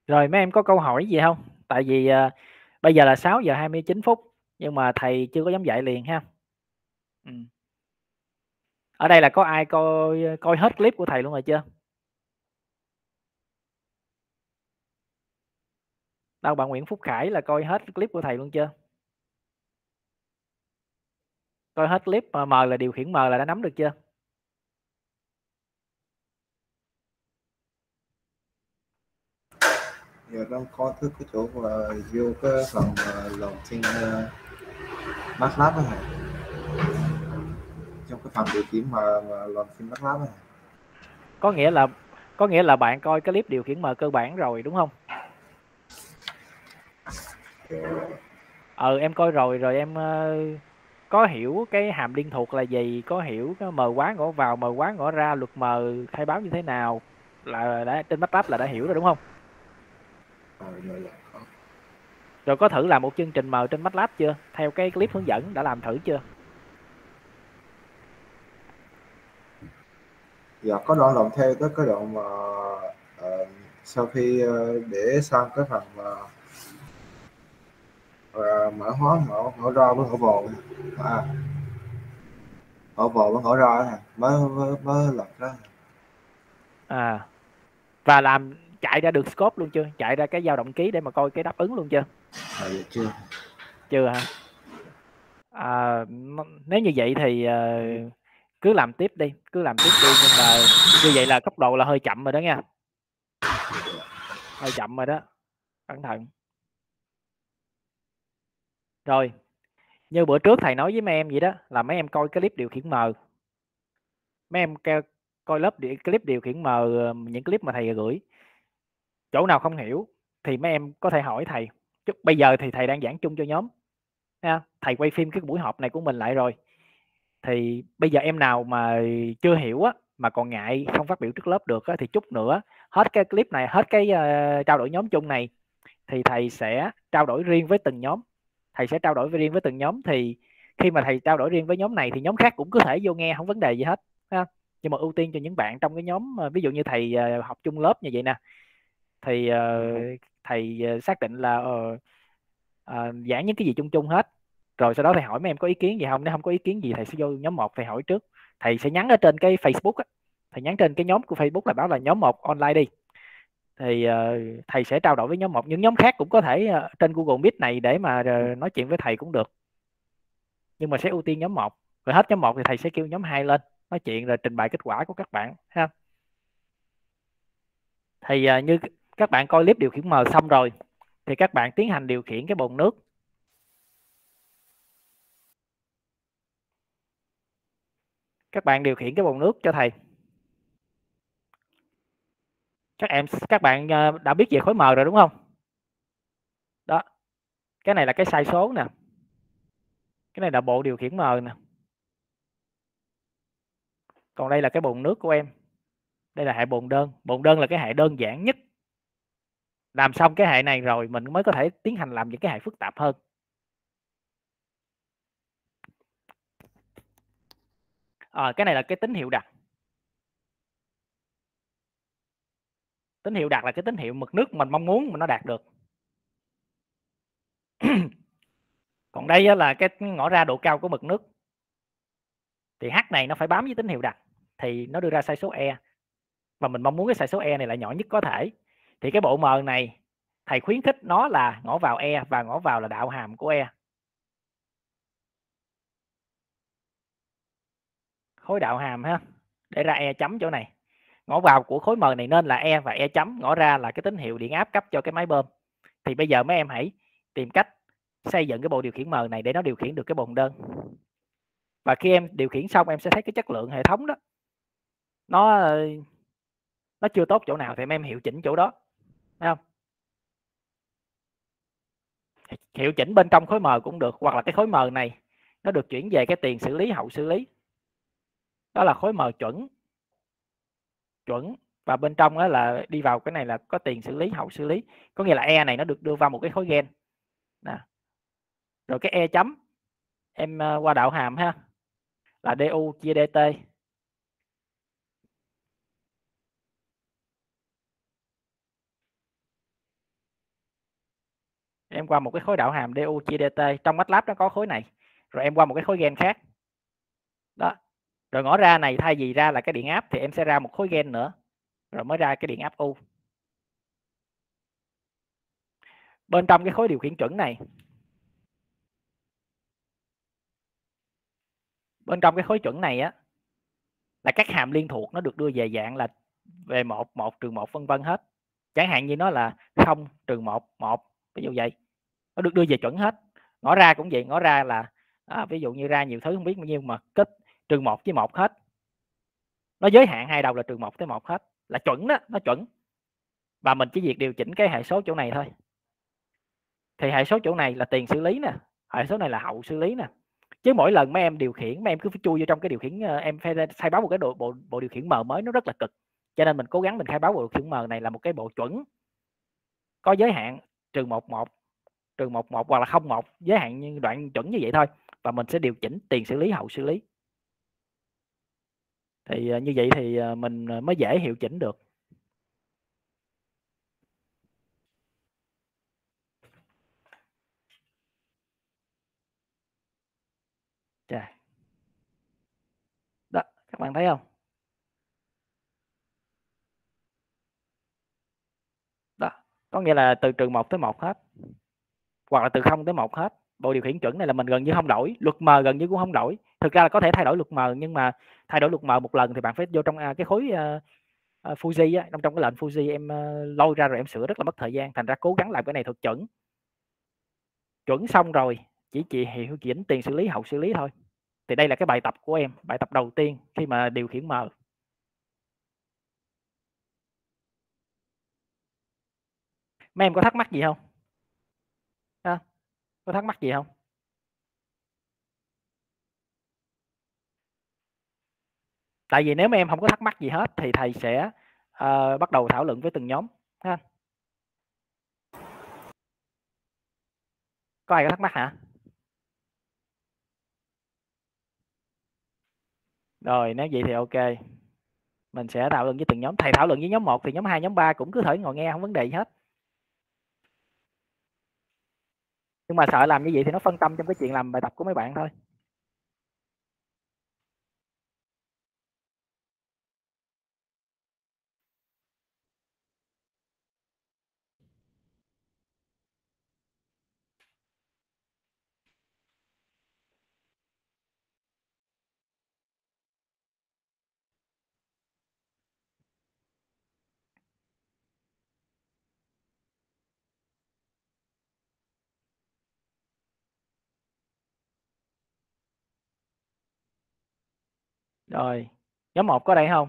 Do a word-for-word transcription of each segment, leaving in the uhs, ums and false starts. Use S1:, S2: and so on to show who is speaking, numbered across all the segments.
S1: Rồi mấy em có câu hỏi gì không? Tại vì à, bây giờ là sáu giờ hai mươi chín phút nhưng mà thầy chưa có dám dạy liền ha. Ừ. Ở đây là có ai coi coi hết clip của thầy luôn rồi chưa? Đâu bạn Nguyễn Phúc Khải là coi hết clip của thầy luôn chưa? Coi hết clip mà M là điều khiển M là đã nắm được chưa?
S2: Giờ đang có thứ cái chỗ là vô cái phần uh, lồng trên uh, MATLAB á, trong cái phần điều khiển mà, mà làm trên MATLAB á.
S1: Có nghĩa là có nghĩa là bạn coi cái clip điều khiển M cơ bản rồi đúng không? Ờ em coi rồi rồi em uh, có hiểu cái hàm liên thuộc là gì, có hiểu cái M quá ngõ vào, M quá ngõ ra, luật M khai báo như thế nào là đã trên MATLAB là đã hiểu rồi đúng không?
S2: Rồi, rồi, rồi.
S1: Rồi có thử làm một chương trình M trên MATLAB chưa? Theo cái clip hướng dẫn đã làm thử chưa?
S2: Giờ có đoạn làm theo tới cái đoạn mà uh, sau khi uh, để xong cái phần mà uh, mã hóa mở mở ra với mở vào à, mở vào với mở ra mới mới mới lập ra.
S1: À, và làm chạy ra được scope luôn chưa? Chạy ra cái dao động ký để mà coi cái đáp ứng luôn chưa?
S2: À, vậy chưa?
S1: Chưa hả? À, nếu như vậy thì uh, cứ làm tiếp đi, cứ làm tiếp đi nhưng mà như vậy là tốc độ là hơi chậm rồi đó nha. Hơi chậm rồi đó. Cẩn thận. Rồi, như bữa trước thầy nói với mấy em vậy đó, là mấy em coi cái clip điều khiển M. Mấy em coi lớp clip điều khiển M, những clip mà thầy gửi. Chỗ nào không hiểu thì mấy em có thể hỏi thầy. Chứ bây giờ thì thầy đang giảng chung cho nhóm. Ha, thầy quay phim cái buổi họp này của mình lại rồi. Thì bây giờ em nào mà chưa hiểu á, mà còn ngại không phát biểu trước lớp được á, thì chút nữa hết cái clip này, hết cái uh, trao đổi nhóm chung này thì thầy sẽ trao đổi riêng với từng nhóm. Thầy sẽ trao đổi riêng với từng nhóm thì khi mà thầy trao đổi riêng với nhóm này thì nhóm khác cũng có thể vô nghe, không vấn đề gì hết ha. Nhưng mà ưu tiên cho những bạn trong cái nhóm, ví dụ như thầy uh, học chung lớp như vậy nè, thì uh, thầy uh, xác định là uh, uh, giảng những cái gì chung chung hết, rồi sau đó thầy hỏi mấy em có ý kiến gì không. Nếu không có ý kiến gì thầy sẽ vô nhóm một thầy hỏi trước. Thầy sẽ nhắn ở trên cái Facebook á, thầy nhắn trên cái nhóm của Facebook là báo là nhóm một online đi, thì uh, thầy sẽ trao đổi với nhóm một. Những nhóm khác cũng có thể uh, trên Google Meet này để mà uh, nói chuyện với thầy cũng được, nhưng mà sẽ ưu tiên nhóm một. Rồi hết nhóm một thì thầy sẽ kêu nhóm hai lên nói chuyện rồi trình bày kết quả của các bạn ha. Thì uh, như các bạn coi clip điều khiển M xong rồi thì các bạn tiến hành điều khiển cái bồn nước. Các bạn điều khiển cái bồn nước cho thầy. Các em các bạn uh, đã biết về khối M rồi đúng không? Đó, cái này là cái sai số nè, cái này là bộ điều khiển M nè, còn đây là cái bồn nước của em. Đây là hệ bồn đơn. Bồn đơn là cái hệ đơn giản nhất. Làm xong cái hệ này rồi mình mới có thể tiến hành làm những cái hệ phức tạp hơn. À, cái này là cái tín hiệu đặt. Tín hiệu đặt là cái tín hiệu mực nước mình mong muốn mà nó đạt được. Còn đây là cái ngõ ra độ cao của mực nước. Thì H này nó phải bám với tín hiệu đặt thì nó đưa ra sai số E, và mình mong muốn cái sai số E này là nhỏ nhất có thể. Thì cái bộ M này thầy khuyến khích nó là ngõ vào E và ngõ vào là đạo hàm của E. Khối đạo hàm ha, để ra E chấm chỗ này. Ngõ vào của khối M này nên là E và E chấm, ngõ ra là cái tín hiệu điện áp cấp cho cái máy bơm. Thì bây giờ mấy em hãy tìm cách xây dựng cái bộ điều khiển M này để nó điều khiển được cái bồn đơn. Và khi em điều khiển xong em sẽ thấy cái chất lượng hệ thống đó nó nó chưa tốt chỗ nào thì em hiệu chỉnh chỗ đó, thấy không? Hiệu chỉnh bên trong khối M cũng được, hoặc là cái khối M này nó được chuyển về cái tiền xử lý hậu xử lý, đó là khối M chuẩn chuẩn và bên trong đó là đi vào cái này là có tiền xử lý hậu xử lý, có nghĩa là E này nó được đưa vào một cái khối gen nè. Rồi cái E chấm em qua đạo hàm ha, là du chia dt. em qua một cái khối đạo hàm du chia dt, trong MATLAB nó có khối này, rồi em qua một cái khối gen khác đó, rồi ngỏ ra này thay vì ra là cái điện áp thì em sẽ ra một khối gen nữa, rồi mới ra cái điện áp U. Bên trong cái khối điều khiển chuẩn này, bên trong cái khối chuẩn này á là các hàm liên thuộc nó được đưa về dạng là về một một trừ một vân vân hết, chẳng hạn như nó là không trừ một một, ví dụ vậy, nó được đưa về chuẩn hết. Ngỏ ra cũng vậy, ngỏ ra là à, ví dụ như ra nhiều thứ không biết bao nhiêu mà kết trừ một với một hết, nó giới hạn hai đầu là trừ một tới một hết, là chuẩn đó, nó chuẩn, và mình chỉ việc điều chỉnh cái hệ số chỗ này thôi. Thì hệ số chỗ này là tiền xử lý nè, hệ số này là hậu xử lý nè, chứ mỗi lần mấy em điều khiển mấy em cứ phải chui vô trong cái điều khiển, em phải khai báo một cái bộ, bộ, bộ điều khiển M mới, nó rất là cực, cho nên mình cố gắng mình khai báo bộ điều khiển M này là một cái bộ chuẩn có giới hạn trừ một một, trừ một một hoặc là không một, giới hạn như đoạn chuẩn như vậy thôi, và mình sẽ điều chỉnh tiền xử lý hậu xử lý. Thì như vậy thì mình mới dễ hiệu chỉnh được. Chà. Đó, các bạn thấy không? Đó, có nghĩa là từ trừ một tới một hết, hoặc là từ không tới một hết. Bộ điều khiển chuẩn này là mình gần như không đổi, luật M gần như cũng không đổi. Thực ra là có thể thay đổi luật M, nhưng mà thay đổi luật M một lần thì bạn phải vô trong cái khối uh, uh, Fuji á, trong trong cái lệnh Fuji em uh, lôi ra rồi em sửa rất là mất thời gian, thành ra cố gắng làm cái này thật chuẩn. Chuẩn xong rồi chỉ chỉ hiệu chỉnh tiền xử lý hậu xử lý thôi. Thì đây là cái bài tập của em, bài tập đầu tiên khi mà điều khiển M. Mấy em có thắc mắc gì không? À, có thắc mắc gì không? Tại vì nếu mà em không có thắc mắc gì hết thì thầy sẽ uh, bắt đầu thảo luận với từng nhóm ha. Có ai có thắc mắc hả? Rồi nếu vậy thì ok, mình sẽ thảo luận với từng nhóm. Thầy thảo luận với nhóm một thì nhóm hai, nhóm ba cũng cứ thể ngồi nghe, không vấn đề gì hết. Nhưng mà sợ làm như vậy thì nó phân tâm trong cái chuyện làm bài tập của mấy bạn thôi. Rồi, nhóm một có đây không?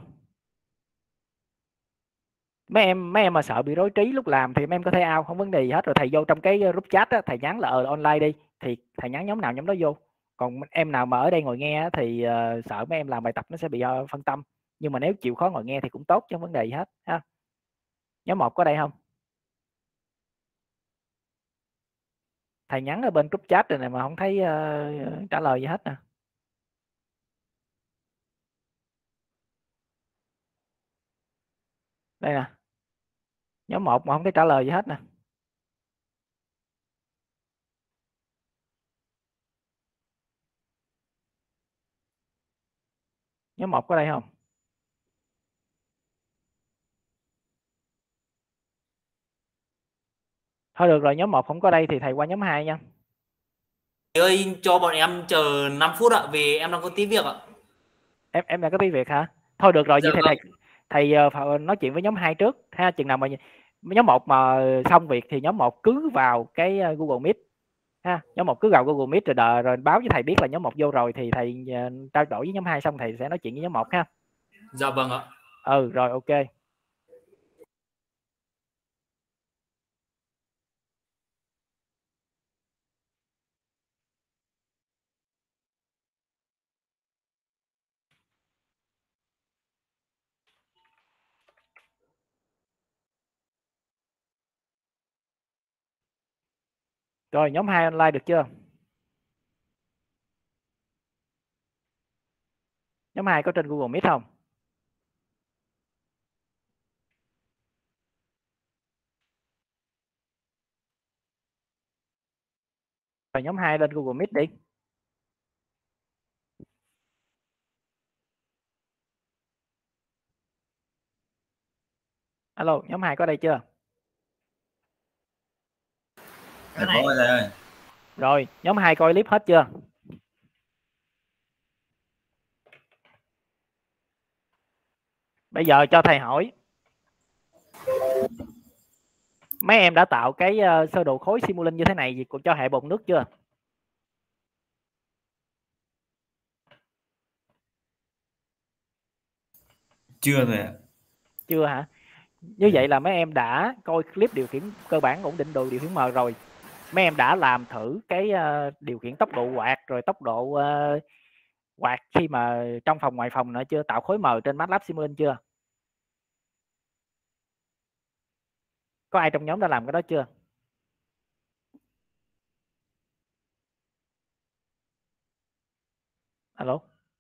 S1: Mấy em mấy em mà sợ bị rối trí lúc làm thì mấy em có thể out, không vấn đề gì hết. Rồi thầy vô trong cái group chat á, thầy nhắn là ờ online đi, thì thầy nhắn nhóm nào nhóm đó vô. Còn em nào mà ở đây ngồi nghe thì uh, sợ mấy em làm bài tập nó sẽ bị uh, phân tâm. Nhưng mà nếu chịu khó ngồi nghe thì cũng tốt chứ không vấn đề gì hết ha. Nhóm một có đây không? Thầy nhắn ở bên group chat rồi này mà không thấy uh, trả lời gì hết nè. Đây nè, nhóm một mà không thấy trả lời gì hết nè. Nhóm một có đây không? Thôi được rồi, nhóm một không có đây thì thầy qua nhóm hai nha.
S3: Thầy ơi, cho bọn em chờ năm phút ạ, vì em đang có tí việc ạ.
S1: Em em đang có tí việc hả? Thôi được rồi,
S3: Dạ
S1: vậy thì
S3: vâng.
S1: thầy thầy uh, nói chuyện với nhóm hai trước ha, chừng nào mà nhóm một mà xong việc thì nhóm một cứ vào cái Google Meet ha, nhóm một cứ vào Google Meet rồi đợi, rồi báo với thầy biết là nhóm một vô rồi thì thầy uh, trao đổi với nhóm hai xong thầy sẽ nói chuyện với nhóm một ha.
S3: Dạ vâng ạ.
S1: Ừ rồi ok. Rồi nhóm hai online được chưa? Nhóm hai có trên Google Meet không? Rồi nhóm hai lên Google Meet đi. Alo, nhóm hai có đây chưa?
S4: Dạ có rồi thầy ơi.
S1: Rồi, nhóm hai coi clip hết chưa? Bây giờ cho thầy hỏi. Mấy em đã tạo cái uh, sơ đồ khối Simulink như thế này gì cũng cho hệ bột nước chưa?
S4: Chưa rồi ạ.
S1: Chưa hả? Như vậy là mấy em đã coi clip điều khiển cơ bản ổn định đồ điều khiển M rồi. Mấy em đã làm thử cái uh, điều khiển tốc độ quạt rồi tốc độ uh, quạt khi mà trong phòng ngoài phòng nữa chưa? Tạo khối M trên MATLAB Simulink chưa? Có ai trong nhóm đã làm cái đó chưa? Alo.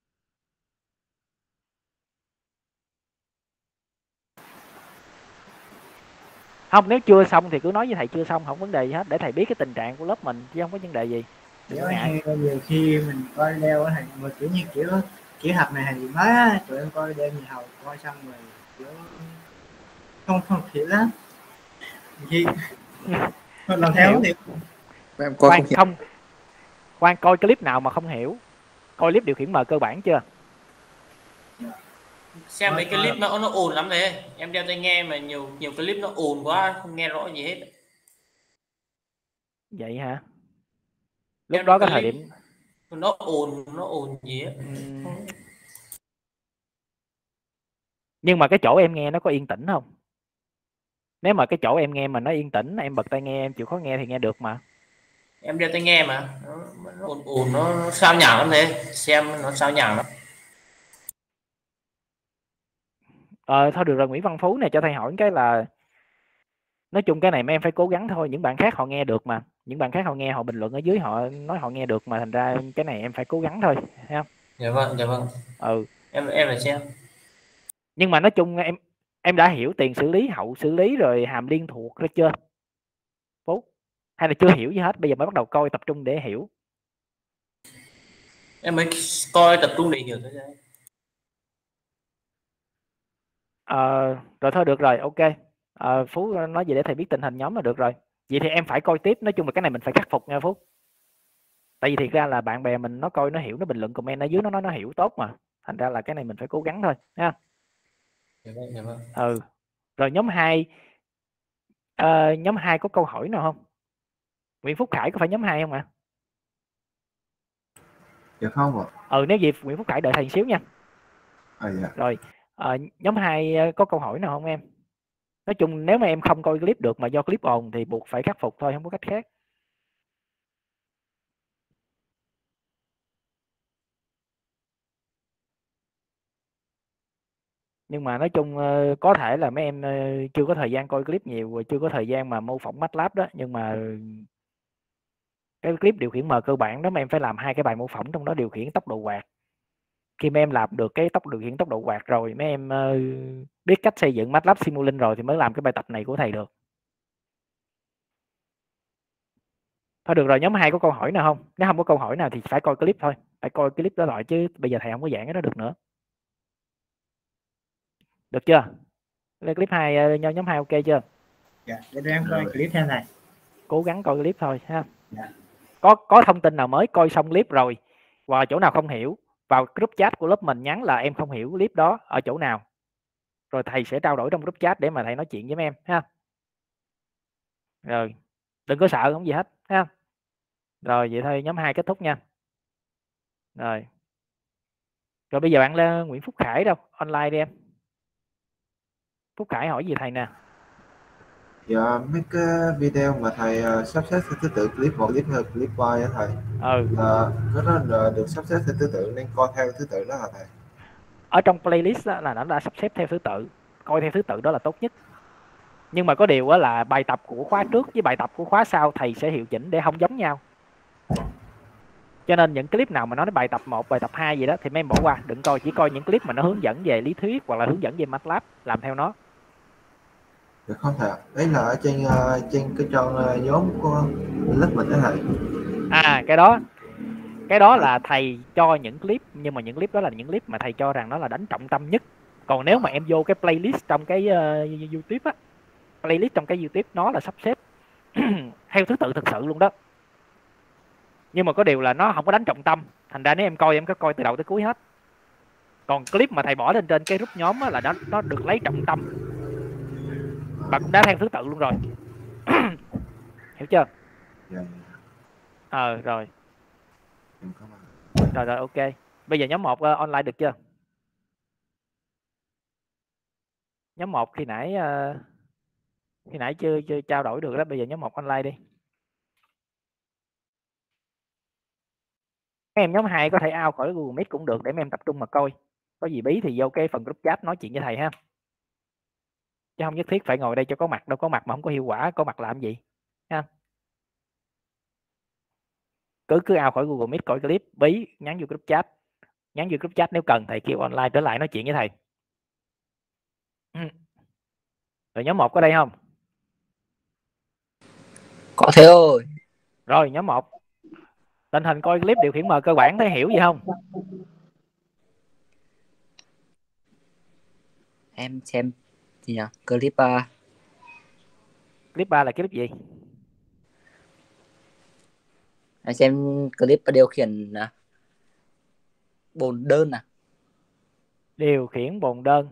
S1: Không, nếu chưa xong thì cứ nói với thầy chưa xong, không vấn đề gì hết, để thầy biết cái tình trạng của lớp mình chứ không có vấn đề gì. Đừng có ngại.
S5: Nhiều khi mình coi video thầy mà kiểu như kiểu kiểu học này thầy nói á, tụi em coi đêm nhiều hầu coi xong rồi kiểu không không hiểu lắm. Khi làm theo thì
S1: em coi không, không khoan, coi clip nào mà không hiểu? Coi clip điều khiển M cơ bản chưa?
S3: Xem mấy cái clip nó nó ồn lắm đấy, em đeo tai nghe mà nhiều nhiều clip nó ồn quá không nghe rõ gì hết.
S1: Vậy hả? Lúc em đó có thời điểm
S3: nó ồn nó ồn gì á.
S1: Uhm. Nhưng mà cái chỗ em nghe nó có yên tĩnh không? Nếu mà cái chỗ em nghe mà nó yên tĩnh, em bật tai nghe em chịu khó nghe thì nghe được mà.
S3: Em đeo tai nghe mà nó, nó ồn ồn nó sao nhãng lắm thế, xem nó sao nhãng lắm.
S1: Ờ thôi được rồi, Nguyễn Văn Phú này cho thầy hỏi cái là nói chung cái này mấy em phải cố gắng thôi, những bạn khác họ nghe được mà, những bạn khác họ nghe họ bình luận ở dưới họ nói họ nghe được mà, thành ra cái này em phải cố gắng thôi, thấy không?
S3: Dạ vâng, dạ vâng.
S1: Ừ.
S3: Em em phải xem.
S1: Nhưng mà nói chung em em đã hiểu tiền xử lý, hậu xử lý rồi hàm liên thuộc rồi chưa? Phú. Hay là chưa hiểu gì hết, bây giờ mới bắt đầu coi tập trung để hiểu?
S3: Em mới coi tập trung để hiểu thôi.
S1: Ờ, rồi thôi được rồi, ok. Ờ, Phú nói gì để thầy biết tình hình nhóm là được rồi. Vậy thì em phải coi tiếp, nói chung là cái này mình phải khắc phục nha Phú. Tại vì thiệt ra là bạn bè mình nó coi nó hiểu, nó bình luận comment ở dưới nó nói nó hiểu tốt mà. Thành ra là cái này mình phải cố gắng thôi nha.
S3: Dạ vâng, dạ vâng.
S1: Ừ. Rồi nhóm hai. Ờ, nhóm hai có câu hỏi nào không? Nguyễn Phúc Khải có phải nhóm hai không ạ? À?
S2: Dạ không ạ.
S1: Ừ, nếu gì Nguyễn Phúc Khải đợi thầy xíu nha.
S2: À, dạ.
S1: Rồi, ờ, nhóm hai có câu hỏi nào không em? Nói chung nếu mà em không coi clip được mà do clip ồn thì buộc phải khắc phục thôi, không có cách khác. Nhưng mà nói chung có thể là mấy em chưa có thời gian coi clip nhiều, chưa có thời gian mà mô phỏng MATLAB đó, nhưng mà cái clip điều khiển M cơ bản đó mà em phải làm hai cái bài mô phỏng, trong đó điều khiển tốc độ quạt. Khi mấy em làm được cái tốc điều khiển tốc độ quạt rồi, mấy em biết cách xây dựng MATLAB Simulink rồi thì mới làm cái bài tập này của thầy được. Thôi được rồi, nhóm hai có câu hỏi nào không? Nếu không có câu hỏi nào thì phải coi clip thôi, phải coi clip đó lại chứ bây giờ thầy không có giảng cái đó được nữa. Được chưa? Clip hai nhóm hai ok chưa?
S5: Dạ, để em coi clip theo này.
S1: Cố gắng coi clip thôi ha.
S5: Dạ.
S1: Có có thông tin nào mới coi xong clip rồi và chỗ nào không hiểu, vào group chat của lớp mình nhắn là em không hiểu clip đó ở chỗ nào. Rồi thầy sẽ trao đổi trong group chat để mà thầy nói chuyện với mấy em ha. Rồi, đừng có sợ không gì hết ha. Rồi vậy thôi, nhóm hai kết thúc nha. Rồi. Rồi bây giờ bạn là Nguyễn Phúc Khải đâu? Online đi em. Phúc Khải hỏi gì thầy nè?
S2: Dạ, mấy cái video mà thầy uh, sắp xếp theo thứ tự clip một, clip hai, clip ba á thầy.
S1: Ừ.
S2: Là cái đó là được sắp xếp theo thứ tự nên coi theo thứ tự đó hả thầy?
S1: Ở trong playlist là nó đã sắp xếp theo thứ tự, coi theo thứ tự đó là tốt nhất. Nhưng mà có điều là bài tập của khóa trước với bài tập của khóa sau thầy sẽ hiệu chỉnh để không giống nhau. Cho nên những clip nào mà nói đến bài tập một, bài tập hai gì đó thì mấy em bỏ qua, đừng coi, chỉ coi những clip mà nó hướng dẫn về lý thuyết hoặc là hướng dẫn về MATLAB, làm theo nó.
S2: Được không thầy? Đấy là ở trên uh, trên cái trang uh, nhóm của lớp mình đó thầy.
S1: À cái đó cái đó là thầy cho những clip, nhưng mà những clip đó là những clip mà thầy cho rằng đó là đánh trọng tâm nhất. Còn nếu mà em vô cái playlist trong cái uh, YouTube á, playlist trong cái YouTube nó là sắp xếp theo thứ tự thực sự luôn đó. Nhưng mà có điều là nó không có đánh trọng tâm, thành ra nếu em coi em có coi từ đầu tới cuối hết. Còn clip mà thầy bỏ lên trên cái group nhóm á, là nó nó được lấy trọng tâm và cũng đã theo thứ tự luôn rồi. Hiểu chưa?
S2: Dạ.
S1: Ờ rồi
S2: Em có mà.
S1: rồi rồi ok. Bây giờ nhóm một uh, online được chưa? Nhóm một khi nãy uh, khi nãy chưa chưa trao đổi được đó, bây giờ nhóm một online đi. Mấy em nhóm hai có thể out khỏi Google Meet cũng được để mấy em tập trung mà coi. Có gì bí thì vô cái phần group chat nói chuyện với thầy ha. Chứ không nhất thiết phải ngồi đây cho có mặt, đâu có mặt mà không có hiệu quả, có mặt làm gì ha. Cứ cứ out khỏi Google Meet, coi clip bí, nhắn vô group chat. Nhắn vô group chat nếu cần thầy kêu online trở lại nói chuyện với thầy. Rồi nhóm một có đây không?
S6: Có thầy ơi.
S1: Rồi nhóm một. Tình hình coi clip điều khiển M cơ bản thấy hiểu gì không?
S6: Em xem gì nhỉ? Clip uh...
S1: Clip ba là clip gì?
S6: Em xem clip điều khiển uh, bồn đơn à?
S1: Điều khiển bồn đơn.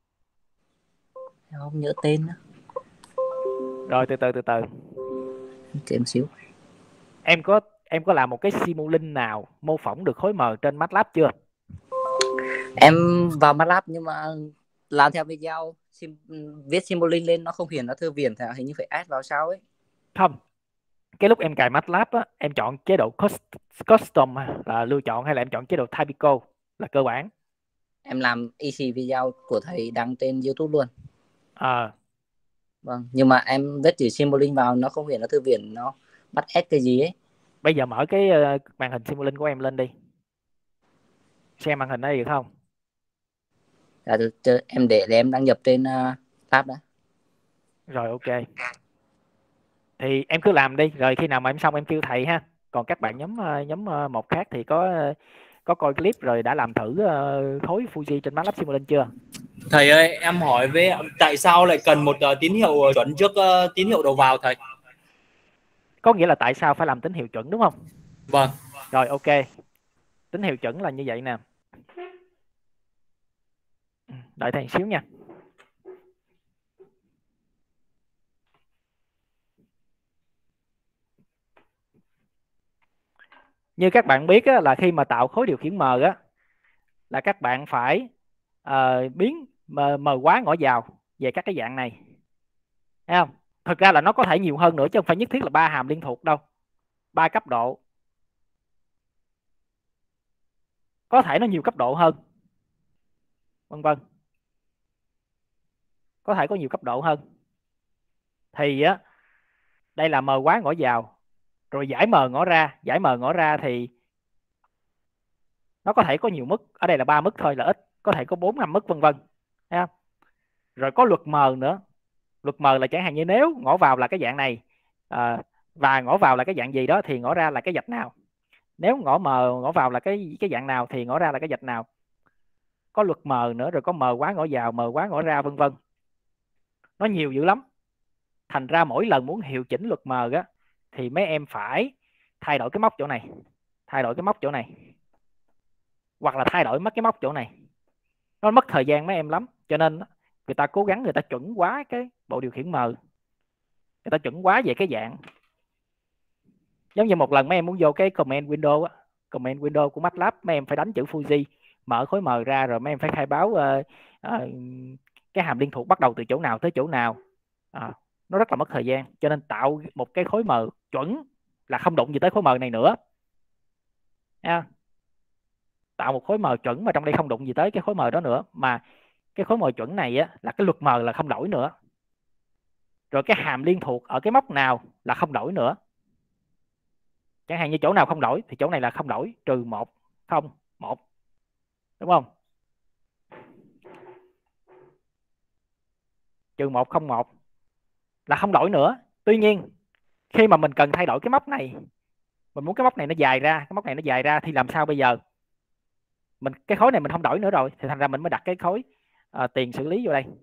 S6: Em không nhớ tên nữa.
S1: Rồi từ từ từ từ.
S6: Chờ em xíu.
S1: Em có em có làm một cái Simulink nào mô phỏng được khối M trên MATLAB chưa?
S6: Em vào MATLAB nhưng mà làm theo video sim, viết Simulink lên nó không hiển ra thư viện, thì hình như phải add vào sau ấy.
S1: Không. Cái lúc em cài MATLAB á, em chọn chế độ custom là lưu chọn, hay là em chọn chế độ typical là cơ bản?
S6: Em làm y xì video của thầy đăng trên YouTube luôn.
S1: À.
S6: Vâng, nhưng mà em viết chữ Simulink vào nó không hiển ra thư viện, nó bắt add cái gì ấy.
S1: Bây giờ mở cái màn hình Simulink của em lên đi. Xem màn hình đây được không?
S6: Dạ, em để để em đăng nhập trên uh, tab đã.
S1: Rồi ok. Thì em cứ làm đi, rồi khi nào mà em xong em kêu thầy ha. Còn các bạn nhóm nhóm một khác thì có có coi clip rồi đã làm thử uh, khối Fuji trên MATLAB Simulink chưa?
S7: Thầy ơi, em hỏi với tại sao lại cần một uh, tín hiệu chuẩn trước uh, tín hiệu đầu vào thầy?
S1: Có nghĩa là tại sao phải làm tín hiệu chuẩn đúng không?
S7: Vâng.
S1: Rồi ok. Tín hiệu chuẩn là như vậy nè. Đợi thầy xíu nha. Như các bạn biết á, là khi mà tạo khối điều khiển M á, là các bạn phải uh, biến M, M quá ngõ vào về các cái dạng này. Thấy không? Thực ra là nó có thể nhiều hơn nữa chứ không phải nhất thiết là ba hàm liên thuộc đâu. Ba cấp độ. Có thể nó nhiều cấp độ hơn. Vân vân. Có thể có nhiều cấp độ hơn. Thì á, đây là M quá ngõ vào. Rồi giải M ngõ ra. Giải M ngõ ra thì nó có thể có nhiều mức. Ở đây là ba mức thôi là ít. Có thể có bốn năm mức vân vân. Thấy không? Rồi có luật M nữa. Luật M là chẳng hạn như nếu ngõ vào là cái dạng này à, và ngõ vào là cái dạng gì đó thì ngõ ra là cái vạch nào. Nếu ngõ M ngõ vào là cái cái dạng nào thì ngõ ra là cái vạch nào. Có luật M nữa, rồi có M quá ngõ vào, M quá ngõ ra vân vân. Nó nhiều dữ lắm. Thành ra mỗi lần muốn hiệu chỉnh luật M á thì mấy em phải thay đổi cái móc chỗ này, thay đổi cái móc chỗ này, hoặc là thay đổi mất cái móc chỗ này. Nó mất thời gian mấy em lắm, cho nên người ta cố gắng người ta chuẩn hóa cái bộ điều khiển M, người ta chuẩn hóa về cái dạng. Giống như một lần mấy em muốn vô cái command window á, command window của MATLAB, mấy em phải đánh chữ Fuji, mở khối M ra, rồi mấy em phải khai báo uh, uh, cái hàm liên thuộc bắt đầu từ chỗ nào tới chỗ nào. À, nó rất là mất thời gian, cho nên tạo một cái khối M chuẩn là không đụng gì tới khối M này nữa. Nha. Tạo một khối M chuẩn mà trong đây không đụng gì tới cái khối M đó nữa, mà cái khối M chuẩn này á là cái luật M là không đổi nữa. Rồi cái hàm liên thuộc ở cái móc nào là không đổi nữa. Chẳng hạn như chỗ nào không đổi thì chỗ này là không đổi, trừ một, không, một. Đúng không? Trừ một, không, một là không đổi nữa. Tuy nhiên khi mà mình cần thay đổi cái móc này Mình muốn cái mốc này nó dài ra, cái mốc này nó dài ra thì làm sao bây giờ? Mình cái khối này mình không đổi nữa rồi thì thành ra mình mới đặt cái khối à, tiền xử lý vô đây.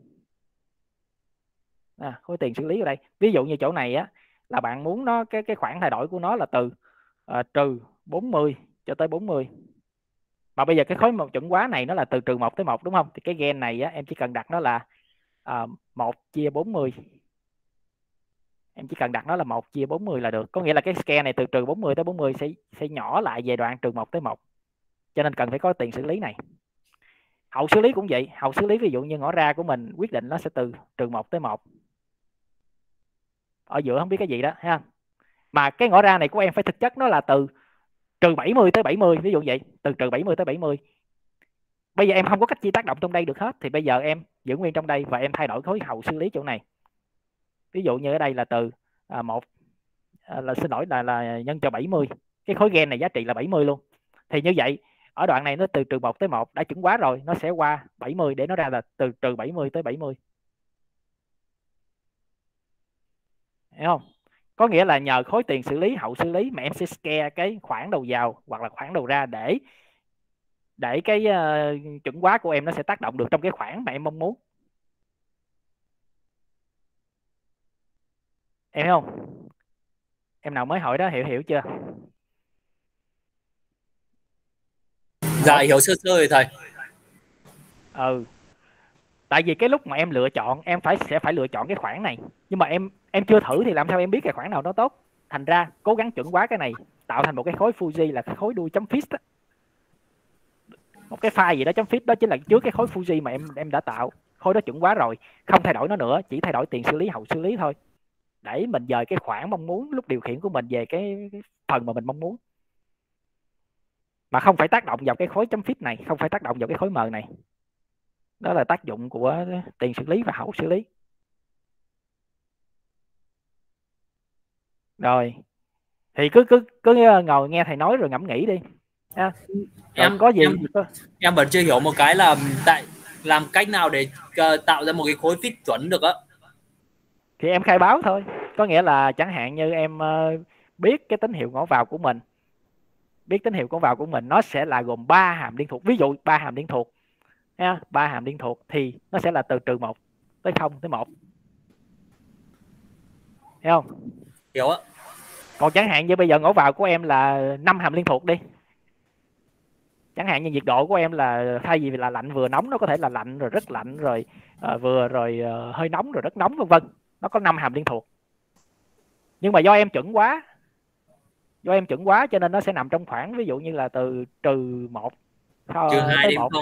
S1: À, khối tiền xử lý vào đây. Ví dụ như chỗ này á là bạn muốn nó cái cái khoảng thay đổi của nó là từ à, trừ bốn mươi cho tới bốn mươi. Mà bây giờ cái khối một chuẩn hóa này nó là từ trừ một tới một đúng không? Thì cái gen này á em chỉ cần đặt nó là à, một chia bốn mươi. Em chỉ cần đặt nó là một chia bốn mươi là được. Có nghĩa là cái scale này từ trừ bốn mươi tới bốn mươi sẽ sẽ nhỏ lại về đoạn trừ một tới một. Cho nên cần phải có tiền xử lý này. Hậu xử lý cũng vậy, hậu xử lý ví dụ như ngõ ra của mình quyết định nó sẽ từ trừ một tới một. Ở giữa không biết cái gì đó ha. Mà cái ngõ ra này của em phải thực chất nó là từ trừ bảy mươi tới bảy mươi, ví dụ vậy, từ trừ bảy mươi tới bảy mươi. Bây giờ em không có cách chi tác động trong đây được hết thì bây giờ em giữ nguyên trong đây và em thay đổi khối hậu xử lý chỗ này. Ví dụ như ở đây là từ à, một à, là xin lỗi là là nhân cho bảy mươi. Cái khối gen này giá trị là bảy mươi luôn. Thì như vậy ở đoạn này nó từ trừ một tới một đã chuẩn hóa rồi, nó sẽ qua bảy mươi để nó ra là từ trừ bảy mươi tới bảy mươi. Hiểu không? Có nghĩa là nhờ khối tiền xử lý, hậu xử lý mà em sẽ scale cái khoảng đầu vào hoặc là khoảng đầu ra để để cái uh, chuẩn hóa của em nó sẽ tác động được trong cái khoảng mà em mong muốn. Em hiểu không? Em nào mới hỏi đó hiểu hiểu chưa?
S7: Dạ hiểu sơ sơ rồi thầy.
S1: Ừ. Tại vì cái lúc mà em lựa chọn em phải sẽ phải lựa chọn cái khoảng này, nhưng mà em em chưa thử thì làm sao em biết cái khoảng nào nó tốt. Thành ra cố gắng chuẩn hóa cái này tạo thành một cái khối Fuji là cái khối đuôi chấm fit đó. Một cái file gì đó chấm fit đó chính là trước cái khối Fuji mà em em đã tạo. Khối đó chuẩn hóa rồi, không thay đổi nó nữa, chỉ thay đổi tiền xử lý hậu xử lý thôi. Để mình dời cái khoảng mong muốn lúc điều khiển của mình về cái, cái phần mà mình mong muốn. Mà không phải tác động vào cái khối chấm fit này, không phải tác động vào cái khối M này. Đó là tác dụng của tiền xử lý và hậu xử lý. Rồi thì cứ cứ cứ ngồi nghe thầy nói rồi ngẫm nghĩ đi ha.
S7: Em
S1: có gì
S7: em, em vẫn chưa hiểu một cái là tại làm cách nào để uh, tạo ra một cái khối fit chuẩn được á.
S1: Thì em khai báo thôi. Có nghĩa là chẳng hạn như em uh, biết cái tín hiệu ngõ vào của mình, biết tín hiệu ngõ vào của mình nó sẽ là gồm ba hàm liên thuộc. Ví dụ ba hàm liên thuộc ha, ba hàm liên thuộc thì nó sẽ là từ trừ một tới không tới một. Hiểu không?
S7: Hiểu ạ.
S1: Còn chẳng hạn như bây giờ ngõ vào của em là năm hàm liên thuộc đi. Chẳng hạn như nhiệt độ của em là thay vì là lạnh vừa nóng, nó có thể là lạnh rồi rất lạnh rồi uh, vừa rồi uh, hơi nóng rồi rất nóng vân vân. Nó có năm hàm liên thuộc. Nhưng mà do em chuẩn hóa, do em chuẩn hóa cho nên nó sẽ nằm trong khoảng ví dụ như là từ trừ một
S7: trừ hai
S1: tới
S7: đến
S1: một.
S7: không.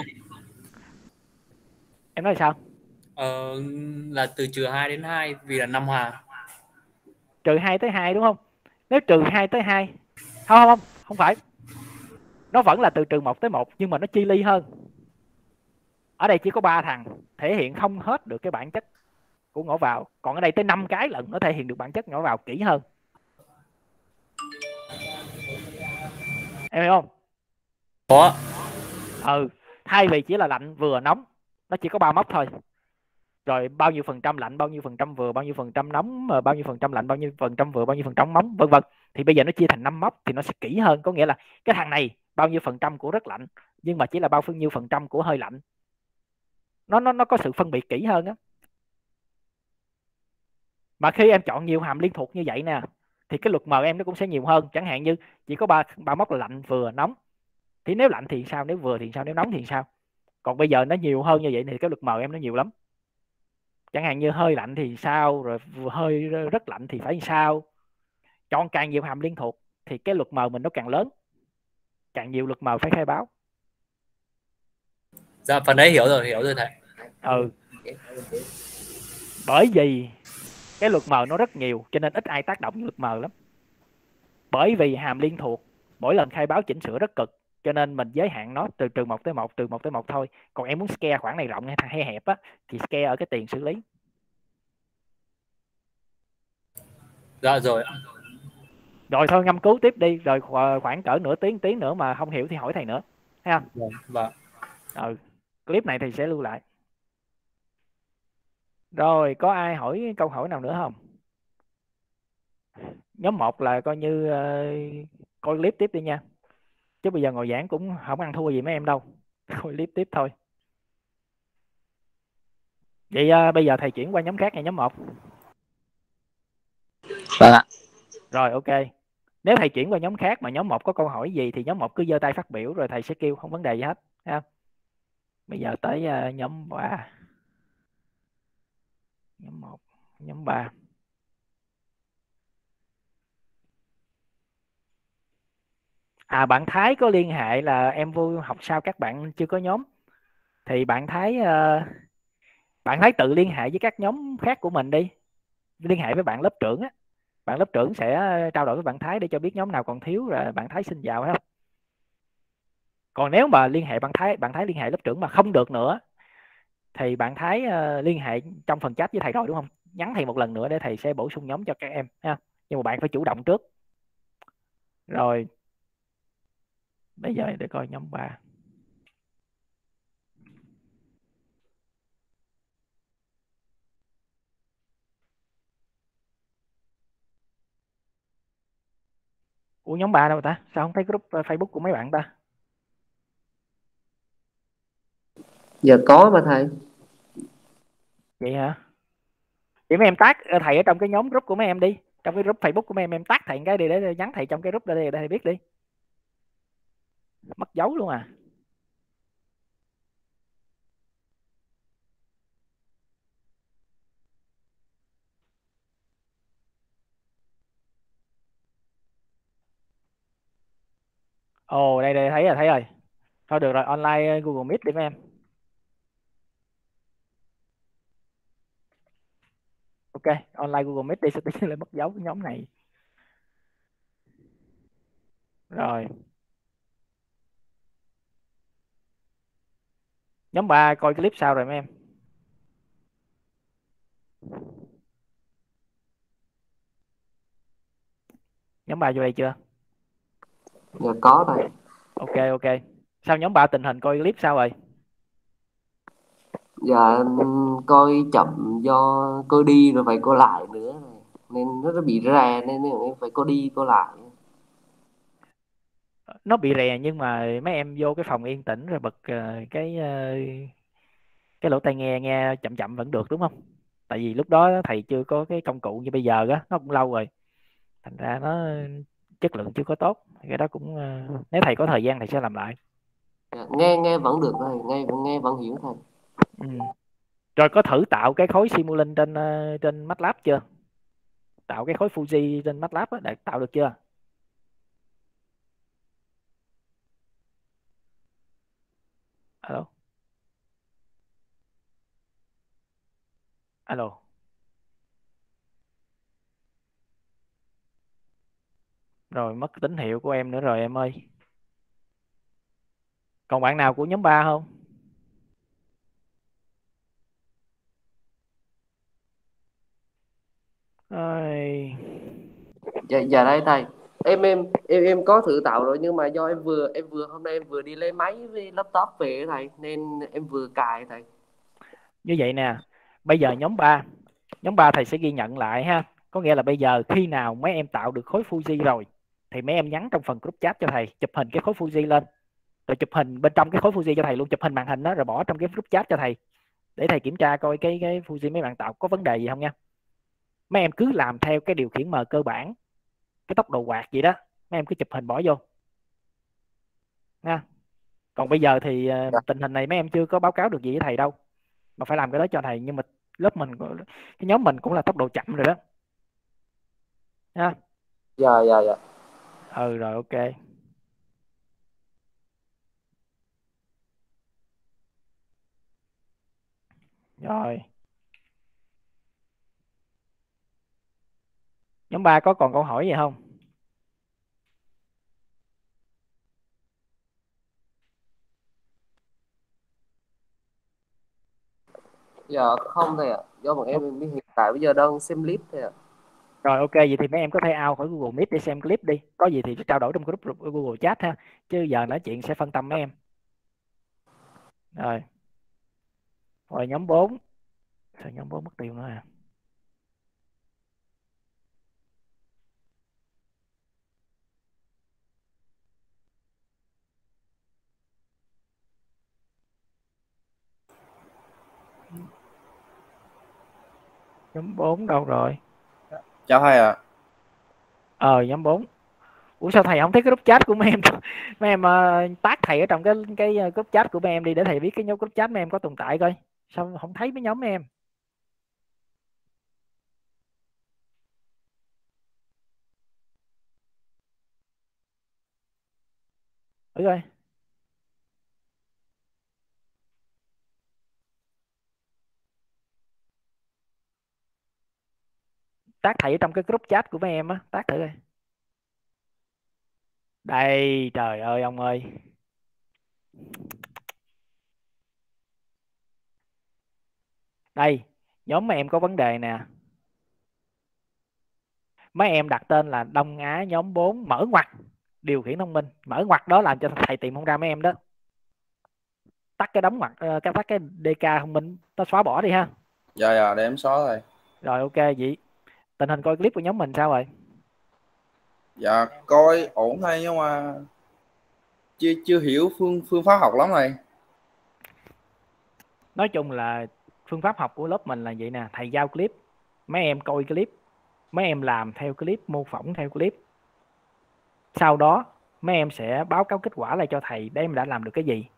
S1: Em nói sao?
S7: Ờ, là từ trừ hai đến hai vì là năm hàm.
S1: Trừ hai tới hai đúng không? Nếu trừ hai tới hai. Không không không, không phải. Nó vẫn là từ trừ một tới một nhưng mà nó chi ly hơn. Ở đây chỉ có ba thằng thể hiện không hết được cái bản chất của ngõ vào, còn ở đây tới năm cái lần nó thể hiện được bản chất ngõ vào kỹ hơn. Em hiểu không?
S7: Có.
S1: Ừ, thay vì chỉ là lạnh vừa nóng, nó chỉ có ba mốc thôi. Rồi bao nhiêu phần trăm lạnh, bao nhiêu phần trăm vừa, bao nhiêu phần trăm nóng, bao nhiêu phần trăm lạnh, bao nhiêu phần trăm vừa, bao nhiêu phần trăm nóng, vân vân. Thì bây giờ nó chia thành năm mốc thì nó sẽ kỹ hơn, có nghĩa là cái thằng này bao nhiêu phần trăm của rất lạnh nhưng mà chỉ là bao nhiêu phần trăm của hơi lạnh. Nó nó nó có sự phân biệt kỹ hơn á. Mà khi em chọn nhiều hàm liên thuộc như vậy nè thì cái luật M em nó cũng sẽ nhiều hơn. Chẳng hạn như chỉ có ba ba mốc là lạnh vừa nóng. Thì nếu lạnh thì sao, nếu vừa thì sao, nếu nóng thì sao. Còn bây giờ nó nhiều hơn như vậy thì cái luật M em nó nhiều lắm. Chẳng hạn như hơi lạnh thì sao, rồi hơi rất lạnh thì phải sao. Chọn càng nhiều hàm liên thuộc thì cái luật M mình nó càng lớn. Càng nhiều luật M phải khai báo.
S7: Dạ phần đấy hiểu rồi, hiểu rồi thầy.
S1: Ừ. Bởi vì cái luật M nó rất nhiều cho nên ít ai tác động với luật M lắm. Bởi vì hàm liên thuộc mỗi lần khai báo chỉnh sửa rất cực cho nên mình giới hạn nó từ trừ một tới một, từ một tới một thôi. Còn em muốn scale khoảng này rộng hay hẹp á thì scale ở cái tiền xử lý.
S7: Dạ rồi.
S1: Rồi thôi ngâm cứu tiếp đi, rồi khoảng cỡ nửa tiếng tiếng nữa mà không hiểu thì hỏi thầy nữa ha.
S7: Vâng.
S1: Ừ, clip này thì sẽ lưu lại. Rồi có ai hỏi câu hỏi nào nữa không? Nhóm một là coi như uh, coi clip tiếp đi nha, chứ bây giờ ngồi giảng cũng không ăn thua gì mấy em đâu. Coi clip tiếp thôi. Vậy à, bây giờ thầy chuyển qua nhóm khác nha, nhóm một.
S6: Vâng ạ.
S1: Rồi ok. Nếu thầy chuyển qua nhóm khác mà nhóm một có câu hỏi gì thì nhóm một cứ giơ tay phát biểu rồi thầy sẽ kêu, không vấn đề gì hết ha. Bây giờ tới uh, nhóm ba. Nhóm một, nhóm ba. À, bạn Thái có liên hệ là em vô học sao các bạn chưa có nhóm. Thì bạn Thái uh, bạn Thái tự liên hệ với các nhóm khác của mình đi. Liên hệ với bạn lớp trưởng á. Bạn lớp trưởng sẽ trao đổi với bạn Thái để cho biết nhóm nào còn thiếu rồi bạn Thái xin vào ha. Còn nếu mà liên hệ bạn Thái, bạn Thái liên hệ lớp trưởng mà không được nữa thì bạn Thái uh, liên hệ trong phần chat với thầy rồi đúng không? Nhắn thầy một lần nữa để thầy sẽ bổ sung nhóm cho các em ha. Nhưng mà bạn phải chủ động trước. Rồi. Bây giờ để coi nhóm ba. Ủa nhóm ba đâu ta? Sao không thấy group Facebook của mấy bạn ta?
S8: Giờ có mà thầy.
S1: Vậy hả? Vậy mấy em tag thầy ở trong cái nhóm group của mấy em đi. Trong cái group Facebook của mấy em em tag thầy cái đi để nhắn thầy trong cái group đó đi để thầy biết đi. Mất dấu luôn à. Ồ đây đây thấy rồi thấy rồi. Thôi được rồi, online Google Meet đi mấy em. Ok, online Google Meet đi, sẽ tí lại mất dấu cái nhóm này. Rồi. Nhóm ba coi clip sao rồi mấy em? Nhóm ba vô đây chưa?
S8: Giờ có thầy.
S1: Ok ok. Sao nhóm ba tình hình coi clip sao rồi?
S8: Dạ coi chậm do coi đi rồi phải coi lại nữa nên nó bị rè nên em phải coi đi coi lại.
S1: Nó bị rè nhưng mà mấy em vô cái phòng yên tĩnh rồi bật uh, cái uh, cái lỗ tai nghe nghe chậm chậm vẫn được đúng không? Tại vì lúc đó thầy chưa có cái công cụ như bây giờ á, nó cũng lâu rồi. Thành ra nó chất lượng chưa có tốt. Cái đó cũng uh, nếu thầy có thời gian thầy sẽ làm lại.
S8: Dạ, nghe nghe vẫn được thầy, nghe nghe vẫn hiểu thầy.
S1: Ừ. Rồi có thử tạo cái khối Simulink trên uh, trên MATLAB chưa? Tạo cái khối Fuji trên MATLAB á, đã tạo được chưa? Alo. Alo. Rồi mất tín hiệu của em nữa rồi em ơi. Còn bạn nào của nhóm ba không? Ơi.
S8: Dạ, dạ đây thầy. Em em em em có thử tạo rồi nhưng mà do em vừa em vừa hôm nay em vừa đi lấy máy với laptop về thầy nên em vừa cài thầy.
S1: Như vậy nè, bây giờ nhóm ba, nhóm ba thầy sẽ ghi nhận lại ha. Có nghĩa là bây giờ khi nào mấy em tạo được khối Fuji rồi thì mấy em nhắn trong phần group chat cho thầy, chụp hình cái khối Fuji lên. Rồi chụp hình bên trong cái khối Fuji cho thầy luôn, chụp hình màn hình đó rồi bỏ trong cái group chat cho thầy. Để thầy kiểm tra coi cái cái Fuji mấy bạn tạo có vấn đề gì không nha. Mấy em cứ làm theo cái điều khiển M cơ bản, cái tốc độ quạt gì đó, mấy em cứ chụp hình bỏ vô nha. Còn bây giờ thì uh, tình hình này mấy em chưa có báo cáo được gì với thầy đâu, mà phải làm cái đó cho thầy. Nhưng mà lớp mình, cái nhóm mình cũng là tốc độ chậm rồi đó nha.
S8: Dạ dạ dạ.
S1: Ừ rồi ok. Rồi. Nhóm ba có còn câu hỏi gì không?
S8: Dạ không thầy ạ. Do bọn em hiện tại bây giờ đang xem clip thầy ạ.
S1: Rồi ok, vậy thì mấy em có thể out khỏi Google Meet để xem clip đi. Có gì thì trao đổi trong group Google Chat ha. Chứ giờ nói chuyện sẽ phân tâm mấy em. Rồi. Rồi nhóm bốn. Sao nhóm bốn mất tiêu nữa à? Nhóm bốn đâu rồi?
S9: Chào thầy ạ.
S1: Ờ nhóm bốn. Ủa sao thầy không thấy cái group chat của mấy em? Mấy em uh, tag thầy ở trong cái cái group chat của mấy em đi để thầy biết cái nhóm group chat mấy em có tồn tại coi. Sao không thấy mấy nhóm mấy em? Thử coi. Tag thầy ở trong cái group chat của mấy em á, tag thử coi. Đây, trời ơi ông ơi. Đây, nhóm mấy em có vấn đề nè. Mấy em đặt tên là Đông Á nhóm bốn mở ngoặc điều khiển thông minh. Mở ngoặc đó làm cho thầy tìm không ra mấy em đó. Tắt cái đóng ngoặc, cái tắt cái đê ca thông minh, nó xóa bỏ đi ha.
S9: Dạ dạ để em xóa rồi.
S1: Rồi ok vậy. Tình hình coi clip của nhóm mình sao rồi?
S9: Dạ coi ổn thôi nhưng mà chưa chưa hiểu phương phương pháp học lắm này.
S1: Nói chung là phương pháp học của lớp mình là vậy nè, thầy giao clip, mấy em coi clip, mấy em làm theo clip, mô phỏng theo clip. Sau đó mấy em sẽ báo cáo kết quả lại cho thầy để em đã làm được cái gì.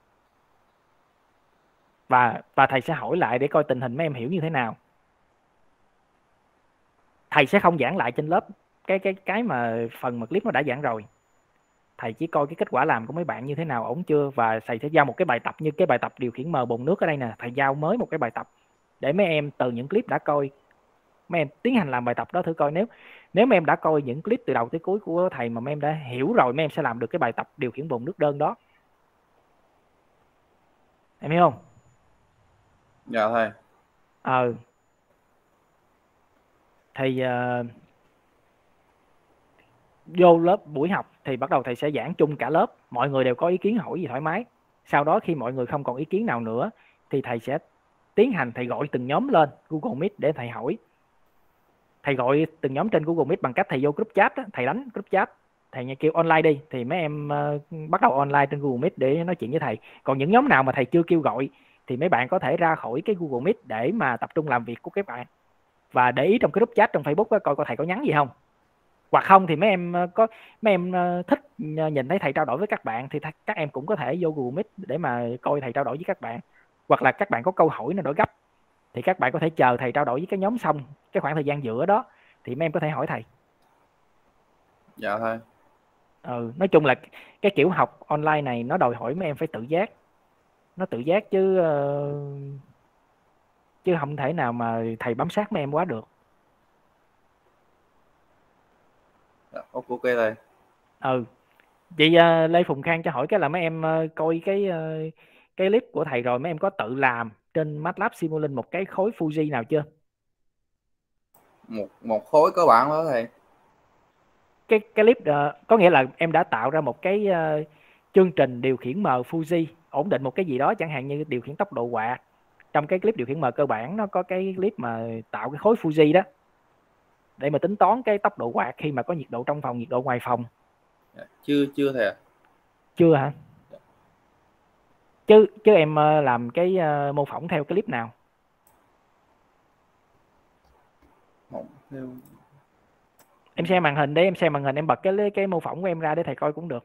S1: Và và thầy sẽ hỏi lại để coi tình hình mấy em hiểu như thế nào. Thầy sẽ không giảng lại trên lớp cái cái cái mà phần mà clip nó đã giảng rồi. Thầy chỉ coi cái kết quả làm của mấy bạn như thế nào, ổn chưa, và thầy sẽ giao một cái bài tập như cái bài tập điều khiển mờ bồn nước ở đây nè, thầy giao mới một cái bài tập để mấy em từ những clip đã coi, mấy em tiến hành làm bài tập đó thử coi. Nếu nếu mấy em đã coi những clip từ đầu tới cuối của thầy mà mấy em đã hiểu rồi, mấy em sẽ làm được cái bài tập điều khiển bồn nước đơn đó. Em hiểu không?
S9: Dạ thầy.
S1: Ờ thì uh, vô lớp buổi học thì bắt đầu thầy sẽ giảng chung cả lớp, mọi người đều có ý kiến hỏi gì thoải mái. Sau đó khi mọi người không còn ý kiến nào nữa thì thầy sẽ tiến hành thầy gọi từng nhóm lên Google Meet để thầy hỏi. Thầy gọi từng nhóm trên Google Meet bằng cách thầy vô group chat đó, thầy đánh group chat, thầy kêu online đi thì mấy em uh, bắt đầu online trên Google Meet để nói chuyện với thầy. Còn những nhóm nào mà thầy chưa kêu gọi thì mấy bạn có thể ra khỏi cái Google Meet để mà tập trung làm việc của các bạn, và để ý trong cái group chat trong Facebook đó, coi coi thầy có nhắn gì không. Hoặc không thì mấy em có mấy em thích nhìn thấy thầy trao đổi với các bạn thì các em cũng có thể vô Google Meet để mà coi thầy trao đổi với các bạn. Hoặc là các bạn có câu hỏi nào đó gấp thì các bạn có thể chờ thầy trao đổi với cái nhóm xong cái khoảng thời gian giữa đó thì mấy em có thể hỏi thầy.
S9: Dạ thầy.
S1: Ừ, nói chung là cái kiểu học online này nó đòi hỏi mấy em phải tự giác. Nó tự giác chứ uh, chứ không thể nào mà thầy bám sát mấy em quá được.
S9: Dạ, ok thầy.
S1: Ừ. Vậy uh, Lê Phùng Khang cho hỏi cái là mấy em uh, coi cái uh, cái clip của thầy rồi mấy em có tự làm trên MATLAB Simulink một cái khối Fuji nào chưa?
S9: Một một khối cơ bản đó thầy.
S1: Cái cái clip uh, có nghĩa là em đã tạo ra một cái uh, chương trình điều khiển mờ Fuji ổn định một cái gì đó, chẳng hạn như điều khiển tốc độ quạt. Trong cái clip điều khiển mờ cơ bản nó có cái clip mà tạo cái khối Fuji đó để mà tính toán cái tốc độ quạt khi mà có nhiệt độ trong phòng, nhiệt độ ngoài phòng.
S9: Dạ, chưa chưa thầy ạ.
S1: Chưa hả? Dạ. Chứ chứ em làm cái uh, mô phỏng theo cái clip nào?
S9: Theo...
S1: Em xem màn hình đấy, em xem màn hình, em bật cái cái mô phỏng của em ra để thầy coi cũng được.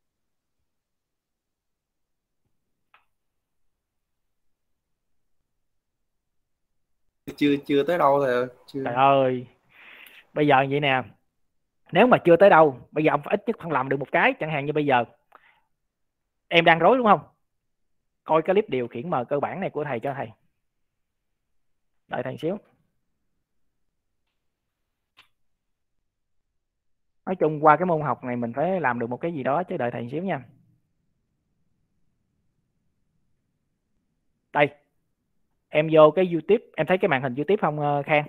S9: Chưa chưa tới đâu thầy ơi. Chưa.
S1: Trời ơi. Bây giờ vậy nè. Nếu mà chưa tới đâu, bây giờ ông phải ít nhất phải làm được một cái, chẳng hạn như bây giờ em đang rối đúng không? Coi cái clip điều khiển mờ cơ bản này của thầy cho thầy. Đợi thầy xíu. Nói chung qua cái môn học này mình phải làm được một cái gì đó chứ, đợi thầy xíu nha. Đây. Em vô cái YouTube, em thấy cái màn hình YouTube không Khang?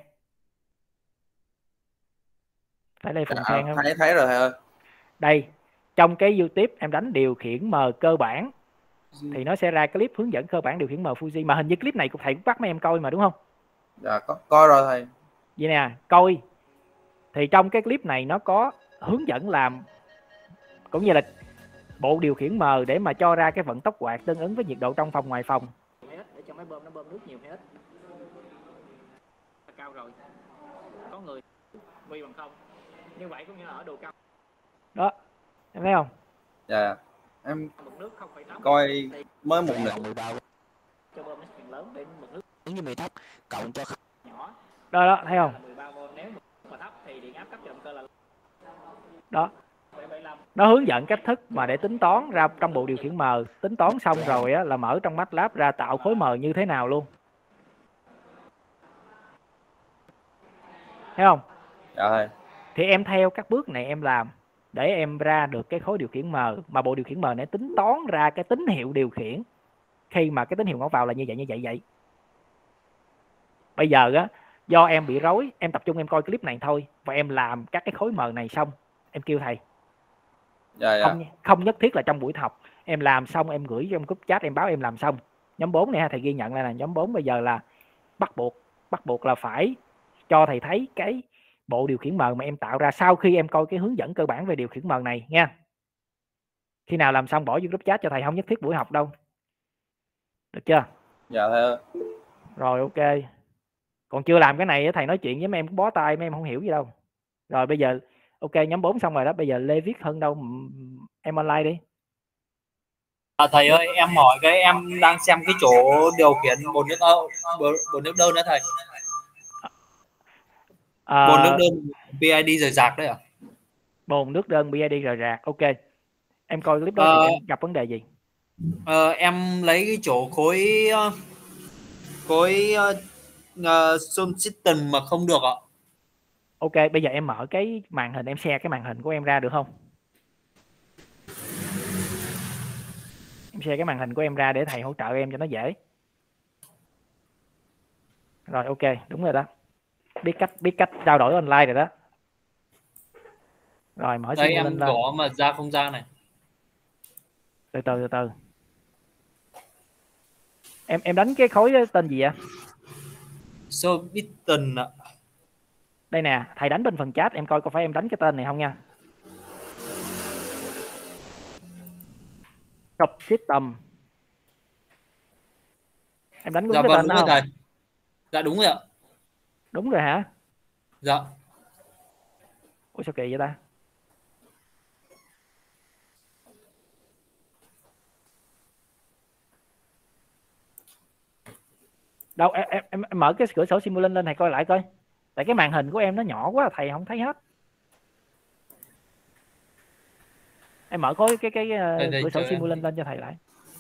S1: Thấy đây Phùng
S9: à,
S1: Khang không?
S9: Thấy thấy rồi thầy ơi.
S1: Đây, trong cái YouTube em đánh điều khiển mờ cơ bản thì nó sẽ ra clip hướng dẫn cơ bản điều khiển mờ Fuji, mà hình như clip này cũng thầy cũng bắt mấy em coi mà đúng không?
S9: Dạ có coi rồi thầy.
S1: Vậy nè, coi. Thì trong cái clip này nó có hướng dẫn làm cũng như là bộ điều khiển mờ để mà cho ra cái vận tốc quạt tương ứng với nhiệt độ trong phòng ngoài phòng. Để cho máy bơm nó bơm nước nhiều hết. cao rồi, có người vi bằng không, như vậy có nghĩa là ở độ cao đó, em thấy không?
S9: Dạ em
S1: Mực nước không phẩy tám
S9: coi mới một nửa.
S1: cho bơm nó càng lớn để mực nước như mười thấp cộng cho nhỏ đó đó, thấy không? mười ba vôn, nếu mà thấp thì điện áp cấp cho động cơ là đó. Nó hướng dẫn cách thức mà để tính toán ra trong bộ điều khiển M, tính toán xong rồi á, là mở trong MATLAB ra tạo khối M như thế nào luôn, thấy không?
S9: Dạ thầy.
S1: Thì em theo các bước này em làm để em ra được cái khối điều khiển M, mà bộ điều khiển M để tính toán ra cái tín hiệu điều khiển khi mà cái tín hiệu nó vào là như vậy như vậy vậy. Bây giờ á, do em bị rối, em tập trung em coi clip này thôi và em làm các cái khối M này xong, em kêu thầy.
S9: Dạ, dạ.
S1: Không, không nhất thiết là trong buổi học, em làm xong em gửi trong group chat em báo em làm xong. Nhóm bốn này thầy ghi nhận lại là nhóm bốn bây giờ là bắt buộc bắt buộc là phải cho thầy thấy cái bộ điều khiển M mà em tạo ra sau khi em coi cái hướng dẫn cơ bản về điều khiển M này nha. Khi nào làm xong bỏ vô group chat cho thầy, không nhất thiết buổi học đâu. Được chưa?
S9: Dạ thầy.
S1: Rồi ok. Còn chưa làm cái này thầy nói chuyện với mấy em cũng bó tay, mấy em không hiểu gì đâu. Rồi bây giờ ok, nhóm bốn xong rồi đó, bây giờ Lê Viết Hân đâu, em online đi.
S7: À, thầy ơi, em hỏi cái em đang xem cái chỗ điều khiển bồn nước bồn, bồn nước đơn đó thầy.
S1: À,
S7: bồn nước đơn pê i đê rời rạc đấy à?
S1: Bồn nước đơn pê i đê rời rạc, ok. Em coi clip đó
S7: à,
S1: thì em gặp vấn đề gì?
S7: À, em lấy cái chỗ khối khối uh, Sun System mà không được ạ.
S1: Ok, bây giờ em mở cái màn hình, em share cái màn hình của em ra được không? Em share cái màn hình của em ra để thầy hỗ trợ em cho nó dễ. Rồi ok, đúng rồi đó. Biết cách biết cách trao đổi online rồi đó. Rồi mở
S7: đây em
S1: lên.
S7: gõ mà ra không ra này.
S1: Từ từ từ từ. Em em đánh cái khối tên gì vậy?
S7: Subsystem ạ.
S1: Đây nè, thầy đánh bên phần chat em coi có phải em đánh cái tên này không nha. Subsystem. Em đánh đúng
S7: dạ,
S1: cái
S7: vâng,
S1: tên
S7: đúng
S1: đó không?
S7: Thầy. Dạ đúng rồi ạ.
S1: Đúng rồi hả?
S7: Dạ.
S1: Ủa sao kỳ vậy ta? Đâu em, em, em mở cái cửa sổ Simulink lên thầy coi lại coi. Tại cái màn hình của em nó nhỏ quá thầy không thấy hết. Em mở cái cái cái
S7: đây, đây,
S1: cửa sổ Simulink
S7: em...
S1: lên cho thầy lại.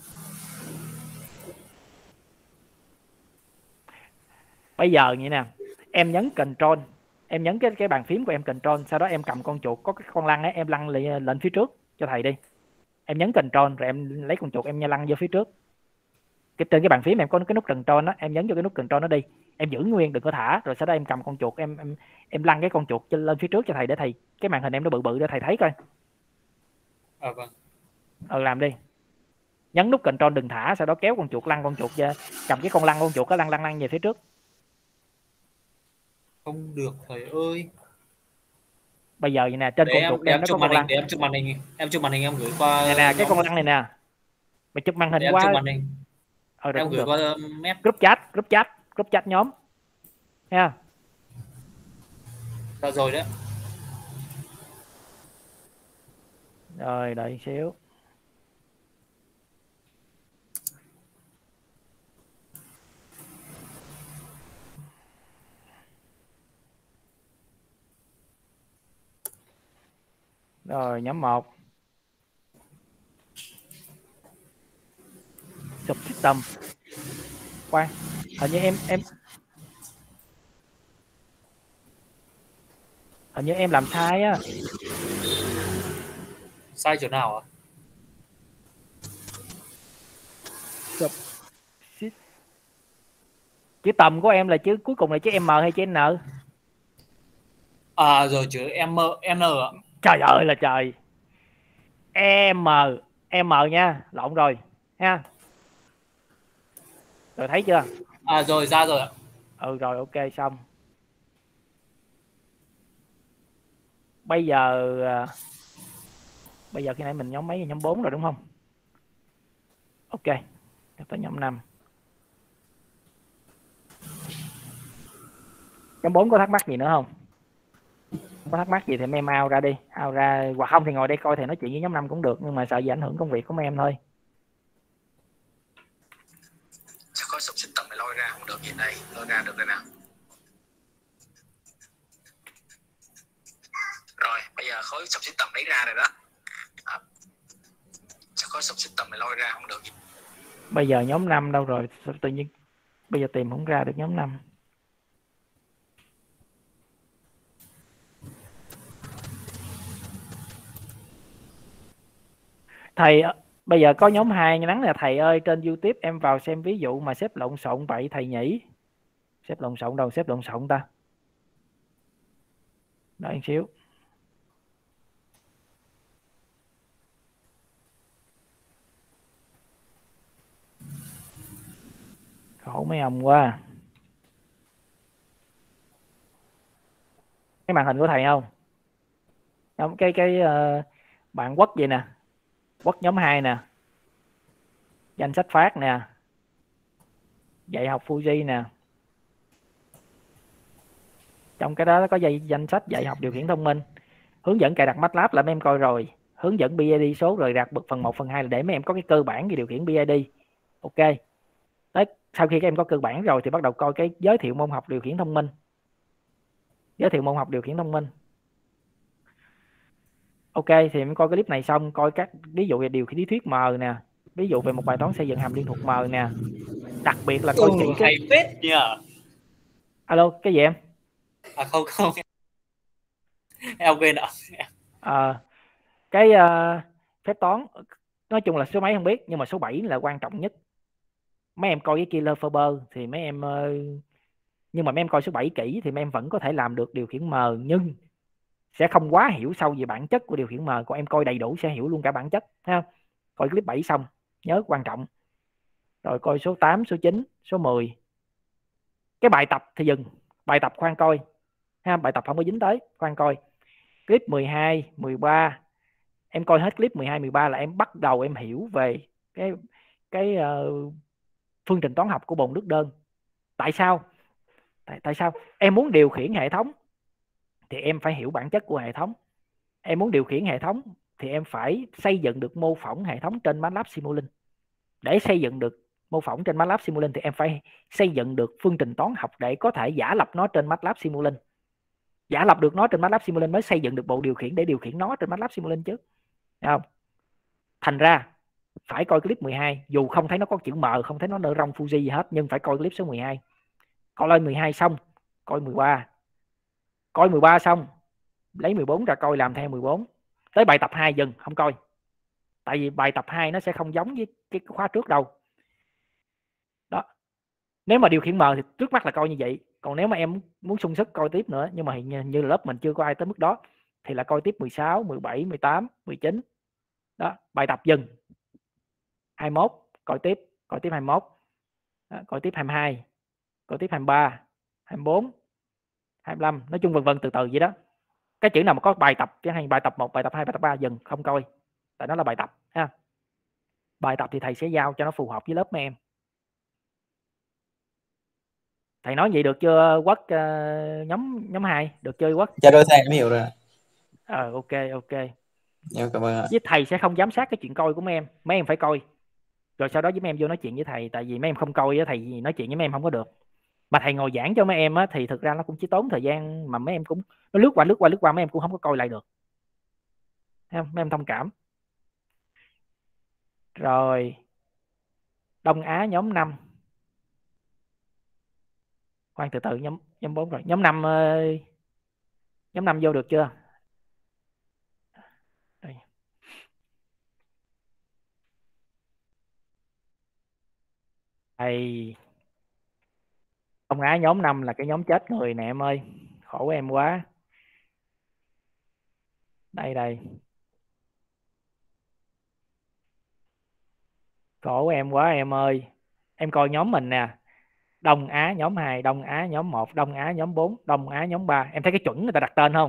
S1: Bây giờ vậy nè, em nhấn Control, em nhấn cái cái bàn phím của em Control, sau đó em cầm con chuột có cái con lăn ấy, em lăn lên, lên phía trước cho thầy đi. Em nhấn Control rồi em lấy con chuột em lăn vô phía trước. Cái trên cái bàn phím em có cái nút Control đó, em nhấn vô cái nút Control nó đi. Em giữ nguyên đừng có thả, rồi sau đó em cầm con chuột em em em lăn cái con chuột lên phía trước cho thầy để thầy cái màn hình em nó bự bự để thầy thấy coi.
S7: À vâng.
S1: Ừ làm đi. Nhấn nút Control đừng thả, sau đó kéo con chuột lăn con chuột ra, cầm cái con lăn con chuột có lăn lăn lăn về phía trước.
S7: Không được thầy ơi.
S1: Bây giờ vậy nè, trên
S7: để
S1: con
S7: em,
S1: chuột
S7: để
S1: em
S7: em
S1: nó
S7: chụp
S1: có con
S7: màn hình,
S1: lăn.
S7: để em chụp màn hình, em chụp màn hình em gửi qua.
S1: Nè nè, cái con lăn này nè. Mày chụp màn hình
S7: để
S1: qua.
S7: em chụp màn hình.
S1: Ờ,
S7: em gửi
S1: được.
S7: qua mét.
S1: Group chat, group chat, group chat nhóm. Nha.
S7: Dạ rồi đấy.
S1: Rồi đợi xíu. Rồi nhóm một. Subsystem. Khoan, hình như em em hình như em làm sai á.
S7: Sai chỗ nào ạ?
S1: Subsystem. Chữ tầm của em là chữ cuối cùng là chữ M hay chữ N?
S7: À rồi chữ M N ạ.
S1: Trời ơi là trời. M M nha, lộn rồi ha. Rồi thấy chưa?
S7: À rồi ra rồi ạ.
S1: Ừ rồi ok xong. Bây giờ bây giờ khi nãy mình nhóm mấy, nhóm bốn rồi đúng không? Ok, tới nhóm năm. Nhóm bốn có thắc mắc gì nữa không? Không có thắc mắc gì thì mấy em out ra đi, out ra, hoặc không thì ngồi đây coi thì nói chuyện với nhóm năm cũng được, nhưng mà sợ gì ảnh hưởng công việc của mấy em thôi.
S10: Sao có xúc xích tầm mày lôi ra không được gì đây, lôi ra được đây nào. Rồi bây giờ khối xúc xích tầm lấy ra rồi đó. À, sao có xúc xích tầm mày lôi ra không được gì.
S1: Bây giờ nhóm năm đâu rồi, sao tự nhiên bây giờ tìm không ra được nhóm năm. Thầy bây giờ có nhóm hai nhắn là thầy ơi trên YouTube em vào xem ví dụ mà xếp lộn xộn vậy thầy nhỉ. Xếp lộn xộn đâu, xếp lộn xộn ta. Đợi một xíu. Khổ mấy ông quá. Cái màn hình của thầy không? Nhóm cái cái uh, bạn Quốc vậy nè. Quốc nhóm hai nè. Danh sách phát nè. Dạy học Fuji nè. Trong cái đó có dạy danh sách dạy học điều khiển thông minh. Hướng dẫn cài đặt MATLAB là mấy em coi rồi. Hướng dẫn bê i đê số rồi đặt phần một phần hai là để mấy em có cái cơ bản về điều khiển bê i đê. Ok. Đấy, sau khi các em có cơ bản rồi thì bắt đầu coi cái giới thiệu môn học điều khiển thông minh. Giới thiệu môn học điều khiển thông minh. Ok, thì em coi cái clip này xong coi các ví dụ về điều khiển lý thuyết M nè, ví dụ về một bài toán xây dựng hàm liên thuộc M nè. Đặc biệt là coi
S7: ừ,
S1: kỹ cái
S7: hay phết nhờ.
S1: Alo, cái gì em?
S7: À không không. Em quên ạ.
S1: À, cái uh, phép toán nói chung là số mấy không biết, nhưng mà số bảy là quan trọng nhất. Mấy em coi cái Killer Ferber thì mấy em uh, nhưng mà mấy em coi số bảy kỹ thì mấy em vẫn có thể làm được điều khiển M, nhưng sẽ không quá hiểu sâu về bản chất của điều khiển M. Còn em coi đầy đủ sẽ hiểu luôn cả bản chất ha. Coi clip bảy xong nhớ quan trọng. Rồi coi số tám, số chín, số mười. Cái bài tập thì dừng, bài tập khoan coi ha, bài tập không có dính tới, khoan coi. Clip mười hai, mười ba em coi hết clip mười hai, mười ba là em bắt đầu em hiểu về cái cái uh, phương trình toán học của bồn nước đơn. Tại sao? Tại, tại sao? Em muốn điều khiển hệ thống thì em phải hiểu bản chất của hệ thống. Em muốn điều khiển hệ thống thì em phải xây dựng được mô phỏng hệ thống trên MATLAB Simulink. Để xây dựng được mô phỏng trên MATLAB Simulink thì em phải xây dựng được phương trình toán học để có thể giả lập nó trên MATLAB Simulink. Giả lập được nó trên MATLAB Simulink mới xây dựng được bộ điều khiển để điều khiển nó trên MATLAB Simulink chứ. Thấy không? Thành ra phải coi clip mười hai, dù không thấy nó có chữ M, không thấy nó nơ rong Fuji gì hết, nhưng phải coi clip số mười hai. Coi lên mười hai xong, coi mười ba. Coi mười ba xong, lấy mười bốn ra coi làm theo mười bốn. Tới bài tập hai dừng, không coi. Tại vì bài tập hai nó sẽ không giống với cái khóa trước đâu. Đó. Nếu mà điều khiển M thì trước mắt là coi như vậy. Còn nếu mà em muốn sung sức coi tiếp nữa, nhưng mà như, như lớp mình chưa có ai tới mức đó, thì là coi tiếp mười sáu, mười bảy, mười tám, mười chín. Đó, bài tập dừng. hai mươi mốt, coi tiếp, coi tiếp hai mươi mốt. Đó, coi tiếp hai mươi hai, coi tiếp hai mươi ba, hai mươi bốn, hai mươi lăm, nói chung vân vân từ từ vậy đó. Cái chữ nào mà có bài tập, chẳng hạn bài tập một, bài tập hai, bài tập ba dừng, không coi. Tại nó là bài tập ha. Bài tập thì thầy sẽ giao cho nó phù hợp với lớp mấy em. Thầy nói vậy được chưa Quốc? Uh, nhóm nhóm hai được chưa Quốc?
S11: Dạ đôi thầy em hiểu rồi.
S1: Ờ ok ok.
S11: Em cảm ơn ạ.
S1: Với thầy sẽ không giám sát cái chuyện coi của mấy em, mấy em phải coi. Rồi sau đó với mấy em vô nói chuyện với thầy, tại vì mấy em không coi với thầy nói chuyện với mấy em không có được. Mà thầy ngồi giảng cho mấy em á, thì thực ra nó cũng chỉ tốn thời gian mà mấy em cũng nó lướt qua lướt qua lướt qua mấy em cũng không có coi lại được. Thấy không? Mấy em thông cảm. Rồi Đông Á nhóm năm. Khoan từ từ, nhóm nhóm bốn rồi. Nhóm năm ơi. Nhóm năm vô được chưa? Đây. Đây. Đông Á nhóm năm là cái nhóm chết người nè em ơi. Khổ em quá. Đây đây. Khổ em quá em ơi. Em coi nhóm mình nè. Đông Á nhóm hai, Đông Á nhóm một, Đông Á nhóm bốn, Đông Á nhóm ba. Em thấy cái chuẩn người ta đặt tên không?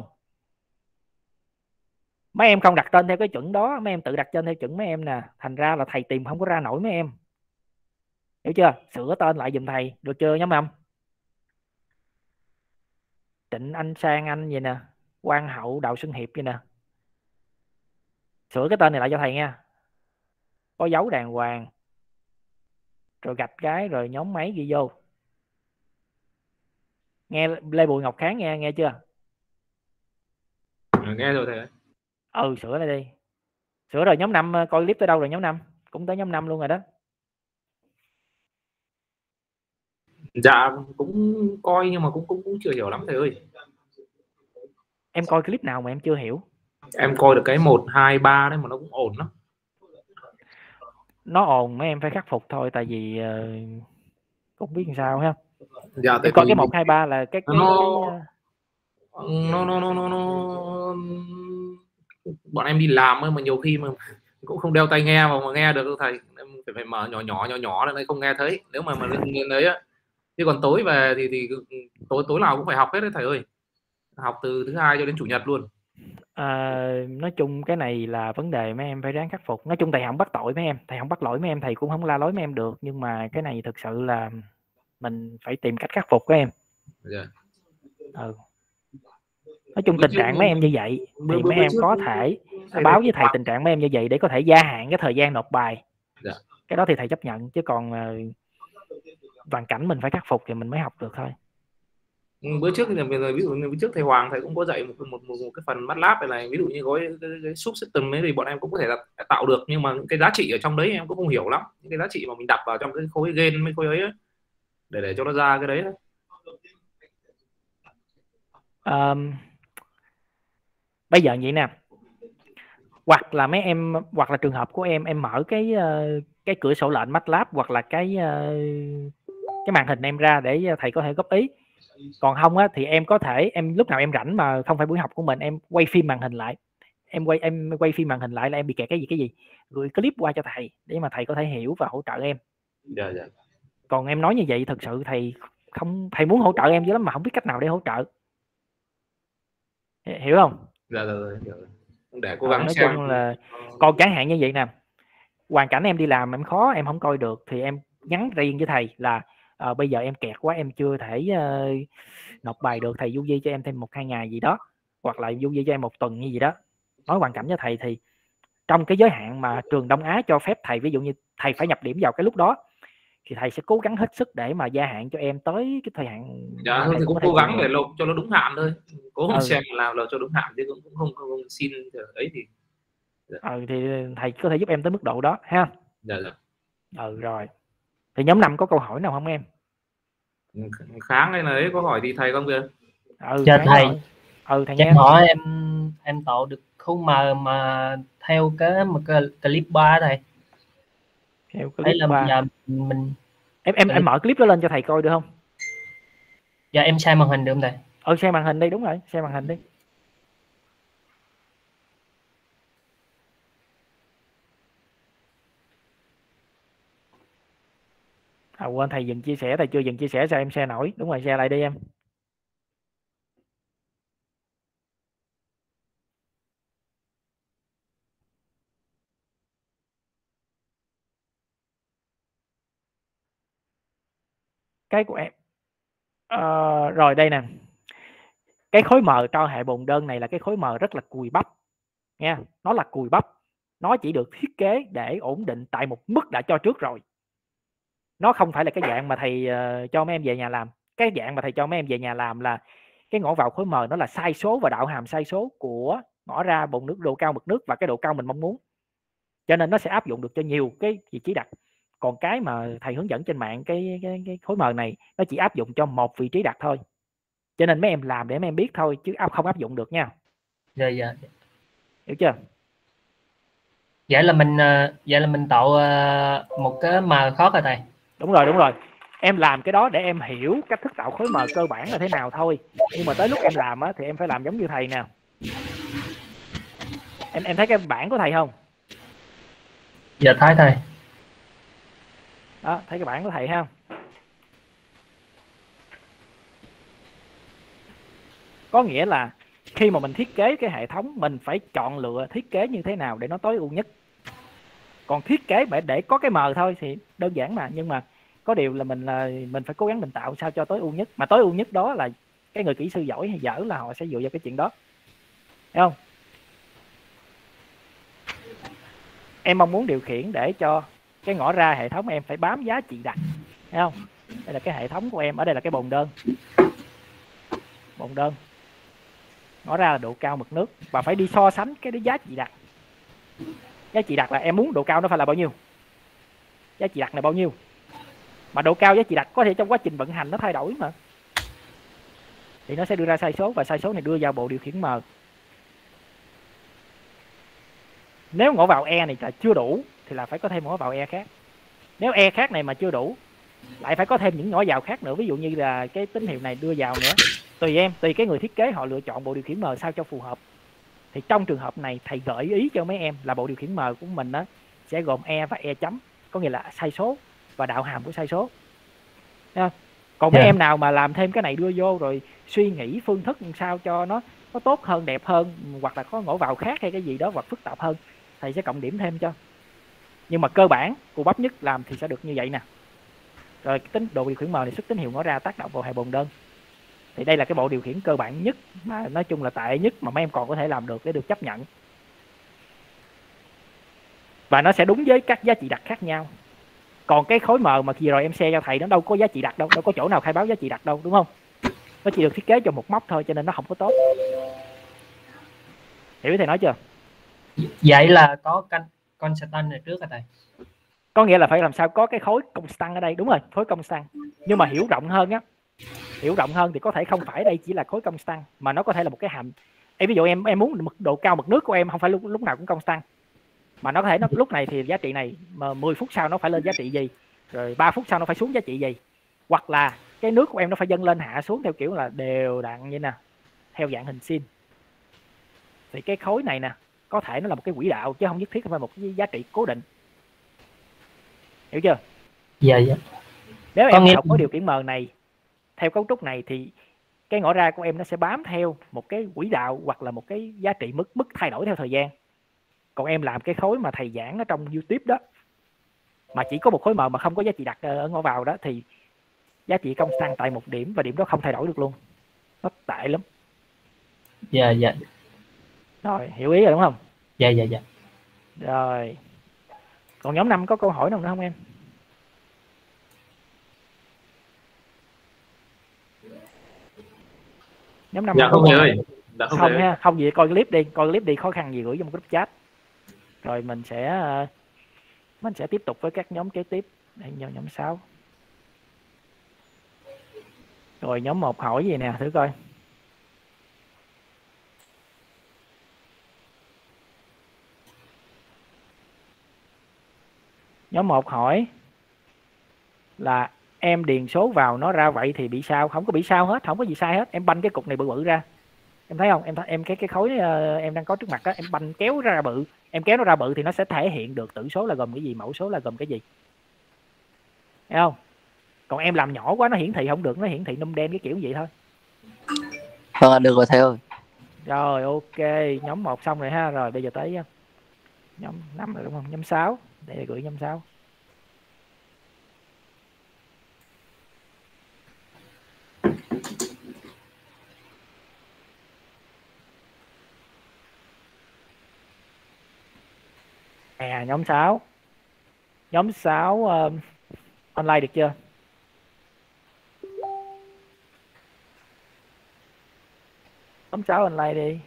S1: Mấy em không đặt tên theo cái chuẩn đó, mấy em tự đặt tên theo chuẩn mấy em nè. Thành ra là thầy tìm không có ra nổi mấy em. Hiểu chưa? Sửa tên lại giùm thầy, được chưa nhóm năm? Trịnh Anh Sang Anh vậy nè, Quang Hậu Đào Xuân Hiệp vậy nè. Sửa cái tên này lại cho thầy nha, có dấu đàng hoàng, rồi gạch cái, rồi nhóm máy ghi vô. Nghe Lê Bùi Ngọc Kháng nghe nghe chưa?
S12: Nghe rồi thầy.
S1: Ừ, sửa lại đi. Sửa rồi. Nhóm năm coi clip tới đâu rồi? Nhóm năm cũng tới nhóm năm luôn rồi đó.
S12: Dạ cũng coi nhưng mà cũng cũng cũng chưa hiểu lắm thầy ơi.
S1: Em coi clip nào mà em chưa hiểu?
S12: Em coi được cái một hai ba đấy mà nó cũng ổn lắm.
S1: Nó ồn mấy em phải khắc phục thôi, tại vì uh, cũng biết làm sao ha.
S12: Dạ,
S1: em coi cái một hai ba là cái cái,
S12: nó,
S1: cái
S12: uh... nó, nó, nó, nó, nó... bọn em đi làm ấy, mà nhiều khi mà cũng không đeo tai nghe mà, mà nghe được thầy. Em phải, phải mở nhỏ nhỏ nhỏ nhỏ lên đây không nghe thấy. Nếu mà mà lên đấy á. Chứ còn tối về thì thì tối tối nào cũng phải học hết đấy thầy ơi. Học từ thứ hai cho đến chủ nhật luôn.
S1: À, nói chung cái này là vấn đề mấy em phải ráng khắc phục. Nói chung thầy không bắt tội mấy em, thầy không bắt lỗi mấy em, thầy cũng không la lối mấy em được, nhưng mà cái này thực sự là mình phải tìm cách khắc phục các em.
S12: Yeah.
S1: Ừ. Nói chung tình trạng mấy em như vậy thì mấy em có thể báo với thầy tình trạng mấy em như vậy để có thể gia hạn cái thời gian nộp bài.
S12: Yeah.
S1: Cái đó thì thầy chấp nhận, chứ còn hoàn cảnh mình phải khắc phục thì mình mới học được thôi.
S12: Bữa trước thì ví dụ như bữa trước thầy Hoàng thầy cũng có dạy một một, một, một cái phần MATLAB này, này ví dụ như gói cái, cái, cái subsystem ấy thì bọn em cũng có thể là tạo được, nhưng mà cái giá trị ở trong đấy em cũng không hiểu lắm, những cái giá trị mà mình đặt vào trong cái khối gain mấy khối ấy, ấy để để cho nó ra cái đấy thôi.
S1: Um, bây giờ vậy nè, hoặc là mấy em, hoặc là trường hợp của em em mở cái cái cửa sổ lệnh MATLAB hoặc là cái cái màn hình em ra để thầy có thể góp ý. Còn không á thì em có thể em lúc nào em rảnh mà không phải buổi học của mình, em quay phim màn hình lại, em quay em quay phim màn hình lại là em bị kẹt cái gì cái gì gửi clip qua cho thầy để mà thầy có thể hiểu và hỗ trợ em.
S12: Dạ, dạ.
S1: Còn em nói như vậy thực sự thầy không, thầy muốn hỗ trợ em dữ lắm mà không biết cách nào để hỗ trợ, hiểu không?
S12: Dạ, dạ, dạ. Để cố gắng
S1: à, nói
S12: xem.
S1: chung là còn chẳng hạn như vậy nè, hoàn cảnh em đi làm em khó em không coi được thì em nhắn riêng với thầy là à, bây giờ em kẹt quá em chưa thể uh, nộp bài được, thầy du di cho em thêm một hai ngày gì đó, hoặc là du di cho em một tuần như gì đó, nói hoàn cảnh cho thầy. Thì trong cái giới hạn mà trường Đông Á cho phép thầy, ví dụ như thầy phải nhập điểm vào cái lúc đó thì thầy sẽ cố gắng hết sức để mà gia hạn cho em tới cái thời hạn.
S12: Dạ thôi thì cũng cố gắng để lộp cho nó đúng hạn thôi, cố
S1: ừ.
S12: xem làm là cho đúng hạn chứ cũng cũng không, không, không xin ấy thì.
S1: Dạ. Ừ, thì thầy có thể giúp em tới mức độ đó ha.
S12: Dạ, dạ.
S1: Ừ rồi. Thì nhóm năm có câu hỏi nào không em?
S12: Kháng hay là ấy có hỏi thì thầy không kìa?
S1: Ừ,
S13: dạ thầy.
S1: Hỏi. Ừ thầy
S13: nghe.
S1: nghe.
S13: Hỏi em em tạo được khung mờ mà theo cái một cái clip ba thầy.
S1: Theo clip
S13: là
S1: ba.
S13: Giờ mình
S1: em em em mở clip đó lên cho thầy coi được không?
S13: Dạ em share màn hình được không thầy?
S1: Ừ share màn hình đi, đúng rồi, share màn hình đi. À quên, thầy dừng chia sẻ, thầy chưa dừng chia sẻ sao em share nổi. Đúng rồi, share lại đi em. Cái của em à, rồi đây nè, cái khối M cho hệ bồn đơn này là cái khối M rất là cùi bắp nha, nó là cùi bắp, nó chỉ được thiết kế để ổn định tại một mức đã cho trước rồi, nó không phải là cái dạng mà thầy uh, cho mấy em về nhà làm. Cái dạng mà thầy cho mấy em về nhà làm là cái ngõ vào khối M nó là sai số và đạo hàm sai số của ngõ ra bồn nước, độ cao mực nước và cái độ cao mình mong muốn, cho nên nó sẽ áp dụng được cho nhiều cái vị trí đặt. Còn cái mà thầy hướng dẫn trên mạng cái cái, cái khối M này nó chỉ áp dụng cho một vị trí đặt thôi, cho nên mấy em làm để mấy em biết thôi chứ không áp dụng được nha.
S13: Dạ dạ.
S1: Hiểu chưa?
S13: Vậy là mình vậy là mình tạo một cái M khó rồi thầy.
S1: Đúng rồi, đúng rồi. Em làm cái đó để em hiểu cách thức tạo khối M cơ bản là thế nào thôi. Nhưng mà tới lúc em làm á thì em phải làm giống như thầy nè. Em em thấy cái bảng của thầy không?
S13: Dạ thấy thầy.
S1: Đó, thấy cái bảng của thầy ha. Có nghĩa là khi mà mình thiết kế cái hệ thống mình phải chọn lựa thiết kế như thế nào để nó tối ưu nhất. Còn thiết kế để có cái M thôi thì đơn giản mà, nhưng mà có điều là mình là mình phải cố gắng mình tạo sao cho tối ưu nhất, mà tối ưu nhất đó là cái người kỹ sư giỏi hay dở là họ sẽ dựa vào cái chuyện đó, thấy không? Em mong muốn điều khiển để cho cái ngõ ra hệ thống em phải bám giá trị đặt, thấy không? Đây là cái hệ thống của em, ở đây là cái bồn đơn, bồn đơn ngõ ra là độ cao mực nước, và phải đi so sánh cái giá trị đặt. Giá trị đặt là em muốn độ cao nó phải là bao nhiêu, giá trị đặt là bao nhiêu, mà độ cao giá trị đặt có thể trong quá trình vận hành nó thay đổi mà, thì nó sẽ đưa ra sai số, và sai số này đưa vào bộ điều khiển M. Nếu ngõ vào E này là chưa đủ thì là phải có thêm ngõ vào E khác. Nếu E khác này mà chưa đủ lại phải có thêm những ngõ vào khác nữa, ví dụ như là cái tín hiệu này đưa vào nữa. Tùy em, tùy cái người thiết kế họ lựa chọn bộ điều khiển M sao cho phù hợp. Thì trong trường hợp này thầy gợi ý cho mấy em là bộ điều khiển M của mình đó sẽ gồm E và E chấm, có nghĩa là sai số và đạo hàm của sai số. Thấy không? Còn mấy
S13: Yeah.
S1: em nào mà làm thêm cái này đưa vô rồi suy nghĩ phương thức làm sao cho nó nó tốt hơn, đẹp hơn, hoặc là có ngõ vào khác hay cái gì đó hoặc phức tạp hơn, thầy sẽ cộng điểm thêm cho. Nhưng mà cơ bản cụ bắp nhất làm thì sẽ được như vậy nè. Rồi cái tính độ điều khiển M thì xuất tín hiệu ngõ ra tác động vào hệ bồn đơn. Thì đây là cái bộ điều khiển cơ bản nhất mà nói chung là tệ nhất mà mấy em còn có thể làm được để được chấp nhận. Và nó sẽ đúng với các giá trị đặt khác nhau. Còn cái khối M mà khi rồi em share cho thầy nó đâu có giá trị đặt đâu, đâu có chỗ nào khai báo giá trị đặt đâu, đúng không? Nó chỉ được thiết kế cho một mốc thôi cho nên nó không có tốt. Hiểu ý thầy nói chưa?
S13: Vậy là có con constant này trước hả thầy?
S1: Có nghĩa là phải làm sao có cái khối constant ở đây, đúng rồi, khối constant. Nhưng mà hiểu rộng hơn á, hiểu rộng hơn thì có thể không phải đây chỉ là khối constant mà nó có thể là một cái hàm. Ê, ví dụ em em muốn mực độ cao mực nước của em không phải lúc lúc nào cũng constant, mà nó có thể nó lúc này thì giá trị này, mà mười phút sau nó phải lên giá trị gì, rồi ba phút sau nó phải xuống giá trị gì, hoặc là cái nước của em nó phải dâng lên hạ xuống theo kiểu là đều đặn như nè, theo dạng hình sin. Thì cái khối này nè có thể nó là một cái quỹ đạo chứ không nhất thiết phải một cái giá trị cố định. Hiểu chưa?
S13: Dạ dạ.
S1: Nếu
S13: Có
S1: em
S13: nghĩa...
S1: học có điều khiển M này theo cấu trúc này thì cái ngõ ra của em nó sẽ bám theo một cái quỹ đạo hoặc là một cái giá trị mức mức thay đổi theo thời gian. Còn em làm cái khối mà thầy giảng ở trong YouTube đó mà chỉ có một khối M mà không có giá trị đặt ở ngõ vào đó thì giá trị constant tại một điểm và điểm đó không thay đổi được luôn. Nó tệ lắm.
S13: Dạ dạ.
S1: Rồi, hiểu ý rồi đúng không?
S13: Dạ dạ dạ.
S1: Rồi. Còn nhóm năm có câu hỏi nào nữa không em? Nhóm năm
S12: dạ không thầy ơi. Dạ
S1: không,
S12: không,
S1: không ha, không gì coi clip đi, coi clip đi, khó khăn gì gửi trong group chat. Rồi mình sẽ mình sẽ tiếp tục với các nhóm kế tiếp. Đây nhóm nhóm sáu. Rồi nhóm một hỏi gì nè, thử coi. Nhóm một hỏi là em điền số vào nó ra vậy thì bị sao? Không có bị sao hết, không có gì sai hết. Em banh cái cục này bự bự ra. Em thấy không? Em em cái cái khối uh, em đang có trước mặt đó, em banh kéo ra bự, em kéo nó ra bự thì nó sẽ thể hiện được tử số là gồm cái gì, mẫu số là gồm cái gì. Thấy không? Còn em làm nhỏ quá nó hiển thị không được, nó hiển thị nôm đen cái kiểu vậy thôi.
S6: Vâng, được rồi thầy ơi.
S1: Rồi ok, nhóm một xong rồi ha. Rồi bây giờ tới nhóm năm rồi đúng không? Nhóm sáu. Để gửi nhóm sáu. À, nhóm sáu. Nhóm sáu uh, online được chưa? Nhóm sáu online đi.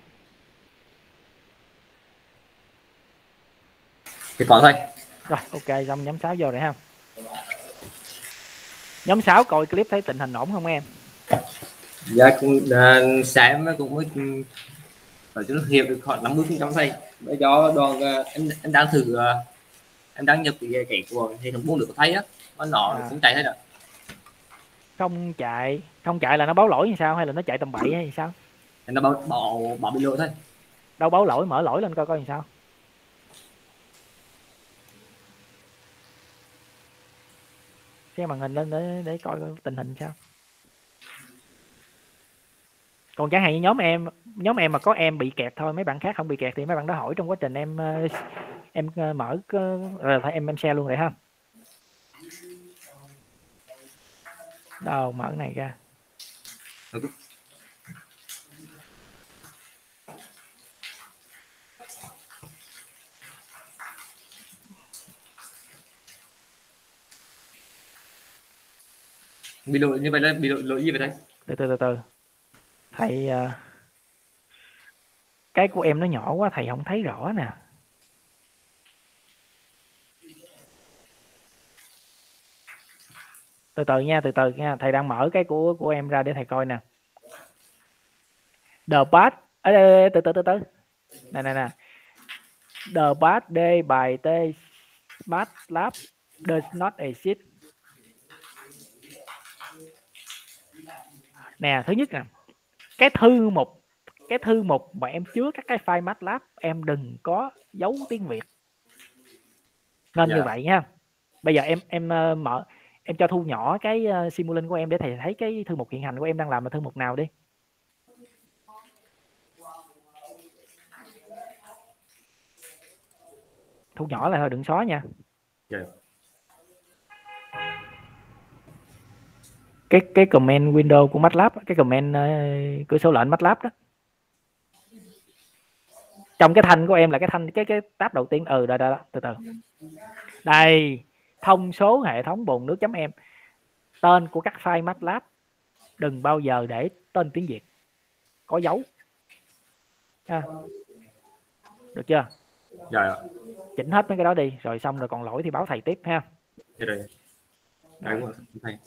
S12: Thì có thôi.
S1: Rồi ok, xong nhóm sáu vô rồi ha. Nhóm sáu coi clip thấy tình hình ổn không em?
S7: Dạ cũng uh, sáng cũng mới phải chúng hiệp được khoảng năm mươi phần trăm thầy. Bây giờ đoàn uh, em em đang thử uh, em đang nhập cái cái của hệ thống buôn lửa thấy á, nó nọ
S1: À.
S7: cũng chạy hết rồi.
S1: Không chạy, không chạy là nó báo lỗi như sao hay là nó chạy tầm bậy hay sao?
S7: Nó báo bảo bảo bị lỗi thôi.
S1: Đâu báo lỗi, mở lỗi lên coi coi như sao. Xem màn hình lên để để coi tình hình sao. Còn chẳng hạn như nhóm em, nhóm em mà có em bị kẹt thôi, mấy bạn khác không bị kẹt thì mấy bạn đó hỏi trong quá trình em em mở rồi phải em em share luôn rồi ha. Đâu mở cái này ra.
S7: Bị lỗi như vậy là bị lỗi, lỗi gì vậy thầy?
S1: Từ từ từ từ. Thầy uh, cái của em nó nhỏ quá thầy không thấy rõ nè. Từ từ nha, từ từ nha, thầy đang mở cái của của em ra để thầy coi nè. The path à, từ từ từ từ. Nè nè nè. The path D by T MATLAB does not exist. Nè, thứ nhất nè, cái thư mục cái thư mục mà em chứa các cái file MATLAB em đừng có giấu tiếng Việt. Nên
S7: Dạ.
S1: như vậy nha. Bây giờ em em uh, mở em cho thu nhỏ cái uh, Simulink của em để thầy thấy cái thư mục hiện hành của em đang làm là thư mục nào đi. Thu nhỏ lại thôi, đừng xóa nha.
S7: Dạ.
S1: Cái cái command window của MATLAB, cái command uh, cửa sổ lệnh MATLAB đó. Trong cái thanh của em là cái thanh cái cái tab đầu tiên. Ừ đây đây từ từ. Đây, thông số hệ thống bồn nước chấm em. Tên của các file MATLAB đừng bao giờ để tên tiếng Việt có dấu. À. Được chưa?
S7: Dạ.
S1: Chỉnh hết mấy cái đó đi, rồi xong rồi còn lỗi thì báo thầy tiếp ha.
S7: Dạ rồi. Đúng rồi thầy.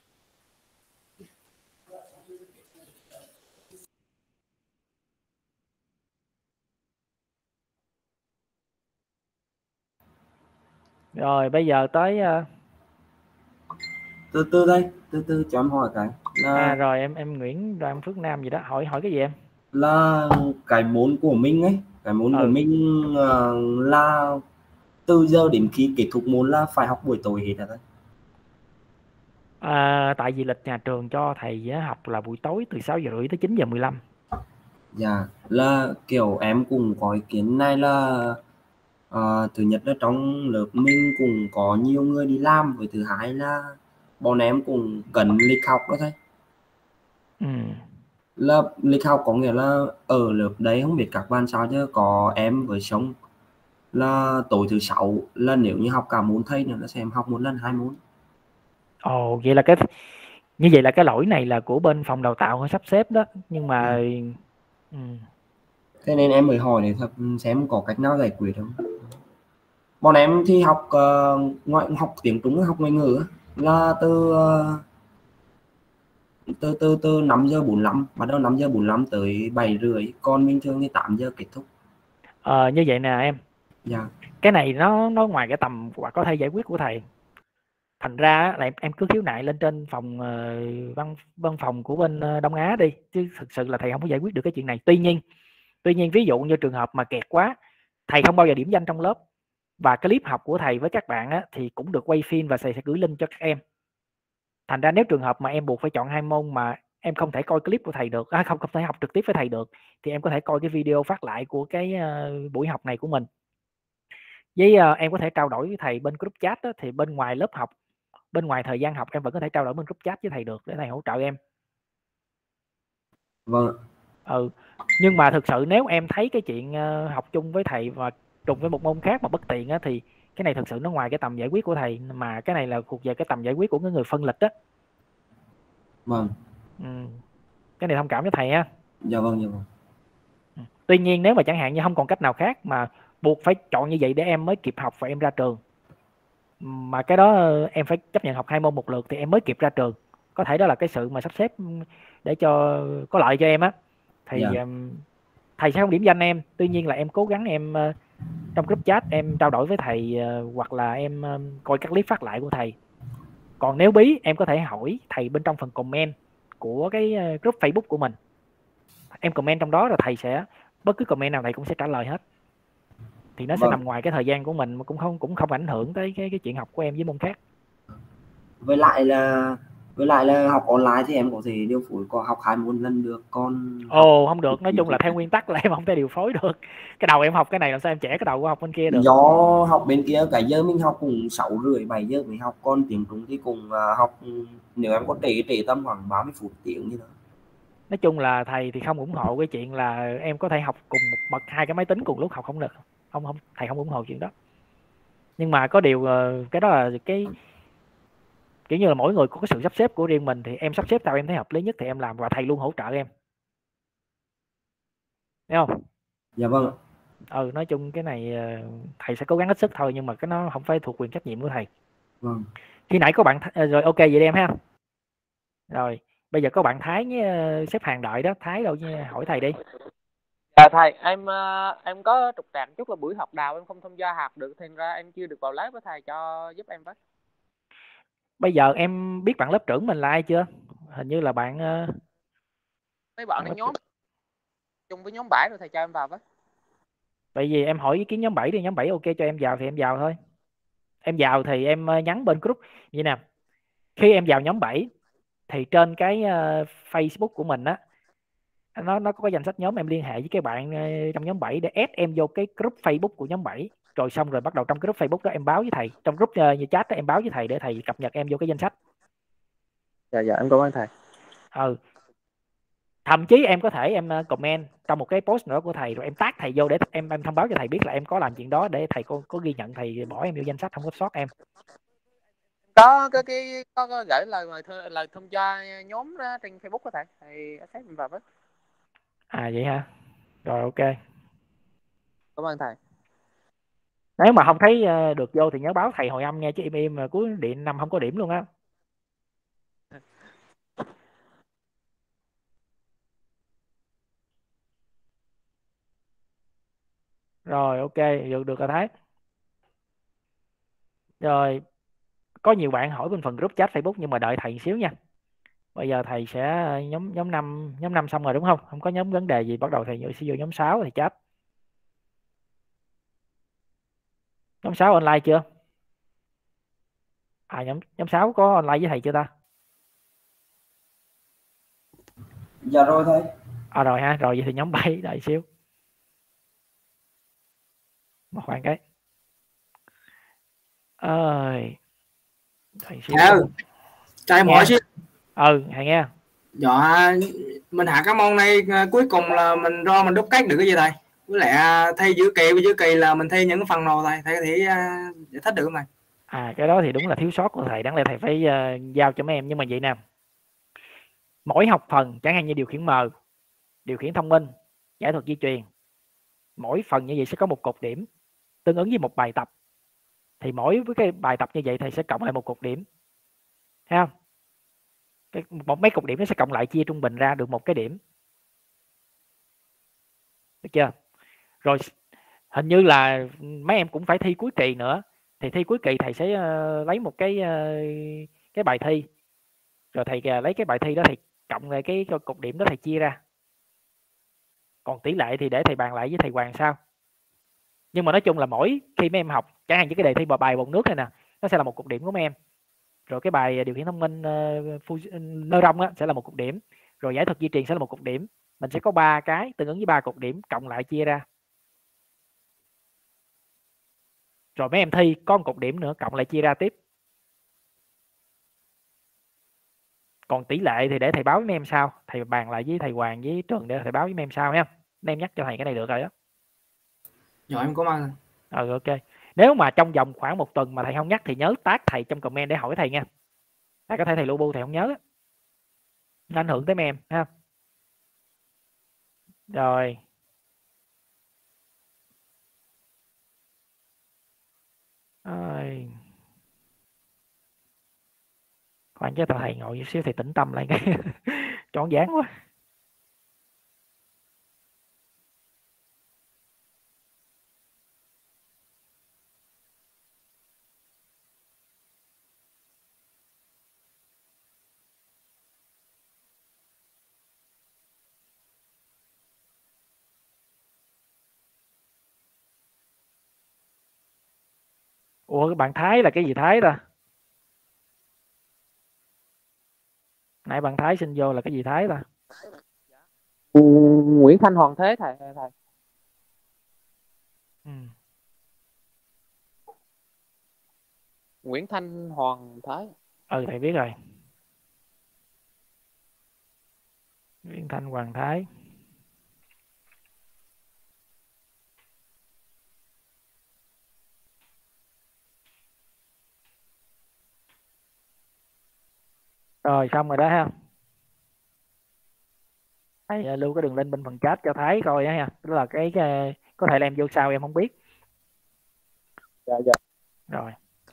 S1: Rồi bây giờ tới uh...
S14: từ từ đây, từ từ cho em hỏi cái là...
S1: à rồi em em Nguyễn Đoàn Phước Nam gì đó, hỏi hỏi cái gì em?
S14: Là cái môn của mình ấy, cái môn ừ. của mình uh, là từ giờ đến khi kết thúc môn là phải học buổi tối hết hả thầy?
S1: À, tại vì lịch nhà trường cho thầy học là buổi tối từ sáu giờ rưỡi tới chín giờ mười lăm.
S14: Dạ, là kiểu em cũng có ý kiến này là uh, thứ nhất là trong lớp mình cũng có nhiều người đi làm, với thứ hai là bọn em cũng cần lịch học đó thầy.
S1: Ừ.
S14: Là lịch học có nghĩa là ở lớp đấy không biết các bạn sao chứ có em với sống là tối thứ sáu là nếu như học cả môn thầy nữa là sẽ em học một lần hai môn.
S1: Ồ, vậy là cái như vậy là cái lỗi này là của bên phòng đào tạo họ sắp xếp đó, nhưng mà ừ. Ừ.
S14: Thế nên em mới hỏi để thật xem có cách nào giải quyết không. Bọn em thì học uh, ngoại học tiếng Trung, học ngoại ngữ là từ uh, từ từ từ năm giờ bốn mươi lăm, bắt đầu năm giờ bốn mươi lăm tới bảy rưỡi, còn bình thường thì tám giờ kết thúc.
S1: Ờ, như vậy nè em.
S14: Dạ.
S1: Cái này nó nó ngoài cái tầm hoặc có thể giải quyết của thầy. Thành ra là em, em cứ khiếu nại lên trên phòng uh, văn văn phòng của bên uh, Đông Á đi, chứ thực sự là thầy không có giải quyết được cái chuyện này. Tuy nhiên tuy nhiên ví dụ như trường hợp mà kẹt quá, thầy không bao giờ điểm danh trong lớp, và cái clip học của thầy với các bạn á, thì cũng được quay phim và thầy sẽ gửi link cho các em. Thành ra nếu trường hợp mà em buộc phải chọn hai môn mà em không thể coi clip của thầy được, à, không không thể học trực tiếp với thầy được, thì em có thể coi cái video phát lại của cái uh, buổi học này của mình. Với uh, em có thể trao đổi với thầy bên group chat đó, thì bên ngoài lớp học, bên ngoài thời gian học em vẫn có thể trao đổi bên group chat với thầy được để thầy hỗ trợ em.
S14: Vâng.
S1: Ừ. Nhưng mà thực sự nếu em thấy cái chuyện uh, học chung với thầy và trùng với một môn khác mà bất tiện á, thì cái này thực sự nó ngoài cái tầm giải quyết của thầy, mà cái này là thuộc về cái tầm giải quyết của cái người phân lịch đó.
S14: Vâng.
S1: Ừ. Cái này thông cảm với thầy ha.
S14: Dạ vâng, dạ vâng.
S1: Tuy nhiên nếu mà chẳng hạn như không còn cách nào khác mà buộc phải chọn như vậy để em mới kịp học và em ra trường, mà cái đó em phải chấp nhận học hai môn một lượt thì em mới kịp ra trường, có thể đó là cái sự mà sắp xếp để cho có lợi cho em á, thì yeah. thầy sẽ không điểm danh em. Tuy nhiên là em cố gắng em trong group chat em trao đổi với thầy, hoặc là em coi các clip phát lại của thầy. Còn nếu bí em có thể hỏi thầy bên trong phần comment của cái group Facebook của mình, em comment trong đó rồi thầy sẽ bất cứ comment nào thầy cũng sẽ trả lời hết. Thì nó sẽ vâng. nằm ngoài cái thời gian của mình, mà cũng không cũng không ảnh hưởng tới cái cái chuyện học của em với môn khác.
S14: Với lại là với lại là học online thì em có thể điều phối có học hai môn lần được, con
S1: ồ không được. Nói chung là theo nguyên tắc là em không thể điều phối được. Cái đầu em học cái này làm sao em trẻ cái đầu của học bên kia được.
S14: Do học bên kia cái giờ mình học cùng sáu rưỡi bảy giờ mình học, con tiếng Trung thì cùng uh, học nếu em có trễ trễ tầm khoảng ba mươi phút tiếng như đó.
S1: Nói chung là thầy thì không ủng hộ cái chuyện là em có thể học cùng một bậc hai cái máy tính cùng lúc học, không được. Không không thầy không ủng hộ chuyện đó. Nhưng mà có điều cái đó là cái kiểu như là mỗi người có cái sự sắp xếp của riêng mình, thì em sắp xếp sao em thấy hợp lý nhất thì em làm, và thầy luôn hỗ trợ em, thấy không?
S14: Dạ vâng ạ.
S1: Ừ, nói chung cái này ờ, thầy sẽ cố gắng hết sức thôi, nhưng mà cái nó không phải thuộc quyền trách nhiệm của thầy.
S14: Vâng.
S1: Khi nãy có bạn Th- ờ, rồi ok vậy đi em ha. Rồi bây giờ có bạn Thái với ờ, xếp hàng đợi đó, Thái đâu nha, hỏi thầy đi.
S15: Dạ thầy, em ờ, em có trục trặc chút là buổi học đào em không tham gia học được, thành ra em chưa được vào lớp với thầy, cho giúp em với.
S1: Bây giờ em biết bạn lớp trưởng mình là ai chưa? Hình như là bạn ờ,
S15: Mấy bạn
S1: bạn
S15: ใน
S1: lớp
S15: nhóm
S1: trưởng.
S15: chung với nhóm bảy rồi thầy cho em vào với.
S1: Tại vì em hỏi ý kiến nhóm bảy đi, nhóm bảy ok cho em vào thì em vào thôi. Em vào thì em ờ, nhắn bên group vậy nè. Khi em vào nhóm bảy thì trên cái ờ, Facebook của mình á, nó nó có cái danh sách nhóm, em liên hệ với cái bạn ờ, trong nhóm bảy để add em vô cái group Facebook của nhóm bảy, rồi xong rồi bắt đầu trong cái group Facebook đó em báo với thầy, trong group ờ, như chat đó em báo với thầy để thầy cập nhật em vô cái danh sách.
S15: Dạ dạ em cảm ơn thầy.
S1: Ừ, thậm chí em có thể em ờ, comment trong một cái post nữa của thầy, rồi em tag thầy vô để em em thông báo cho thầy biết là em có làm chuyện đó, để thầy có, có ghi nhận, thầy bỏ em vô danh sách, không có sót em.
S15: Có cái cái có, có gửi lời mời thư, lời thông gia nhóm đó trên Facebook của thầy, thầy accept em vào với.
S1: À vậy hả? Rồi ok.
S15: Cảm ơn thầy.
S1: Nếu mà không thấy ờ, được vô thì nhớ báo thầy hồi âm nghe, chứ im im mà cuối điện năm không có điểm luôn á. Rồi ok, được được rồi Thái. Rồi có nhiều bạn hỏi bên phần group chat Facebook, nhưng mà đợi thầy xíu nha. Bây giờ thầy sẽ ờ, nhóm nhóm năm nhóm năm xong rồi đúng không? Không có nhóm vấn đề gì, bắt đầu thầy sẽ vô nhóm sáu thì chat. Nhóm sáu online chưa? À nhóm nhóm sáu có online với thầy chưa ta?
S14: Dạ rồi thầy.
S1: À rồi ha, rồi vậy thì nhóm bảy đợi xíu. Một khoan cái. Ơi. Thầy xíu.
S16: Thầy ơi, cho em hỏi xíu.
S1: Ừ, thầy nghe.
S16: Dạ, mình hạ cái môn này cuối cùng là mình ro mình đúc cách được cái gì thầy? Với lại thi giữa kỳ với giữa kỳ là mình thi những cái phần nào thầy? Thầy có thể uh, giải thích được không thầy?
S1: À cái đó thì đúng là thiếu sót của thầy, đáng lẽ thầy phải uh, giao cho mấy em, nhưng mà vậy nè. Mỗi học phần chẳng hạn như điều khiển M, điều khiển thông minh, giải thuật di truyền, mỗi phần như vậy sẽ có một cột điểm tương ứng với một bài tập. Thì mỗi với cái bài tập như vậy thầy sẽ cộng lại một cột điểm, thấy không? Cái, một mấy cột điểm nó sẽ cộng lại chia trung bình ra được một cái điểm, được chưa? Rồi hình như là mấy em cũng phải thi cuối kỳ nữa, thì thi cuối kỳ thầy sẽ uh, lấy một cái uh, cái bài thi, rồi thầy uh, lấy cái bài thi đó thầy cộng lại cái, cái cột điểm đó thầy chia ra. Còn tỷ lệ thì để thầy bàn lại với thầy Hoàng sau. Nhưng mà nói chung là mỗi khi mấy em học, chẳng hạn như cái đề thi bài bồn nước này nè, nó sẽ là một cột điểm của mấy em. Rồi cái bài điều khiển thông minh uh, nơ rong á sẽ là một cột điểm, rồi giải thuật di truyền sẽ là một cột điểm. Mình sẽ có ba cái tương ứng với ba cột điểm cộng lại chia ra. Rồi mấy em thi có một cột điểm nữa cộng lại chia ra tiếp. Còn tỷ lệ thì để thầy báo với mấy em sau, thầy bàn lại với thầy Hoàng với Trường để thầy báo với mấy em sau nha. Mấy em nhắc cho thầy cái này được rồi đó.
S16: Rồi em cảm ơn.
S1: Ừ ok. Nếu mà trong vòng khoảng một tuần mà thầy không nhắc thì nhớ tag thầy trong comment để hỏi thầy nha. Thầy có thể thầy lu bu thầy không nhớ, nó ảnh hưởng tới mấy em ha. Rồi. Ôi. Khoan cho thầy ngồi chút xíu, thầy tĩnh tâm lại cái tròn dáng quá. Ủa cái bạn Thái là cái gì Thái ta? Nãy bạn Thái xin vô là cái gì Thái ta?
S15: Ừ, Nguyễn Thanh Hoàng Thế thầy thầy.
S1: Ừ.
S15: Nguyễn Thanh Hoàng Thế.
S1: Ừ thầy biết rồi. Nguyễn Thanh Hoàng Thái. Rồi xong rồi đó ha. Thầy lưu cái đường link bên phần chat cho Thái coi á ha. Đó là cái, cái có thể là em vô sau em không biết.
S9: Dạ dạ.
S1: Rồi.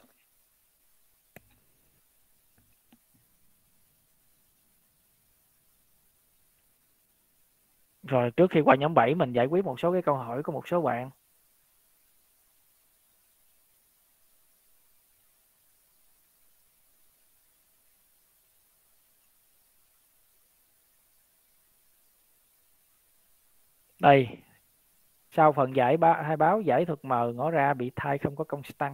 S1: Rồi trước khi qua nhóm bảy mình giải quyết một số cái câu hỏi của một số bạn. Đây. Sau phần giải ba, hai báo giải thuật M ngõ ra bị thai không có constant.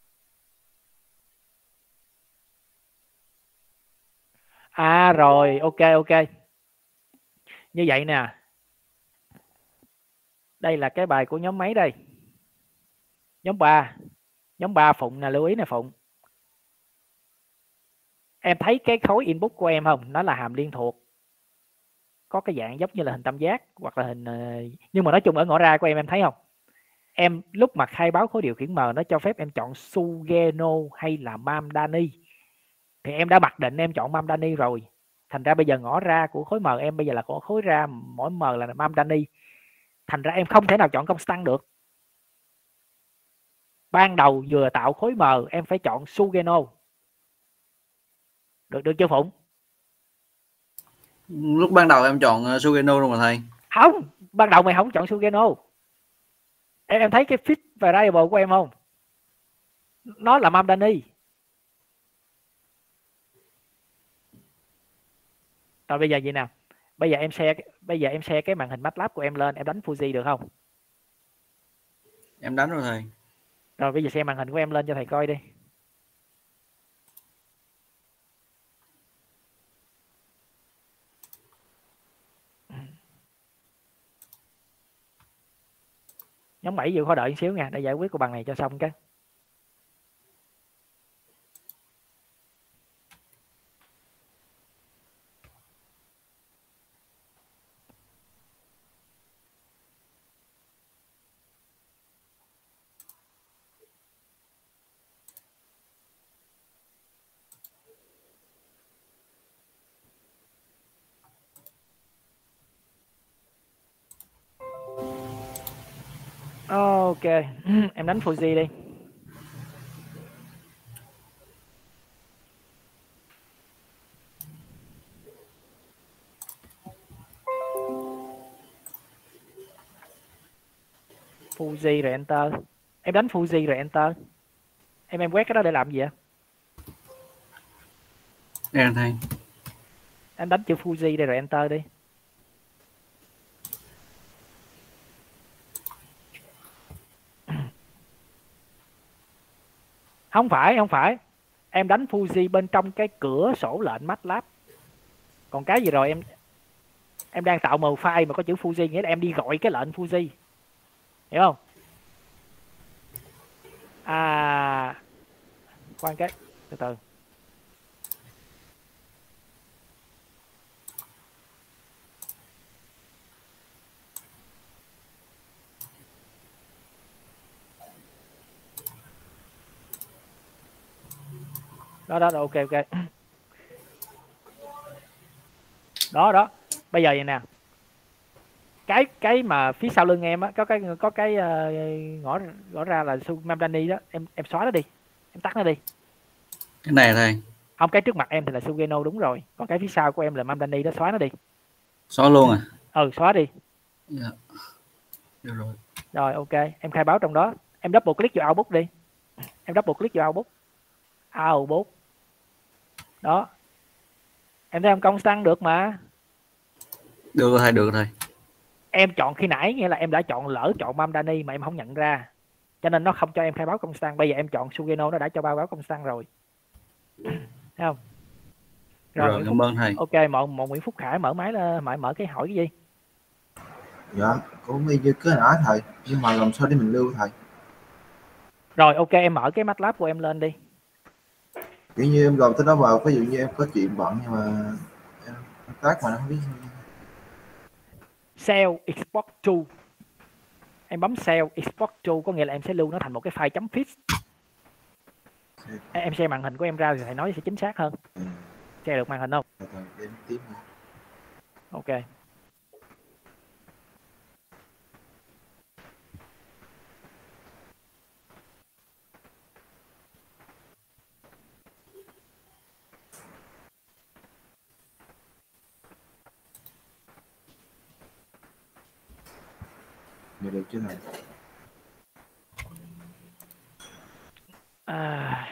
S1: À rồi, ok ok. Như vậy nè. Đây là cái bài của nhóm mấy đây? Nhóm ba. Nhóm ba Phụng nè, lưu ý nè Phụng. Em thấy cái khối input của em không? Nó là hàm liên thuộc. Có cái dạng giống như là hình tam giác hoặc là hình, nhưng mà nói chung ở ngõ ra của em em thấy không? Em lúc mà khai báo khối điều khiển M nó cho phép em chọn Sugeno hay là Mamdani. Thì em đã mặc định em chọn Mamdani rồi. Thành ra bây giờ ngõ ra của khối M em bây giờ là khối ra mỗi M là Mamdani. Thành ra em không thể nào chọn constant được. Ban đầu vừa tạo khối M em phải chọn Sugeno. Được được chưa Phụng?
S11: Lúc ban đầu em chọn uh, Sugeno rồi mà thầy.
S1: Không, ban đầu mày không chọn Sugeno. Em em thấy cái fit variable của em không? Nó là Mamdani. Rồi bây giờ gì nào? Bây giờ em share bây giờ em share cái màn hình MATLAB của em lên, em đánh Fuji được không?
S11: Em đánh rồi thầy.
S1: Rồi bây giờ share màn hình của em lên cho thầy coi đi. Nhóm bảy vừa khó đợi một xíu nha, để giải quyết của bằng này cho xong cái. Ok, em đánh Fuji đi. Fuji rồi enter. Em đánh Fuji rồi enter. Em em quét cái đó để làm gì ạ?
S11: Em thầy.
S1: Em đánh chữ Fuji đây rồi enter đi. Không phải, không phải. Em đánh Fuji bên trong cái cửa sổ lệnh MATLAB. Còn cái gì rồi em em đang tạo màu file mà có chữ Fuji, nghĩa là em đi gọi cái lệnh Fuji. Hiểu không? À, khoan cái, từ từ. Đó đó, đó ok ok. Đó đó. Bây giờ vậy nè. Cái cái mà phía sau lưng em á có cái có cái uh, ngõ ngõ ra là Mamdani đó, em em xóa nó đi. Em tắt nó đi.
S11: Cái này thầy.
S1: Không, cái trước mặt em thì là Sugeno đúng rồi. Còn cái phía sau của em là Mamdani đó, xóa nó đi.
S11: Xóa luôn à?
S1: Ừ, xóa đi.
S11: Dạ. Được rồi.
S1: Rồi ok, em khai báo trong đó. Em double click vào output đi. Em double click vào output. Output. Đó. Em thấy em constant được mà.
S11: Được rồi thầy, được rồi thầy.
S1: Em chọn khi nãy nghĩa là em đã chọn lỡ chọn Mamdani mà em không nhận ra. Cho nên nó không cho em khai báo constant. Bây giờ em chọn Sugeno nó đã cho báo báo constant rồi. Thấy không?
S11: Rồi, rồi cảm ơn thầy.
S1: Ok, một, một Nguyễn Phúc Khải mở máy lên, mở mở cái hỏi cái gì?
S2: Dạ, cũng y như cái nãy thầy, nhưng mà làm sao để mình lưu thầy?
S1: Rồi ok, em mở cái MATLAB của em lên đi.
S2: Kiểu như em gồm tới đó vào, ví dụ như em có chuyện bận nhưng mà em tác mà nó không biết.
S1: Cell export to. Em bấm cell export to có nghĩa là em sẽ lưu nó thành một cái file .fix. Em xem màn hình của em ra thì thầy nói sẽ chính xác hơn. Share được màn hình không?
S2: Em tiếp.
S1: Ok.
S2: Dạ được chứ thầy.
S1: À...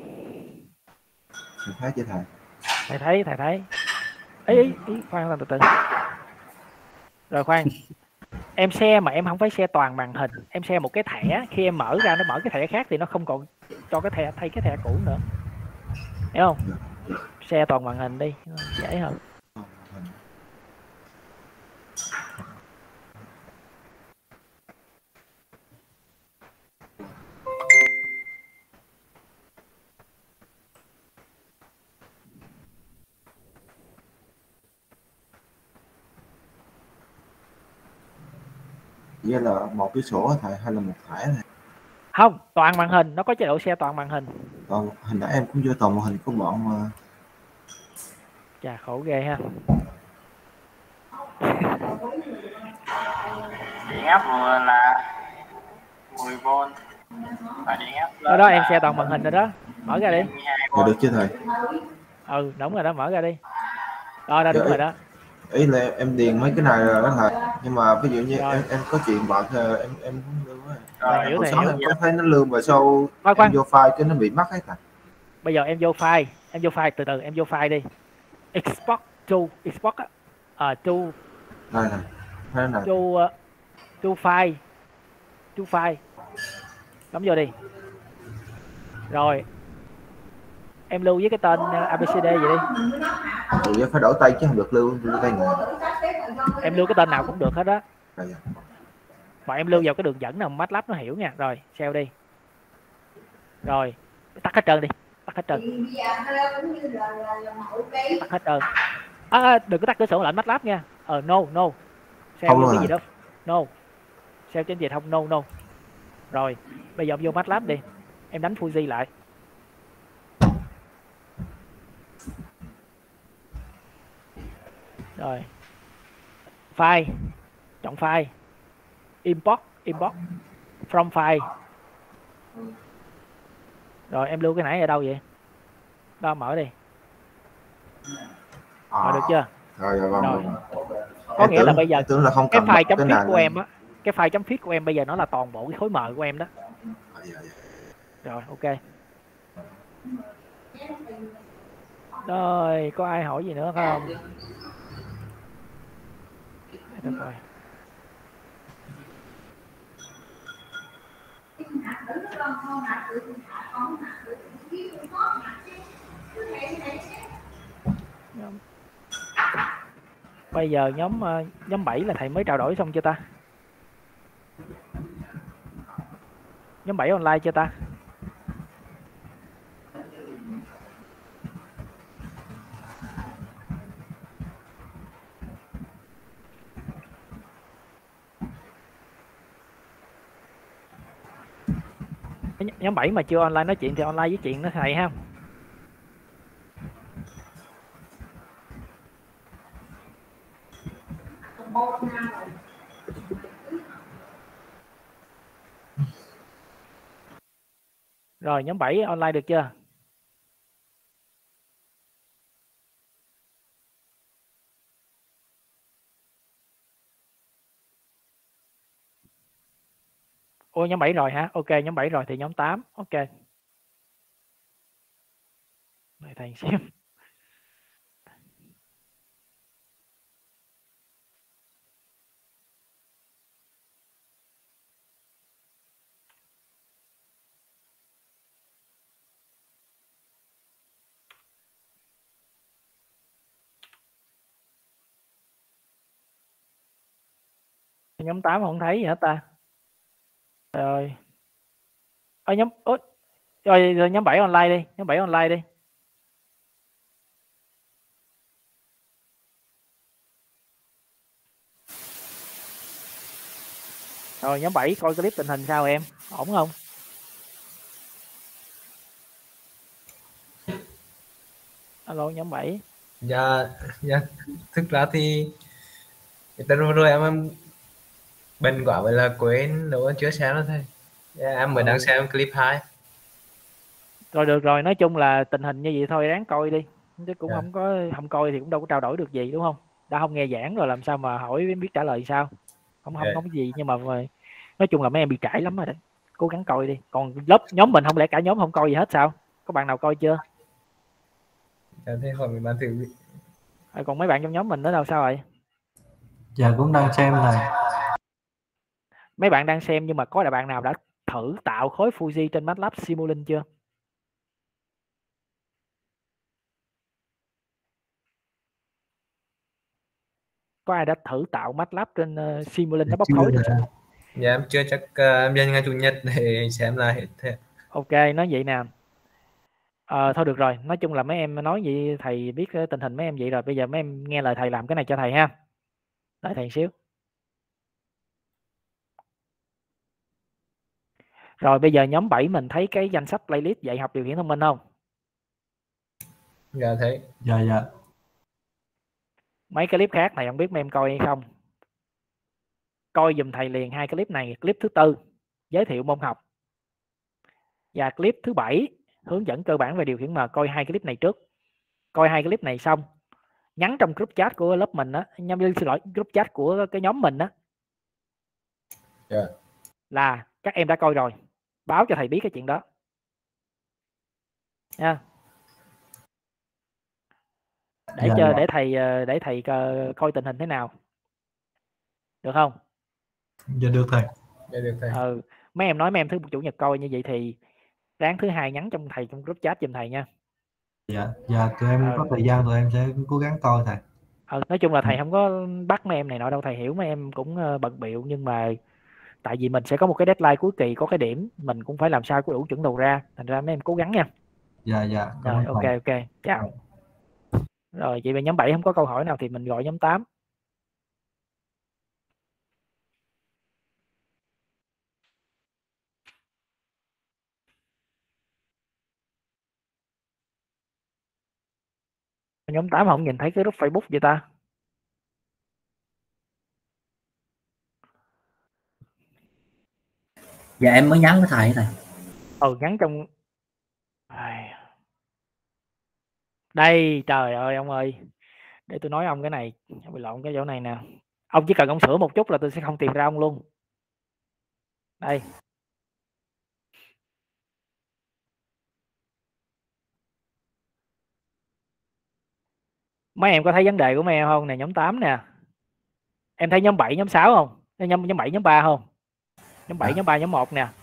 S2: Thầy thấy chưa thầy?
S1: Thầy thấy, thầy thấy. Ý, ý, ý khoan là từ từ. Rồi khoan. Em share mà em không phải share toàn màn hình, em share một cái thẻ, khi em mở ra nó mở cái thẻ khác thì nó không còn cho cái thẻ thay cái thẻ cũ nữa. Hiểu không? Share toàn màn hình đi, dễ hơn.
S2: Vậy là một cái sổ thầy hay là một thẻ này?
S1: Không, toàn màn hình, nó có chế độ share toàn màn hình.
S2: Toàn hình nãy em cũng vô toàn màn hình của bọn mà.
S1: Chà khổ ghê ha.
S17: Điện áp vừa là mười vôn và điện áp
S1: Đó, đó em share toàn màn hình rồi đó, mở ra đi.
S2: Dạ được chứ thầy.
S1: Ừ đúng rồi đó, mở ra đi. Đó, đó
S2: Dạ,
S1: đúng
S2: ý,
S1: rồi đó.
S2: ý là em điền mấy cái này rồi đó thầy, nhưng mà ví dụ như em em có chuyện bận em em không lưu á. Rồi em
S1: hiểu
S2: buổi
S1: thầy
S2: sáng
S1: hiểu.
S2: em có thấy nó lưu mà sau
S1: Khoan,
S2: em
S1: khoan.
S2: vô file cái nó bị mất hết thầy.
S1: Bây giờ em vô file, em vô file từ từ em vô file đi. Export to export á. À, to
S2: Đây này. Đây này.
S1: to uh, to file. To file. Bấm vô đi. Rồi. Em lưu với cái tên a bê xê đê vậy đi.
S2: Thì phải đổi tay chứ không được lưu lưu tay nghề.
S1: Em lưu cái tên nào cũng được hết đó.
S2: Dạ.
S1: Và em lưu vào cái đường dẫn nào MATLAB nó hiểu nha. Rồi, share đi. Rồi, tắt hết trơn đi. Tắt hết trơn. Tắt hết trơn. À, đừng có tắt cửa sổ lệnh MATLAB nha. Ờ, no, no. Share vô cái gì đó. No. Share trên gì không? No, no. Rồi, bây giờ em vô MATLAB đi. Em đánh Fuji lại. Rồi. File. Chọn file. Import, import. From file. Rồi em lưu cái nãy ở đâu vậy? Đó mở đi. Mở được chưa?
S2: Rồi, rồi, rồi.
S1: Rồi. Có nghĩa
S2: tưởng,
S1: là bây giờ
S2: tưởng là không
S1: cái
S2: cần
S1: file chấm
S2: cái
S1: viết
S2: này
S1: của
S2: nữa.
S1: em á, cái file chấm viết của em bây giờ nó là toàn bộ cái khối M của em đó. Rồi, ok. Rồi, có ai hỏi gì nữa không? Được rồi. Bây giờ nhóm nhóm bảy là thầy mới trao đổi xong chưa ta? Nhóm bảy online chưa ta? Nhóm bảy mà chưa online nói chuyện thì online với chuyện nó thầy ha. Rồi nhóm bảy online được chưa? Ôi nhóm bảy rồi hả? Ok, nhóm bảy rồi thì nhóm tám. Ok. Để thầy xem. Nhóm tám không thấy gì hết ta. Rồi. Ở nhóm ôi, rồi, rồi nhóm bảy online đi, nhóm bảy online đi. Rồi nhóm bảy coi clip tình hình sao em, ổn không? Alo nhóm bảy.
S18: Dạ, dạ thực ra thì từ rồi, rồi em, em bận quá vậy là quên đâu chưa xem nó thôi. Dạ, em mới
S1: Ừ.
S18: đang xem clip hai.
S1: Rồi được rồi, nói chung là tình hình như vậy thôi, ráng coi đi chứ cũng
S18: Dạ.
S1: không có không coi thì cũng đâu có trao đổi được gì đúng không? Đã không nghe giảng rồi làm sao mà hỏi biết trả lời sao? Không không
S18: Dạ.
S1: không có gì, nhưng mà nói chung là mấy em bị trải lắm rồi đấy. Cố gắng coi đi. Còn lớp nhóm mình không lẽ cả nhóm không coi gì hết sao? Có bạn nào coi chưa?
S18: Dạ, thế hỏi mình bạn thử.
S1: Rồi còn mấy bạn trong nhóm mình nữa đâu sao rồi?
S19: Dạ cũng đang xem này.
S1: Mấy bạn đang xem nhưng mà có là bạn nào đã thử tạo khối Fuji trên MATLAB Simulink chưa? Có ai đã thử tạo MATLAB trên uh, Simulink nó bóc khối được?
S18: Dạ em chưa, chắc uh, em dành ngày chủ nhật để xem lại hết thế.
S1: Ok, nói vậy nè. Ờ, thôi được rồi, nói chung là mấy em nói vậy thầy biết tình hình mấy em vậy rồi, bây giờ mấy em nghe lời thầy làm cái này cho thầy ha. Đợi thầy xíu. Rồi bây giờ nhóm bảy mình thấy cái danh sách playlist dạy học điều khiển thông minh không?
S18: Dạ thấy.
S19: Dạ dạ.
S1: Mấy cái clip khác thầy không biết mấy em coi hay không. Coi dùm thầy liền hai clip này, clip thứ tư giới thiệu môn học và clip thứ bảy hướng dẫn cơ bản về điều khiển M. Coi hai clip này trước. Coi hai clip này xong nhắn trong group chat của lớp mình á, nhâm xin lỗi group chat của cái nhóm mình á.
S18: Yeah.
S1: Là các em đã coi rồi, báo cho thầy biết cái chuyện đó nha. Để
S19: Dạ,
S1: cho
S19: dạ.
S1: để thầy để thầy coi tình hình thế nào, được không?
S19: Dạ được thầy.
S18: Dạ được thầy.
S1: Ừ, mấy em nói mấy em thứ chủ nhật coi như vậy thì ráng thứ hai nhắn trong thầy trong group chat giùm thầy nha.
S19: Dạ dạ tụi em
S1: ừ.
S19: có thời gian tụi em sẽ cố gắng coi thầy.
S1: Ừ, nói chung là thầy không có bắt mấy em này nọ đâu, thầy hiểu mấy em cũng bận bịu, nhưng mà tại vì mình sẽ có một cái deadline cuối kỳ, có cái điểm mình cũng phải làm sao có đủ chuẩn đầu ra, thành ra mấy em cố gắng nha.
S19: Dạ dạ.
S1: Rồi ok
S19: thầy.
S1: ok chào. Rồi vậy về nhóm bảy không có câu hỏi nào thì mình gọi nhóm tám. Nhóm tám không nhìn thấy cái group Facebook vậy ta?
S6: Dạ em mới nhắn với thầy thầy.
S1: Ừ nhắn trong đây, trời ơi ông ơi, để tôi nói ông cái này, bị lộn cái chỗ này nè. Ông chỉ cần ông sửa một chút là tôi sẽ không tìm ra ông luôn. Đây. Mấy em có thấy vấn đề của mấy em không? Nè nhóm tám nè. Em thấy nhóm bảy, nhóm sáu không? Nhóm nhóm bảy, nhóm ba không? Nhóm bảy, nhóm ba, nhóm một nè.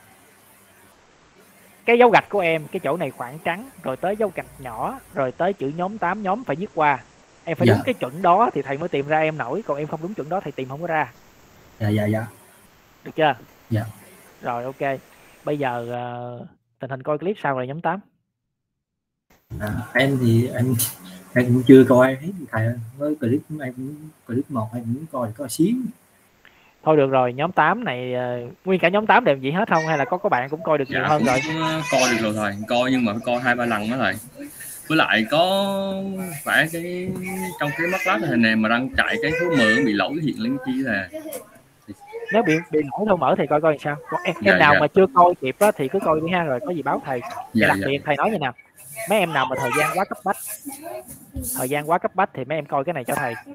S1: Cái dấu gạch của em, cái chỗ này khoảng trắng, rồi tới dấu gạch nhỏ, rồi tới chữ nhóm tám nhóm phải viết qua. Em phải
S6: Dạ.
S1: đúng cái chuẩn đó thì thầy mới tìm ra em nổi, còn em không đúng chuẩn đó thầy tìm không có ra.
S6: Dạ dạ dạ.
S1: Được chưa?
S6: Dạ.
S1: Rồi ok. Bây giờ uh, tình hình coi clip sao rồi nhóm tám?
S6: À, em thì em em cũng chưa coi hết thầy ơi. Với clip em cũng clip một em cũng coi coi xíu.
S1: Thôi được rồi, nhóm tám này uh, nguyên cả nhóm tám đều vậy hết không, hay là có có bạn cũng coi được
S4: Dạ,
S1: nhiều hơn rồi?
S4: coi được rồi thầy, coi nhưng mà phải coi hai ba lần đó thầy. Với lại có phải cái trong cái MATLAB hình này mà đang chạy cái số mười bị lỗi hiện lên chi là
S1: nếu bị bị lỗi đâu mở thì coi coi sao. Còn em,
S4: dạ,
S1: em nào
S4: dạ.
S1: mà chưa coi kịp á thì cứ coi đi ha, rồi có gì báo thầy.
S4: Dạ,
S1: đặc
S4: dạ.
S1: biệt thầy nói như nào, mấy em nào mà thời gian quá cấp bách thời gian quá cấp bách thì mấy em coi cái này cho thầy.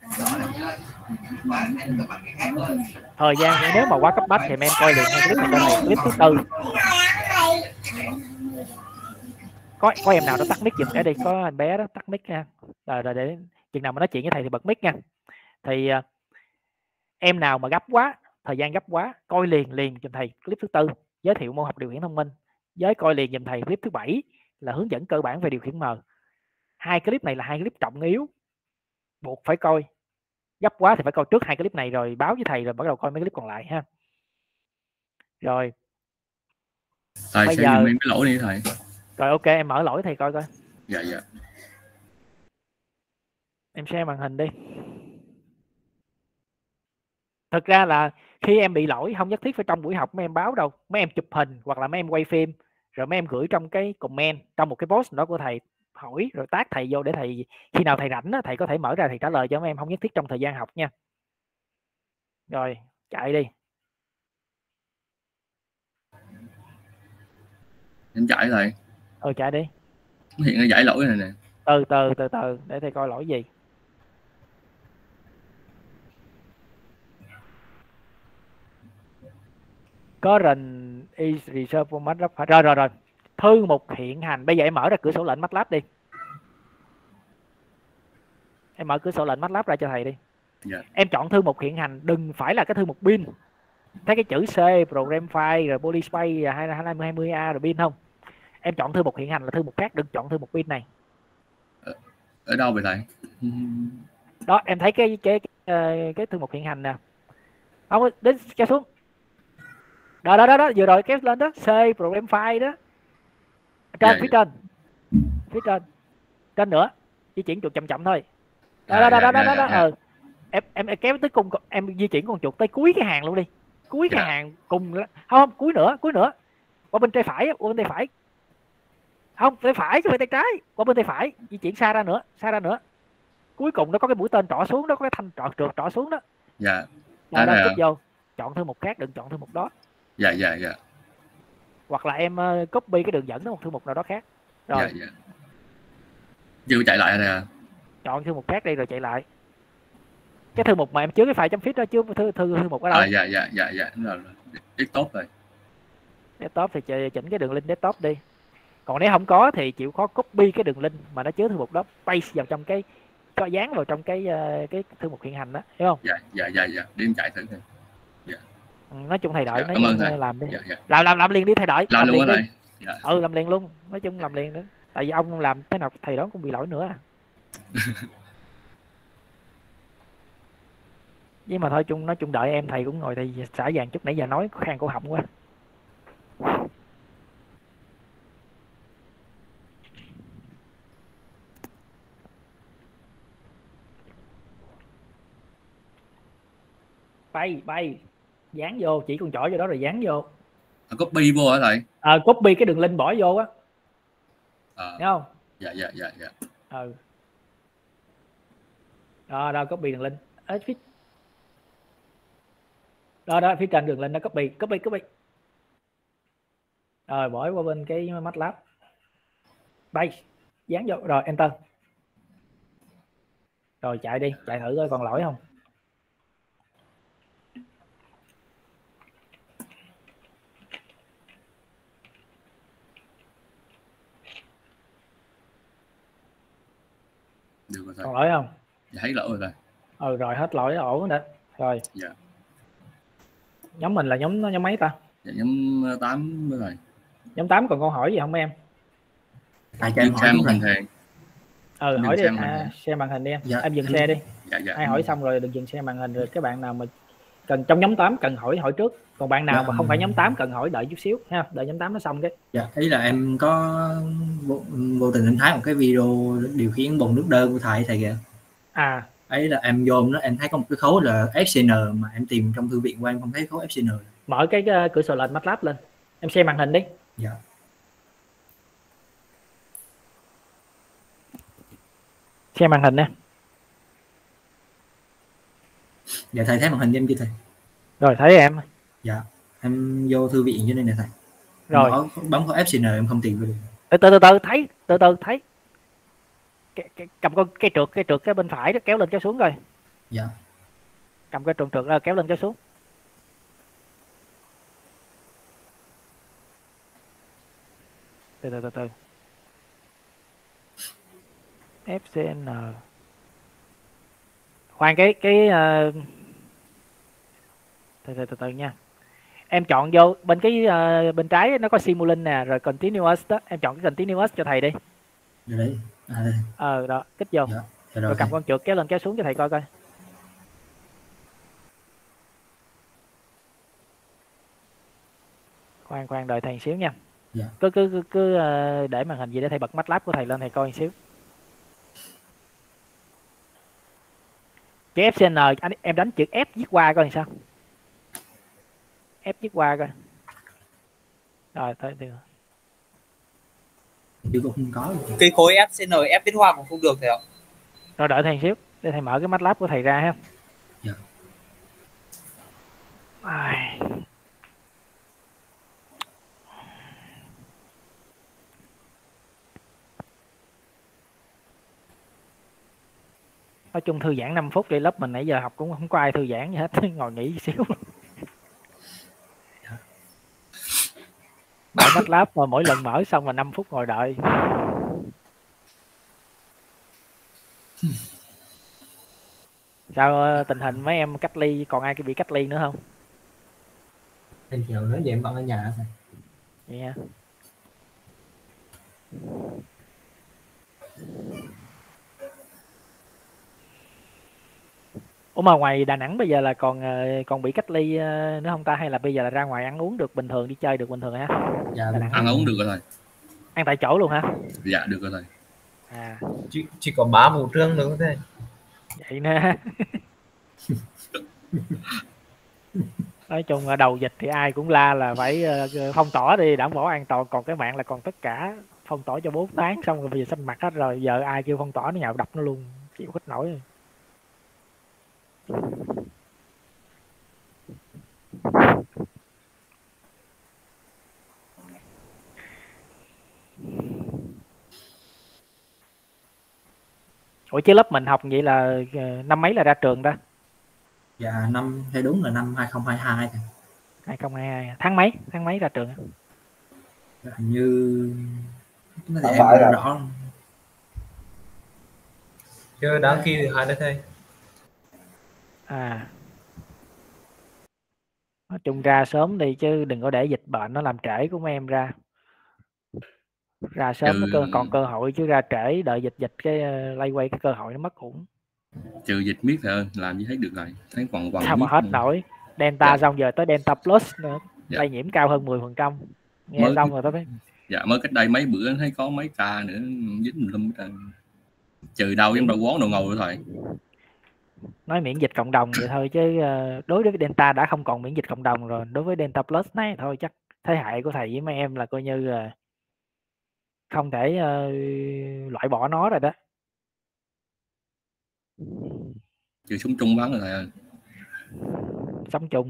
S1: Thời gian nếu mà quá cấp bách thì mấy em coi liền hai clip này cho thầy. Clip thứ tư có có em nào đó tắt mic giùm cái đi, có anh bé đó tắt mic nha. Rồi rồi để chừng nào mà nói chuyện với thầy thì bật mic nha. Thì uh, em nào mà gấp quá, thời gian gấp quá, coi liền liền giùm thầy clip thứ tư giới thiệu môn học điều khiển thông minh, với coi liền giùm thầy clip thứ bảy là hướng dẫn cơ bản về điều khiển M. Hai clip này là hai clip trọng yếu, buộc phải coi. Gấp quá thì phải coi trước hai clip này rồi báo với thầy, rồi bắt đầu coi mấy clip còn lại ha. Rồi
S4: thầy
S1: bây
S4: sẽ
S1: giờ
S4: dùng em cái lỗi đi thầy.
S1: Rồi ok, em mở lỗi thầy coi coi.
S4: Dạ dạ.
S1: Em share màn hình đi. Thực ra là khi em bị lỗi không nhất thiết phải trong buổi học mấy em báo đâu. Mấy em chụp hình hoặc là mấy em quay phim rồi mấy em gửi trong cái comment, trong một cái post đó của thầy, hỏi rồi tag thầy vô để thầy khi nào thầy rảnh á, thầy có thể mở ra thầy trả lời cho mấy em, không nhất thiết trong thời gian học nha. Rồi chạy đi.
S4: Em chạy thầy.
S1: Ừ chạy đi.
S4: Nó hiện cái giải lỗi này nè.
S1: Từ từ từ từ để thầy coi lỗi gì. Current is reserved for MATLAB. Rồi rồi rồi. Thư mục hiện hành. Bây giờ em mở ra cửa sổ lệnh MATLAB đi. Em mở cửa sổ lệnh MATLAB ra cho thầy đi.
S4: Dạ.
S1: Em chọn thư mục hiện hành, đừng phải là cái thư mục bin. Thấy cái chữ C, program file, rồi polyspace, hai mươi hai mươi A rồi bin không? Em chọn thư mục hiện hành là thư mục khác, đừng chọn thư mục bin này.
S4: Ở, ở đâu vậy thầy?
S1: Đó, em thấy cái cái cái, cái thư mục hiện hành nè. Không, đến kéo xuống. Đó đó đó, đó. Vừa rồi kéo lên đó, C, program file đó. Trên, dạ, phía dạ. trên. Phía trên. Trên nữa. Di chuyển chuột chậm chậm thôi. Đó đó đó đó đó đó. đó. Ừ. Em em kéo tới cùng, em di chuyển con chuột tới cuối cái hàng luôn đi. Cuối cái yeah. hàng cùng không, không cuối nữa cuối nữa qua bên tay phải, qua bên tay phải không tay phải chứ phải tay trái, qua bên tay phải di chuyển xa ra nữa, xa ra nữa, cuối cùng nó có cái mũi tên trỏ xuống đó, có cái thanh trỏ trượt trỏ xuống đó.
S4: Dạ.
S1: Đó, đó kích vô, chọn thư mục khác, đừng chọn thư mục đó.
S4: Dạ dạ dạ.
S1: Hoặc là em uh, copy cái đường dẫn đến một thư mục nào đó khác. Rồi.
S4: Dạ dạ. Chưa chạy lại này à.
S1: Chọn thư mục khác đi rồi chạy lại. Cái thư mục mà em chứa cái file chấm fit đó, chứ thư thư thư mục ở đâu?
S4: À, dạ dạ dạ dạ đúng rồi. Desktop rồi.
S1: Desktop thì chỉnh cái đường link desktop đi. Còn nếu không có thì chịu khó copy cái đường link mà nó chứa thư mục đó, paste vào trong cái, cho dán vào trong cái cái thư mục hiện hành đó, hiểu không?
S4: Dạ dạ dạ dạ, đi em chạy thử thôi. Dạ.
S1: Nói chung thầy đợi
S4: dạ,
S1: nó
S4: cảm ơn thầy.
S1: Làm đi.
S4: Dạ, dạ.
S1: Làm làm làm liền đi thầy đợi.
S4: Làm, làm luôn
S1: liền
S4: đi. Dạ.
S1: Ừ làm liền luôn, nói chung làm liền nữa. Tại vì ông làm thế nào thầy đó cũng bị lỗi nữa à. Nhưng mà thôi chung nói chung đợi em, thầy cũng ngồi thầy xả vàng chút, nãy giờ nói khang cổ họng quá. Bay bay dán vô, chỉ con chỏ vô đó rồi dán vô.
S4: À, copy vô hả thầy?
S1: Ờ à, copy cái đường link bỏ vô á.
S4: À,
S1: thấy không?
S4: Dạ dạ dạ dạ.
S1: Ừ. Đó đó, copy đường link. Ở phía đó đó, phía trên đường link nó copy copy copy. Rồi bỏ qua bên cái MATLAB. Bay dán vô rồi enter. Rồi chạy đi, chạy thử coi còn lỗi không.
S4: Được rồi thầy.
S1: Còn lỗi không?
S4: Dạ, thấy lỗi rồi thầy.
S1: Ừ rồi hết lỗi ổn đó. Rồi.
S4: Dạ.
S1: Nhóm mình là nhóm nhóm mấy ta?
S4: Dạ nhóm tám với thầy.
S1: Nhóm tám còn câu hỏi gì không em?
S14: À, cho em hỏi
S4: xem màn hình.
S1: Ừ hỏi đi,
S4: xem
S1: à, xe màn hình đi em.
S14: Dạ.
S1: Em dừng xe đi.
S4: Dạ dạ.
S1: Ai hỏi xong rồi đừng dừng xe màn hình, rồi các bạn nào mà cần trong nhóm tám cần hỏi hỏi trước. Còn bạn nào
S14: dạ.
S1: mà không phải nhóm tám cần hỏi đợi chút xíu ha, đợi nhóm tám nó xong cái.
S14: Dạ, ý là em có vô, vô tình em thấy một cái video điều khiển bồn nước đơn của thầy thầy kìa.
S1: À.
S14: Ấy là em vô nó em thấy có một cái khối là ép xê en mà em tìm trong thư viện của em không thấy khối ép xê en.
S1: Mở cái, cái cửa sổ lệnh MATLAB lên. Em xem màn hình đi.
S14: Dạ.
S1: Xem màn hình nè.
S14: Dạ thầy thấy màn hình em chưa thầy?
S1: Rồi thấy em.
S14: Dạ. Em vô thư viện cho nên nè thầy.
S1: Rồi.
S14: Bỏ, bấm có ép xê en em không tìm được.
S1: Từ từ từ từ thấy, từ từ thấy. Cái, cái, cầm con cái trượt cái trượt cái bên phải đó, kéo lên kéo xuống coi.
S14: Dạ.
S1: Cầm cái trượt trượt ra kéo lên kéo xuống. Từ từ từ từ. ép xê en. Khoan cái cái uh... từ từ từ từ nha. Em chọn vô bên cái uh, bên trái nó có Simulink nè, rồi Continuous đó, em chọn cái Continuous cho thầy đi.
S14: Đấy. À,
S1: ờ đó, kích vô.
S14: Dạ.
S1: Rồi, rồi cầm con trượt kéo lên kéo xuống cho thầy coi coi. Khoan khoan đợi thầy xíu nha.
S14: Dạ.
S1: Cứ cứ cứ, cứ uh, để màn hình gì để thầy bật MATLAB của thầy lên thầy coi một xíu. Cái ép xê en anh em đánh chữ F viết qua coi làm sao. F viết qua coi. Rồi tới được.
S14: chứ cũng không có được.
S20: Cái khối ép xê en ép viết hoa cũng không được thầy ạ.
S1: Rồi đợi thầy xíu để thầy mở cái MATLAB của thầy ra ha.
S14: Dạ.
S1: Ai. Nói chung thư giãn năm phút đi, lớp mình nãy giờ học cũng không có ai thư giãn gì hết, ngồi nghỉ xíu. Mở MATLAB mà mỗi lần mở xong là năm phút ngồi đợi. Sao tình hình mấy em cách ly, còn ai bị cách ly nữa không?
S14: Anh chiều nói vậy em vẫn ở nhà thôi.
S1: Vậy hả? Ủa mà ngoài Đà Nẵng bây giờ là còn còn bị cách ly nữa không ta, hay là bây giờ là ra ngoài ăn uống được bình thường, đi chơi được bình thường hả?
S14: Dạ,
S1: Đà Nẵng
S4: ăn uống được rồi thầy.
S1: Ăn tại chỗ luôn hả?
S4: Dạ được rồi thầy.
S1: À,
S18: chỉ, chỉ có bá vụ trương nữa thôi.
S1: Vậy nè. Nói chung ở đầu dịch thì ai cũng la là phải phong tỏa đi đảm bảo an toàn, còn cái mạng là còn tất cả phong tỏa cho bốn tháng xong rồi bây giờ xanh mặt hết rồi, giờ ai kêu phong tỏa nó nhào đập nó luôn, chịu hết nổi rồi. Ủa chứ lớp mình học vậy là năm mấy là ra trường ta?
S14: Dạ năm hay đúng là năm hai không hai hai thì.
S1: hai không hai hai tháng mấy? Tháng mấy ra trường?
S14: Hình như nó
S2: Không
S14: em
S2: phải
S14: không
S2: rồi.
S14: rõ.
S18: Chưa đáng khi thì hai đứa thầy.
S1: À. Nói chung ra sớm đi chứ đừng có để dịch bệnh nó làm trễ của mấy em ra. Ra sớm
S4: Trừ...
S1: nó cơ, còn cơ hội, chứ ra trễ đợi dịch dịch cái lay quay cái cơ hội nó mất cũng.
S4: Trừ dịch miết thầy ơi, làm gì hết được rồi. Thấy còn còn
S1: sao mà hết nổi. Delta dạ. Xong giờ tới Delta Plus nữa, dạ. Lây nhiễm cao hơn mười phần trăm. Nghe mới... xong rồi tôi thấy.
S4: Dạ mới cách đây mấy bữa thấy có mấy ca nữa dính lum hết. Trừ đâu giống đầu quán đầu ngầu rồi thầy.
S1: Nói miễn dịch cộng đồng vậy thôi, chứ đối với Delta đã không còn miễn dịch cộng đồng rồi, đối với Delta Plus này thôi chắc thế hệ của thầy với mấy em là coi như là không thể uh, loại bỏ nó rồi đó.
S4: Chứ sống chung bán rồi thầy ơi.
S1: Sống chung.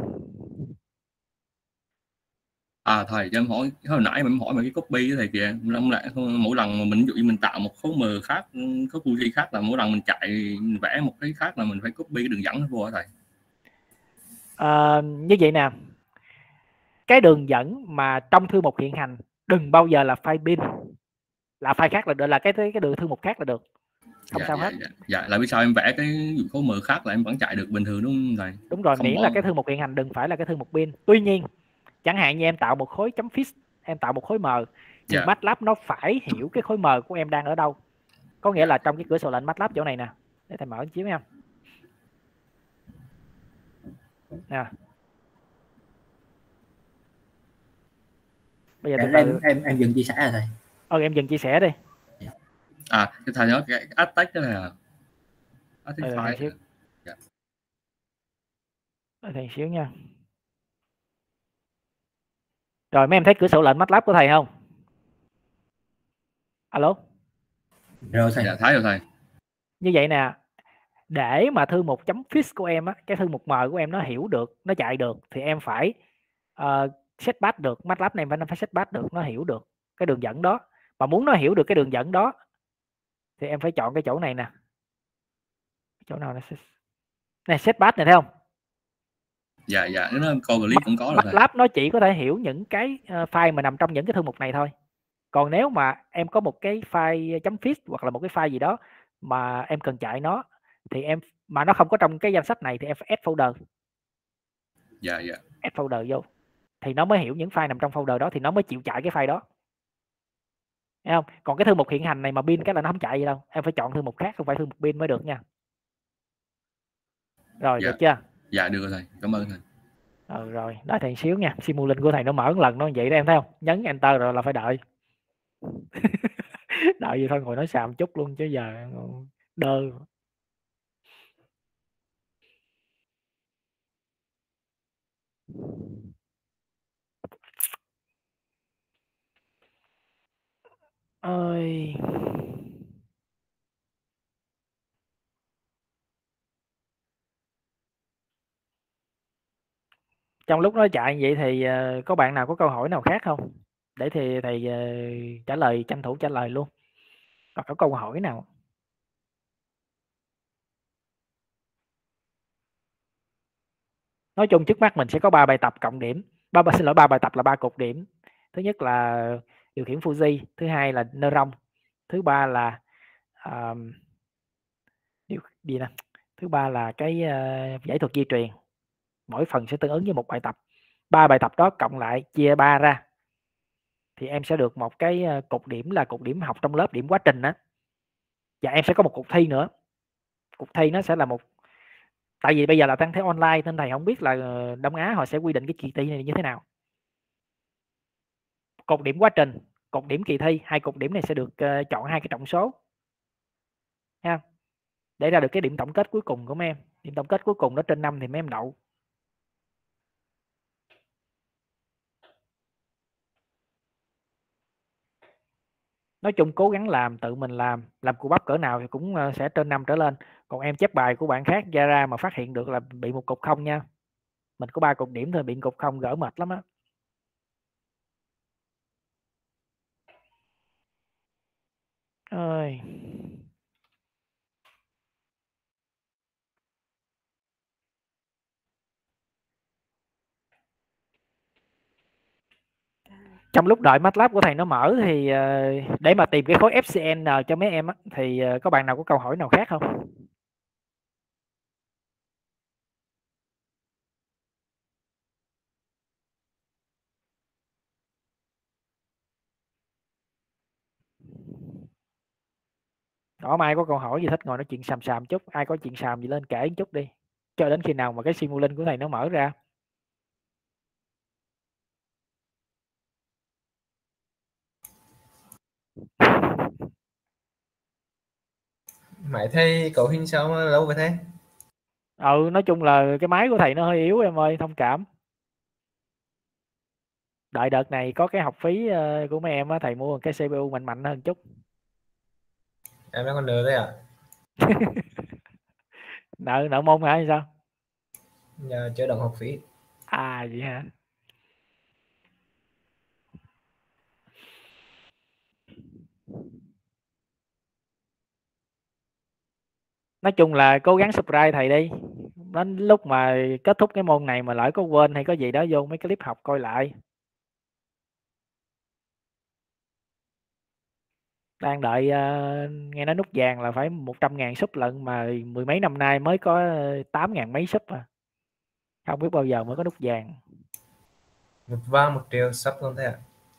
S4: À thầy cho em hỏi, hồi nãy mình hỏi mà cái copy của thầy kìa, không lại mỗi lần mà mình dụ như mình tạo một khối mờ khác, có copy khác là mỗi lần mình chạy mình vẽ một cái khác là mình phải copy cái đường dẫn nó vô hả thầy?
S1: À, như vậy nè, cái đường dẫn mà trong thư mục hiện hành đừng bao giờ là file bin, là file khác là được, là cái cái đường thư mục khác là được, không
S4: dạ,
S1: sao
S4: dạ,
S1: hết.
S4: Dạ, dạ. Là vì sao em vẽ cái khối mờ khác là em vẫn chạy được bình thường đúng không thầy?
S1: Đúng rồi, không miễn bỏ... là cái thư mục hiện hành đừng phải là cái thư mục bin. Tuy nhiên chẳng hạn như em tạo một khối chấm fix, em tạo một khối mờ thì yeah. MATLAB nó phải hiểu cái khối mờ của em đang ở đâu. Có nghĩa yeah. là trong cái cửa sổ lệnh MATLAB chỗ này nè, để thầy mở chiếu em nè. Bây giờ
S14: em,
S1: từ
S14: em em em dừng chia sẻ rồi thầy.
S1: Ờ em dừng chia sẻ đi.
S4: Yeah. À cái thầy nói cái attack đó là attack
S1: ừ,
S4: file.
S1: Xíu. Yeah. Thầy xíu nha. Rồi mấy em thấy cửa sổ lệnh MATLAB của thầy không? Alo?
S14: Rồi thầy.
S4: Dạ thấy rồi thầy.
S1: Như vậy nè, để mà thư mục chấm fix của em á, cái thư mục mờ của em nó hiểu được, nó chạy được thì em phải uh, set path được, MATLAB này phải phải set path được, nó hiểu được cái đường dẫn đó. Mà muốn nó hiểu được cái đường dẫn đó thì em phải chọn cái chỗ này nè. Chỗ nào này? Này set path này thấy không?
S4: Dạ dạ, nó coi clip cũng có rồi thầy.
S1: MATLAB nó chỉ có thể hiểu những cái file mà nằm trong những cái thư mục này thôi. Còn nếu mà em có một cái file .fix hoặc là một cái file gì đó mà em cần chạy nó thì em mà nó không có trong cái danh sách này thì em phải add folder.
S4: Dạ dạ.
S1: Add folder vô thì nó mới hiểu những file nằm trong folder đó thì nó mới chịu chạy cái file đó. Thấy không? Còn cái thư mục hiện hành này mà bin cái là nó không chạy gì đâu. Em phải chọn thư mục khác, không phải thư mục bin mới được nha. Rồi
S4: dạ.
S1: Được chưa?
S4: Dạ được rồi thầy, cảm ơn thầy.
S1: Ừ, rồi, đợi thầy xíu nha. Simulink của thầy nó mở một lần nó vậy đó em thấy không? Nhấn enter rồi là phải đợi. Đợi gì thôi ngồi nói xàm chút luôn chứ giờ đơ. ơi. Trong lúc nói chạy vậy thì uh, có bạn nào có câu hỏi nào khác không? Để thì thầy uh, trả lời, tranh thủ trả lời luôn. Còn có câu hỏi nào? Nói chung trước mắt mình sẽ có ba bài tập cộng điểm. Ba xin lỗi ba bài tập là ba cột điểm. Thứ nhất là điều khiển Fuji, thứ hai là Neuron, thứ ba là um, điều gì nè? Thứ ba là cái uh, giải thuật di truyền. Mỗi phần sẽ tương ứng với một bài tập. Ba bài tập đó cộng lại chia ba ra thì em sẽ được một cái cột điểm là cột điểm học trong lớp, điểm quá trình đó. Và em sẽ có một cuộc thi nữa. Cuộc thi nó sẽ là một, tại vì bây giờ là tăng thế online nên thầy không biết là Đông Á họ sẽ quy định cái kỳ thi này như thế nào. Cột điểm quá trình, cột điểm kỳ thi, hai cột điểm này sẽ được uh, chọn hai cái trọng số ha, để ra được cái điểm tổng kết cuối cùng của mấy em. Điểm tổng kết cuối cùng đó trên năm thì mấy em đậu. Nói chung cố gắng làm, tự mình làm, làm cù bắp cỡ nào thì cũng sẽ trên năm trở lên. Còn em chép bài của bạn khác ra ra mà phát hiện được là bị một cột không nha. Mình có ba cột điểm thôi, bị cột không gỡ mệt lắm á. Ơi. Trong lúc đợi MATLAB của thầy nó mở thì để mà tìm cái khối ép xê en cho mấy em á, thì có bạn nào có câu hỏi nào khác không? Đó, mai có câu hỏi gì thích ngồi nói chuyện xàm xàm chút, ai có chuyện xàm gì lên kể một chút đi, cho đến khi nào mà cái Simulink của thầy nó mở ra.
S18: Mày thấy cậu hình sao mà lâu vậy thế?
S1: Ừ, nói chung là cái máy của thầy nó hơi yếu em ơi, thông cảm. Đợi đợt này có cái học phí của mấy em á, thầy mua cái xê pê u mạnh mạnh hơn chút.
S18: Em đang còn nợ đấy à?
S1: nợ nợ môn hả hay sao?
S18: Giờ chưa đồng học phí.
S1: À vậy hả? Nói chung là cố gắng subscribe thầy đi. Đến lúc mà kết thúc cái môn này mà lỡ có quên hay có gì đó vô mấy cái clip học coi lại. Đang đợi uh, nghe nói nút vàng là phải một trăm ngàn sub lận mà mười mấy năm nay mới có tám ngàn mấy sub à. Không biết bao giờ mới có nút vàng.
S18: Một vàng một triệu sub luôn thế à?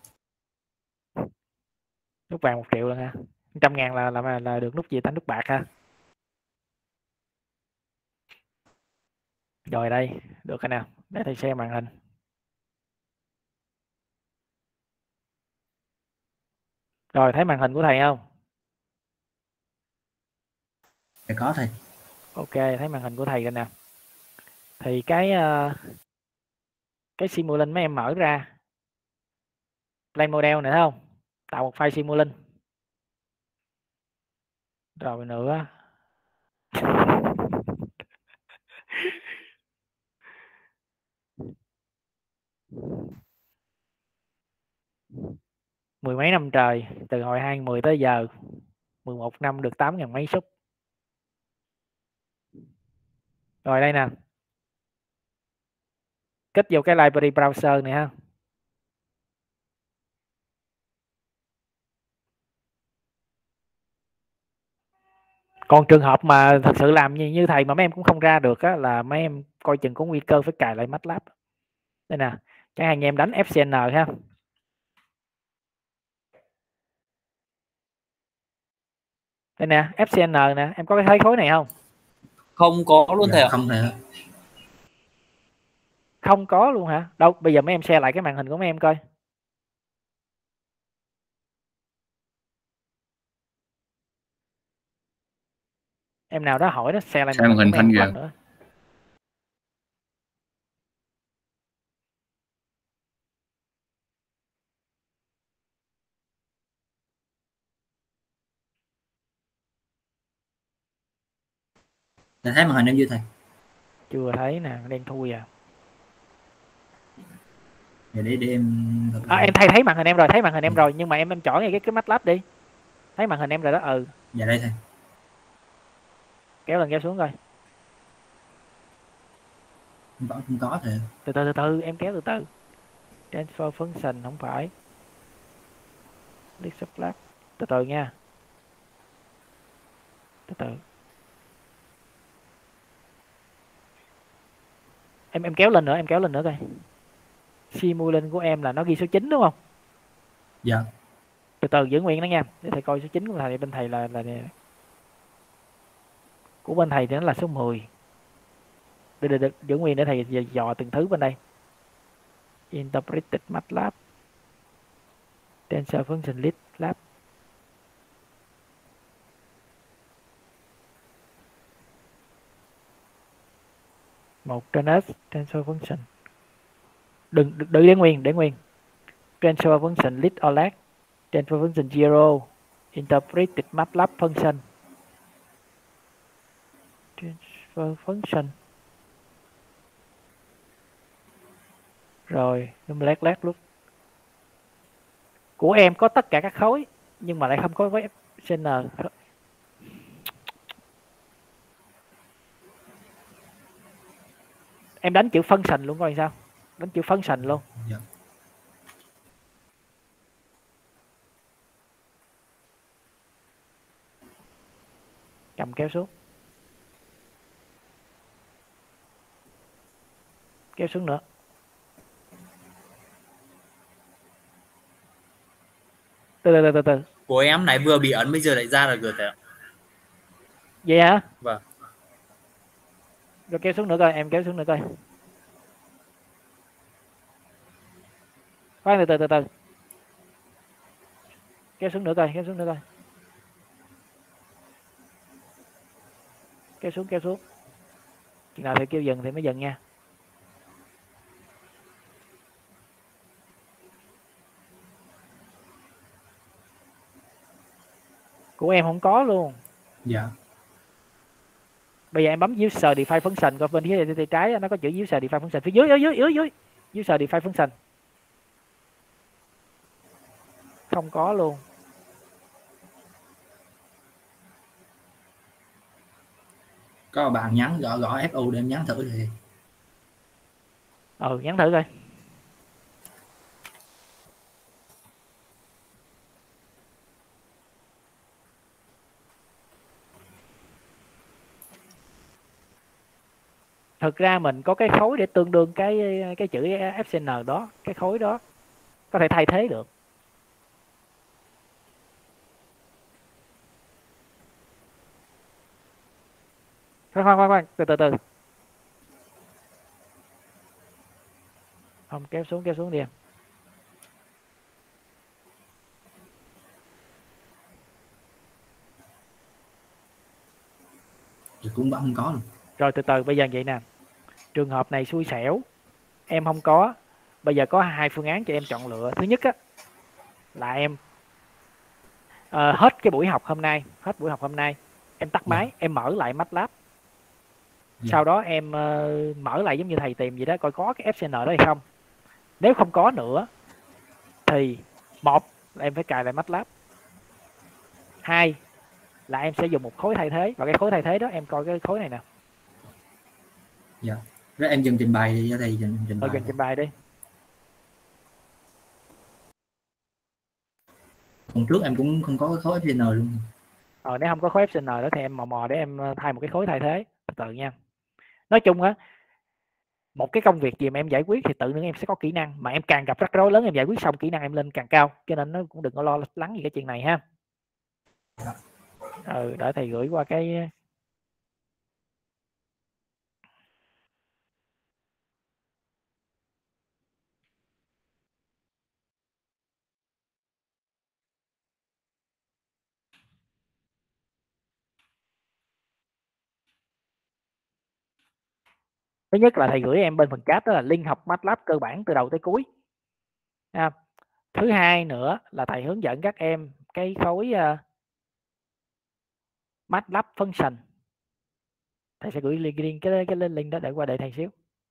S1: Nút vàng một triệu luôn ha. Trăm ngàn là, là là được nút gì ta, nút bạc ha. Rồi đây, được cái nào? Để thầy xem màn hình. Rồi thấy màn hình của thầy không?
S11: Thầy có thầy.
S1: Ok, thấy màn hình của thầy rồi nè. Thì cái uh, cái Simulink mấy em mở ra. Plain model này thấy không? Tạo một file Simulink. Rồi nữa. Mười mấy năm trời, từ hồi hai không một không tới giờ, mười một năm được tám ngàn mấy sub. Rồi đây nè. Kết vô cái library browser này ha. Còn trường hợp mà thật sự làm như, như thầy mà mấy em cũng không ra được á, là mấy em coi chừng có nguy cơ phải cài lại MATLAB. Đây nè, chẳng hạn như em đánh ép xê en ha. Đây nè, ép xê en nè, em có cái thấy khối này không?
S20: Không có luôn thầy ạ.
S11: Không thầy ạ.
S1: Không có luôn hả? Đâu, bây giờ mấy em share lại cái màn hình của mấy em coi. Em nào đó hỏi nó share lại
S4: Share màn hình thanh kìa.
S1: nữa.
S11: Thầy thấy màn hình em chưa thầy?
S1: Chưa thấy nè, đen thui à.
S11: Để để, để em
S1: À, em thấy thấy màn hình em rồi, thấy màn hình em rồi, nhưng mà em em chọn ngay cái cái MATLAB đi. Thấy màn hình em rồi đó. Ừ.
S11: Dạ đây thầy.
S1: Kéo lên kéo xuống coi.
S11: Không có không có thầy.
S1: Từ từ từ từ em kéo từ từ. Transfer function không phải. List of lab. Từ từ nha. Từ từ. Em em kéo lên nữa, em kéo lên nữa coi. Simulink của em là nó ghi số chín đúng không?
S11: Dạ.
S1: Từ từ giữ nguyên đó nha, để thầy coi số chín của thầy. Bên thầy là là của bên thầy thì nó là số mười. Được, được, được, giữ nguyên để thầy dò từng thứ bên đây. Interpreted MATLAB. Tensor function list lab. Một trên S transfer function. Đừng đừng để nguyên, để nguyên. Transfer function list or lag. Transfer function zero. Interpreted MATLAB function. Transfer function. Rồi, lag lag lúc. Của em có tất cả các khối nhưng mà lại không có với Fcn. Em đánh chữ function luôn coi sao. Đánh chữ function luôn.
S11: Dạ.
S1: Cầm kéo xuống. Kéo xuống nữa. Từ từ từ từ.
S20: Của em này vừa bị ấn bây giờ lại ra là gửi thầy ạ.
S1: Vậy hả?
S20: Vâng.
S1: Rồi kéo xuống nữa coi, em kéo xuống nữa coi. Khoan từ từ từ từ. Kéo xuống nữa coi, kéo xuống nữa coi. Kéo xuống, kéo xuống. Chừng nào thầy kêu dừng thì mới dừng nha. Của em không có luôn.
S11: Dạ.
S1: Bây giờ em bấm user define function coi bên phía tay trái nó có chữ user define function phía dưới, dưới dưới dưới dưới. User define function. Không có luôn.
S11: Có bạn nhắn gõ gõ ép u để em nhắn thử thì.
S1: Ừ, nhắn thử coi. Thực ra mình có cái khối để tương đương cái cái chữ Fcn đó, cái khối đó có thể thay thế được. Khoan khoan khoan khoan, từ từ từ. Không, kéo xuống kéo xuống đi em.
S11: Thì cũng vẫn không có luôn.
S1: Rồi từ từ, bây giờ vậy nè. Trường hợp này xui xẻo, em không có. Bây giờ có hai phương án cho em chọn lựa. Thứ nhất á là em uh, hết cái buổi học hôm nay, hết buổi học hôm nay, em tắt máy, yeah. em mở lại MATLAB. Yeah. Sau đó em uh, mở lại giống như thầy tìm vậy đó, coi có cái Fcn đó hay không. Nếu không có nữa thì một là em phải cài lại MATLAB. Hai là em sẽ dùng một khối thay thế, và cái khối thay thế đó em coi cái khối này nè.
S11: Dạ. Rồi em dừng trình bày đi cho thầy dừng trình bày.
S1: Ờ, dừng trình bày đi.
S11: Hôm trước em cũng không có cái khối Fcn luôn.
S1: Ờ, nếu không có khối Fcn đó thì em mò mò để em thay một cái khối thay thế. Từ từ nha. Nói chung á, một cái công việc gì mà em giải quyết thì tự nhiên em sẽ có kỹ năng, mà em càng gặp rắc rối lớn em giải quyết xong kỹ năng em lên càng cao, cho nên nó cũng đừng có lo lắng gì cái chuyện này ha. Ừ, để thầy gửi qua cái thứ nhất là thầy gửi em bên phần chat đó là link học MATLAB cơ bản từ đầu tới cuối. À, thứ hai nữa là thầy hướng dẫn các em cái khối uh, MATLAB function. Thầy sẽ gửi link riêng cái cái link đó để qua đợi thầy xíu.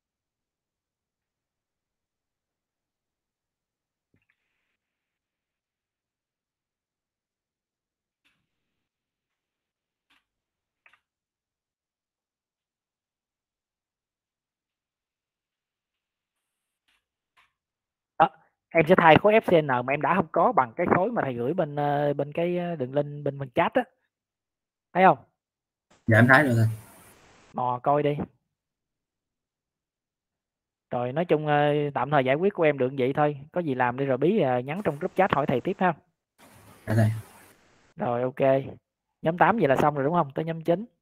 S1: Đó, em sẽ thay khối ép xê en mà em đã không có bằng cái khối mà thầy gửi bên uh, bên cái đường link bên bên chat á, thấy không?
S11: Dạ em thấy rồi thầy.
S1: Mò coi đi. Rồi nói chung uh, tạm thời giải quyết của em được vậy thôi, có gì làm đi rồi bí uh, nhắn trong group chat hỏi thầy tiếp ha.
S11: Dạ thầy.
S1: Rồi ok, nhóm tám vậy là xong rồi đúng không? Tới nhóm chín.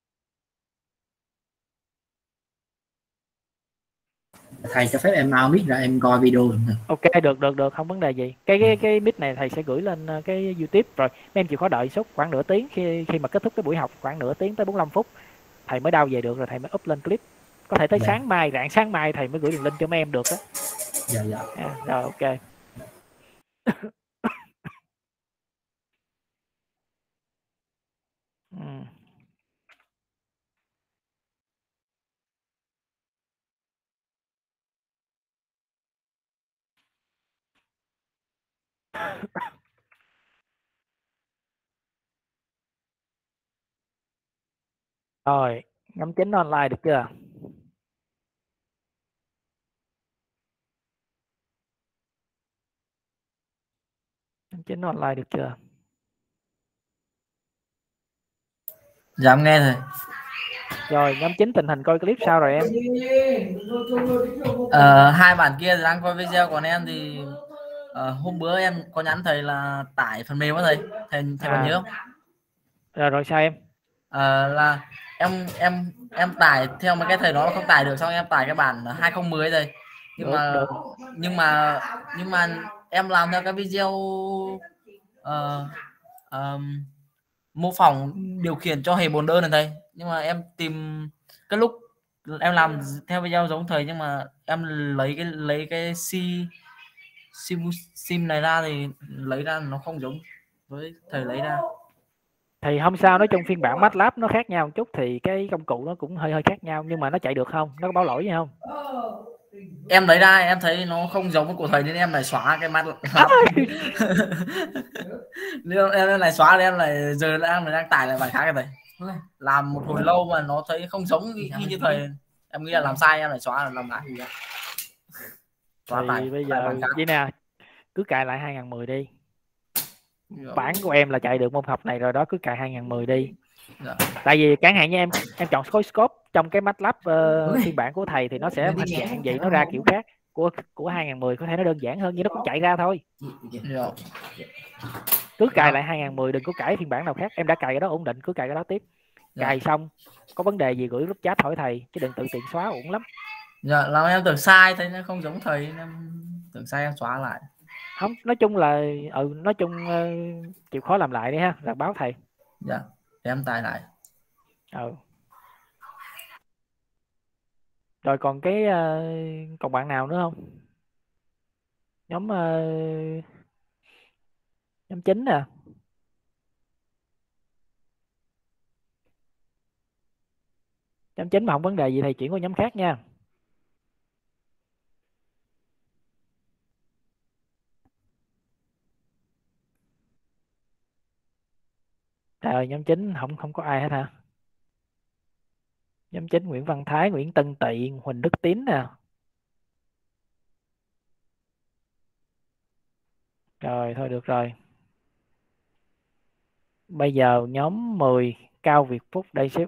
S11: Thầy cho phép em mau mic ra em coi video được không?
S1: Ok, được được được, không vấn đề gì. Cái cái cái mic này thầy sẽ gửi lên cái YouTube rồi. Mấy em chịu khó đợi suốt khoảng nửa tiếng, khi khi mà kết thúc cái buổi học khoảng nửa tiếng tới bốn mươi lăm phút. Thầy mới download về được rồi thầy mới up lên clip. Có thể tới
S11: Dạ.
S1: sáng mai, rạng sáng mai thầy mới gửi đường link cho mấy em được đó.
S11: Dạ dạ.
S1: À, rồi ok. Ừ. Rồi, nhóm chín online được chưa? Nhóm chín online được chưa?
S20: Dạ em nghe rồi.
S1: Rồi, nhóm chín tình hình coi clip sao rồi em?
S20: Ờ, hai bạn kia đang coi video, còn em thì ờ, hôm bữa em có nhắn thầy là tải phần mềm đó thầy. Thầy thầy còn
S1: À.
S20: nhớ không?
S1: Rồi rồi sao em?
S20: Ờ, là em em em tải theo mấy cái thầy nói không tải được, xong em tải cái bản hai không một không thầy. Nhưng
S1: Được,
S20: mà
S1: được.
S20: nhưng mà nhưng mà em làm theo cái video ờ, ờm, mô phỏng điều khiển cho hệ bồn đơn này thầy, nhưng mà em tìm cái lúc em làm theo video giống thầy, nhưng mà em lấy cái lấy cái C sim sim này ra thì lấy ra nó không giống với thầy lấy ra.
S1: Thì không sao, nói chung phiên bản MATLAB nó khác nhau một chút thì cái công cụ nó cũng hơi hơi khác nhau, nhưng mà nó chạy được không? Nó có báo lỗi gì không?
S20: Em lấy ra em thấy nó không giống với của thầy nên em lại xóa cái MATLAB. Nên em lại xóa, em lại giờ đang đang tải lại bài khác cái thầy. Làm một hồi lâu mà nó thấy không giống y như thầy, em nghĩ là làm sai em lại xóa làm lại. Xóa
S1: Thì
S20: tải,
S1: bây
S20: tải
S1: giờ
S20: bản khác.
S1: vậy nè, cứ cài lại hai không một không đi. Bản của em là chạy được môn học này rồi đó, cứ cài hai không một không đi.
S20: Dạ.
S1: Tại vì chẳng hạn như em em chọn khối scope trong cái MATLAB uh, phiên bản của thầy thì nó sẽ hình dạng vậy, nó ra kiểu khác. Của của hai không một không có thể nó đơn giản hơn nhưng nó cũng chạy ra thôi.
S20: Dạ.
S1: Cứ cài lại hai không một không, đừng có cài phiên bản nào khác. Em đã cài cái đó ổn định, cứ cài cái đó tiếp. Cài
S20: Dạ.
S1: xong có vấn đề gì gửi group chat hỏi thầy chứ đừng tự tiện xóa, ổn lắm.
S20: Dạ, làm em tưởng sai thấy nó không giống thầy nên em tưởng sai em xóa lại.
S1: Không, nói chung là ừ nói chung uh, chịu khó làm lại đi ha, rồi báo thầy.
S20: Dạ, để em tải lại.
S1: Ừ. Rồi còn cái uh, còn bạn nào nữa không? Nhóm uh, nhóm chín nè. Nhóm chín mà không vấn đề gì thầy chuyển qua nhóm khác nha. Trời ơi, nhóm chín không không có ai hết hả? Nhóm chín Nguyễn Văn Thái, Nguyễn Tân Tị, Huỳnh Đức Tín nè. Rồi thôi được rồi. Bây giờ nhóm mười Cao Việt Phúc đây xếp.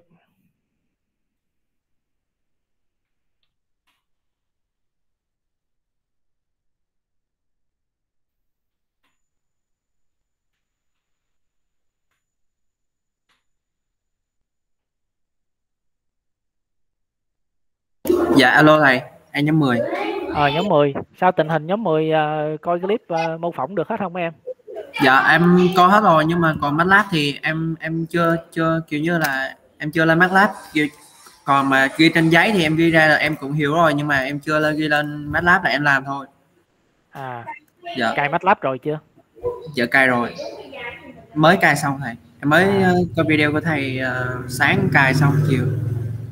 S16: Dạ alo thầy, em nhóm mười.
S1: Ờ nhóm mười, sao tình hình nhóm mười uh, coi clip uh, mô phỏng được hết không em?
S16: Dạ em có hết rồi, nhưng mà còn MATLAB thì em em chưa chưa kiểu như là em chưa lên MATLAB. Còn mà ghi trên giấy thì em ghi ra là em cũng hiểu rồi, nhưng mà em chưa lên ghi lên MATLAB là em làm thôi.
S1: À.
S16: Dạ.
S1: Cài MATLAB rồi chưa?
S16: Dạ cài rồi. Mới cài xong thầy. Em mới
S1: à.
S16: coi video của thầy uh, sáng cài xong chiều.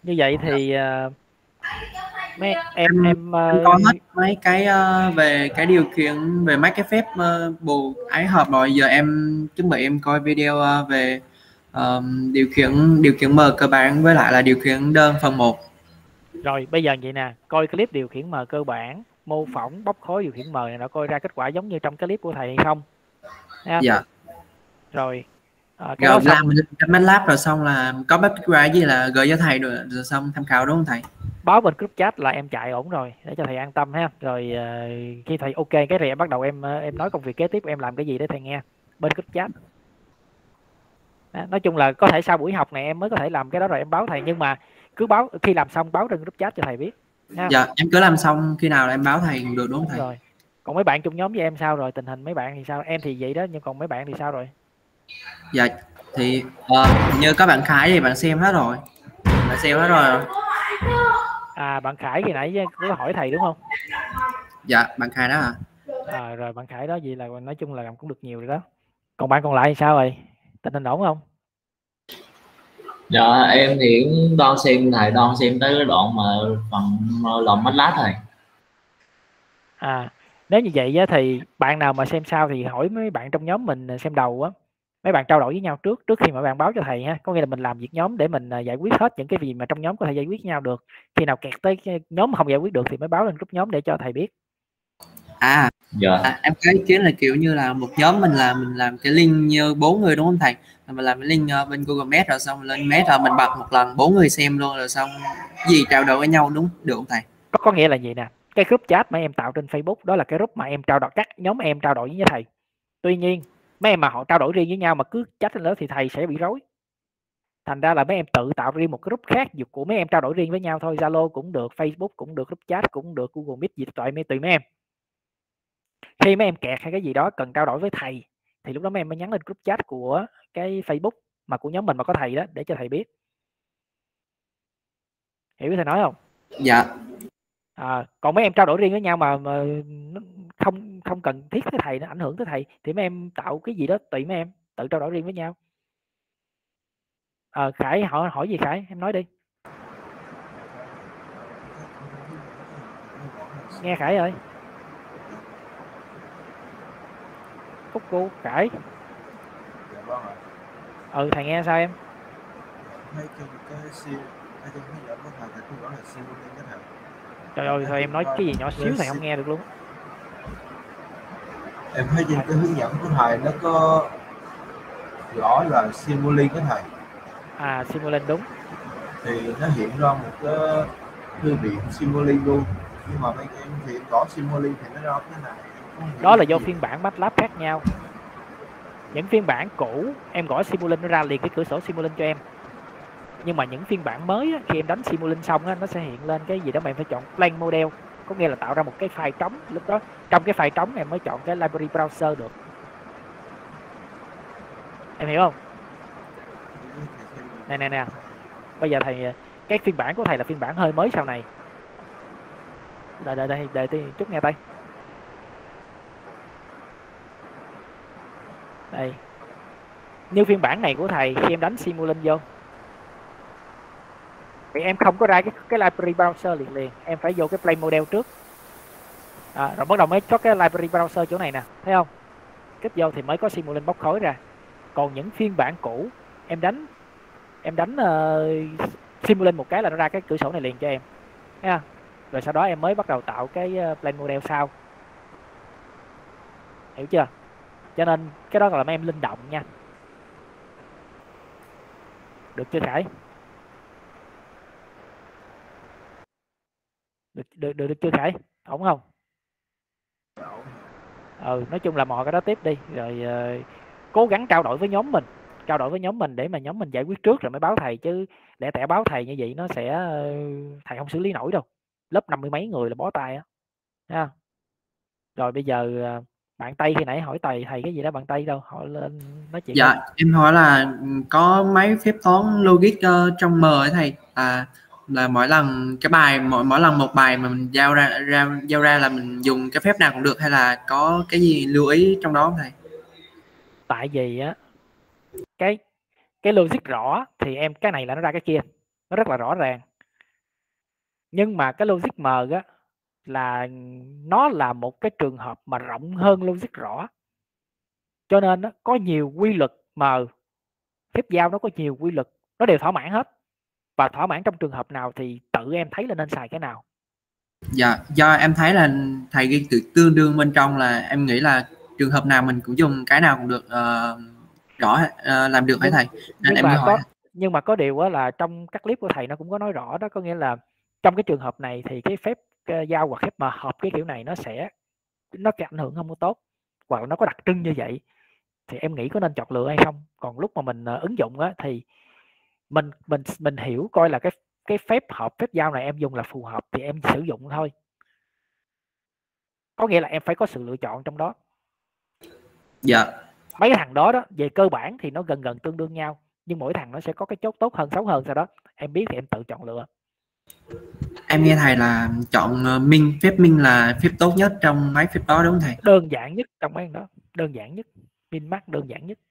S1: Như vậy thì uh, mấy em
S16: em,
S1: em,
S16: em
S1: uh,
S16: có hết mấy cái uh, về cái điều kiện về mấy cái phép uh, bù ái hợp rồi. Giờ em chuẩn bị em coi video uh, về um, điều khiển điều khiển M cơ bản với lại là điều khiển đơn phần một.
S1: Rồi bây giờ vậy nè, coi clip điều khiển M cơ bản, mô phỏng bóc khối điều khiển M này nó coi ra kết quả giống như trong cái clip của thầy hay không? Nha.
S16: Dạ.
S1: Rồi à, cái
S16: Rồi
S1: đó xong,
S16: làm trên MATLAB rồi xong là có background gì là gửi cho thầy rồi, rồi xong tham khảo đúng không thầy?
S1: báo bên group chat là em chạy ổn rồi để cho thầy an tâm ha. Rồi uh, khi thầy ok cái này em bắt đầu em em nói công việc kế tiếp em làm cái gì để thầy nghe bên group chat. Đó, nói chung là có thể sau buổi học này em mới có thể làm cái đó rồi em báo thầy, nhưng mà cứ báo khi làm xong báo trên group chat cho thầy biết ha.
S16: Dạ em cứ làm xong khi nào là em báo thầy cũng được đúng không thầy?
S1: Rồi còn mấy bạn chung nhóm với em sao rồi, tình hình mấy bạn thì sao? Em thì vậy đó, nhưng còn mấy bạn thì sao rồi?
S16: Dạ thì uh, như các bạn Khải thì bạn xem hết rồi, bạn xem hết rồi.
S1: À bạn Khải thì nãy có hỏi thầy đúng không?
S16: Dạ bạn Khải đó à.
S1: À rồi bạn Khải đó gì là nói chung là làm cũng được nhiều rồi đó. Còn bạn còn lại thì sao rồi? Tình hình ổn không?
S21: Dạ em thì cũng đang xem thầy đang xem tới cái đoạn mà phần làm MATLAB thầy.
S1: À nếu như vậy á, thì bạn nào mà xem sau thì hỏi mấy bạn trong nhóm mình xem đầu á, mấy bạn trao đổi với nhau trước trước khi mà bạn báo cho thầy ha. Có nghĩa là mình làm việc nhóm để mình giải quyết hết những cái gì mà trong nhóm có thể giải quyết với nhau được. Khi nào kẹt tới cái nhóm không giải quyết được thì mới báo lên group nhóm để cho thầy biết.
S16: À,
S21: dạ.
S16: à em có ý kiến là kiểu như là một nhóm mình làm mình làm cái link như bốn người đúng không thầy? Mình làm cái link uh, bên Google Meet rồi xong lên Meet là mình bật một lần bốn người xem luôn rồi xong gì trao đổi với nhau đúng được không thầy?
S1: Có có nghĩa là gì nè, cái group chat mà em tạo trên Facebook đó là cái group mà em trao đổi, các nhóm em trao đổi với thầy. Tuy nhiên mấy em mà họ trao đổi riêng với nhau mà cứ chat lên đó thì thầy sẽ bị rối. Thành ra là mấy em tự tạo riêng một cái group khác của mấy em trao đổi riêng với nhau thôi. Zalo cũng được, Facebook cũng được, group chat cũng được, Google Meet gì tùy mấy tùy mấy em. Khi mấy em kẹt hay cái gì đó cần trao đổi với thầy thì lúc đó mấy em mới nhắn lên group chat của cái Facebook mà của nhóm mình mà có thầy đó để cho thầy biết. Hiểu thầy nói không?
S16: Dạ.
S1: À, còn mấy em trao đổi riêng với nhau mà, mà không không cần thiết với thầy, nó ảnh hưởng tới thầy thì mấy em tạo cái gì đó tùy mấy em tự trao đổi riêng với nhau. À, Khải hỏi hỏi gì Khải, em nói đi. Nghe Khải ơi. Cúc cu Khải. Ừ thầy nghe sao em?
S2: Mấy cái cái siêu cái cái hướng dẫn của thầy thầy cứ gọi là siêu lên cái thầy.
S1: Trời ơi thôi em nói cái gì nhỏ xíu thầy không nghe được luôn.
S2: Em thấy trên cái hướng dẫn của thầy nó có rõ là Simulink cái thầy.
S1: À Simulink đúng.
S2: Thì nó hiện ra một cái thư viện Simulink luôn. Nhưng mà mấy em thì có Simulink thì nó ra cái này.
S1: Đó là do phiên bản MATLAB khác nhau. Những phiên bản cũ em gõ Simulink nó ra liền cái cửa sổ Simulink cho em. Nhưng mà những phiên bản mới á, khi em đánh Simulink xong á, nó sẽ hiện lên cái gì đó mà em phải chọn blank model, có nghĩa là tạo ra một cái file trống. Lúc đó trong cái file trống em mới chọn cái library browser được. Em hiểu không? Nè nè nè. Bây giờ thầy cái phiên bản của thầy là phiên bản hơi mới sau này. Đợi đợi đợi đợi chút nghe tay. Đây. Như phiên bản này của thầy khi em đánh Simulink vô thì em không có ra cái cái library browser liền liền, em phải vô cái play model trước. À, rồi bắt đầu mới có cái library browser chỗ này nè, thấy không? Kích vô thì mới có Simulink bóc khối ra. Còn những phiên bản cũ em đánh em đánh uh, Simulink một cái là nó ra cái cửa sổ này liền cho em. Thấy không? Rồi sau đó em mới bắt đầu tạo cái uh, play model sau. Hiểu chưa? Cho nên cái đó gọi là mấy em linh động nha. Được chưa Khải? Được, được, được, được chưa Khải? Ổn không? Ừ, nói chung là mọi cái đó tiếp đi. Rồi uh, cố gắng trao đổi với nhóm mình. Trao đổi với nhóm mình để mà nhóm mình giải quyết trước rồi mới báo thầy. Chứ để tẻ báo thầy như vậy nó sẽ uh, thầy không xử lý nổi đâu. Lớp năm mươi mấy người là bó tay á. Thấy không? Rồi bây giờ uh, bạn Tây khi nãy hỏi thầy thầy cái gì đó, bạn Tây đâu? Hỏi lên nói chuyện.
S16: Dạ,
S1: không?
S16: em hỏi là có mấy phép toán logic uh, trong M ấy thầy. À là mỗi lần cái bài mỗi mỗi lần một bài mà mình giao ra ra giao ra là mình dùng cái phép nào cũng được hay là có cái gì lưu ý trong đó không thầy?
S1: Tại vì á cái cái logic rõ thì em cái này là nó ra cái kia, nó rất là rõ ràng. Nhưng mà cái logic M á là nó là một cái trường hợp mà rộng hơn logic rõ. Cho nên á, có nhiều quy luật M, phép giao nó có nhiều quy luật, nó đều thỏa mãn hết. Và thỏa mãn trong trường hợp nào thì tự em thấy là nên xài cái nào.
S16: Dạ, do em thấy là thầy ghi từ tương đương bên trong là em nghĩ là trường hợp nào mình cũng dùng cái nào cũng được uh, rõ uh, làm được hả
S1: Nhưng,
S16: thầy? Nên
S1: nhưng
S16: em mới
S1: mà
S16: hỏi.
S1: có nhưng mà có điều á là trong các clip của thầy nó cũng có nói rõ đó, có nghĩa là trong cái trường hợp này thì cái phép uh, giao hoặc phép mà hợp cái kiểu này nó sẽ nó cái ảnh hưởng không có tốt, hoặc là nó có đặc trưng như vậy thì em nghĩ có nên chọn lựa hay không. Còn lúc mà mình uh, ứng dụng á thì mình mình mình hiểu coi là cái cái phép hợp phép giao này em dùng là phù hợp thì em sử dụng thôi. Có nghĩa là em phải có sự lựa chọn trong đó.
S16: Dạ.
S1: Mấy cái thằng đó đó về cơ bản thì nó gần gần tương đương nhau, nhưng mỗi thằng nó sẽ có cái chốt tốt hơn xấu hơn, sau đó em biết thì em tự chọn lựa.
S16: Em nghe thầy là chọn uh, minh phép minh là phép tốt nhất trong mấy phép đó đúng không thầy?
S1: Đơn giản nhất trong mấy đó, đơn giản nhất, min max đơn giản nhất.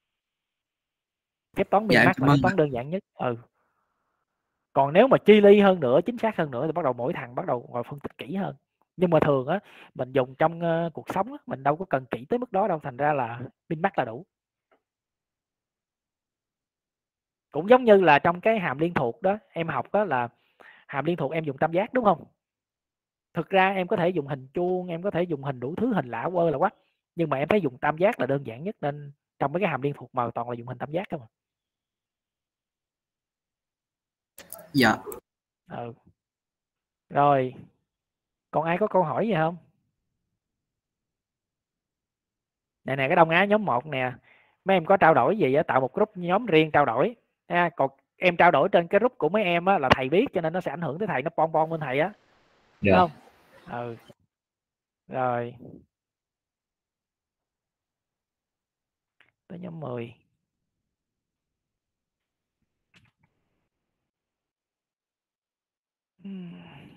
S1: Phép toán min
S16: Dạ,
S1: max là phép toán đơn giản nhất. Ừ. Còn nếu mà chi ly hơn nữa, chính xác hơn nữa thì bắt đầu mỗi thằng bắt đầu ngồi phân tích kỹ hơn. Nhưng mà thường á mình dùng trong uh, cuộc sống á, mình đâu có cần kỹ tới mức đó đâu, thành ra là min max là đủ. Cũng giống như là trong cái hàm liên thuộc đó em học đó, là hàm liên thuộc em dùng tam giác đúng không? Thực ra em có thể dùng hình chuông, em có thể dùng hình đủ thứ hình lạ quơ là quắc, nhưng mà em thấy dùng tam giác là đơn giản nhất, nên trong mấy cái hàm liên thuộc mà toàn là dùng hình tam giác không.
S16: Dạ.
S1: Ừ. Rồi, còn ai có câu hỏi gì không? Nè nè, cái Đông Á nhóm một nè, mấy em có trao đổi gì á, tạo một group nhóm riêng trao đổi ha. Còn em trao đổi trên cái group của mấy em á là thầy biết, cho nên nó sẽ ảnh hưởng tới thầy, nó bon bon bên thầy á. Đúng không? Ừ. Rồi. Tới nhóm mười. Uhm.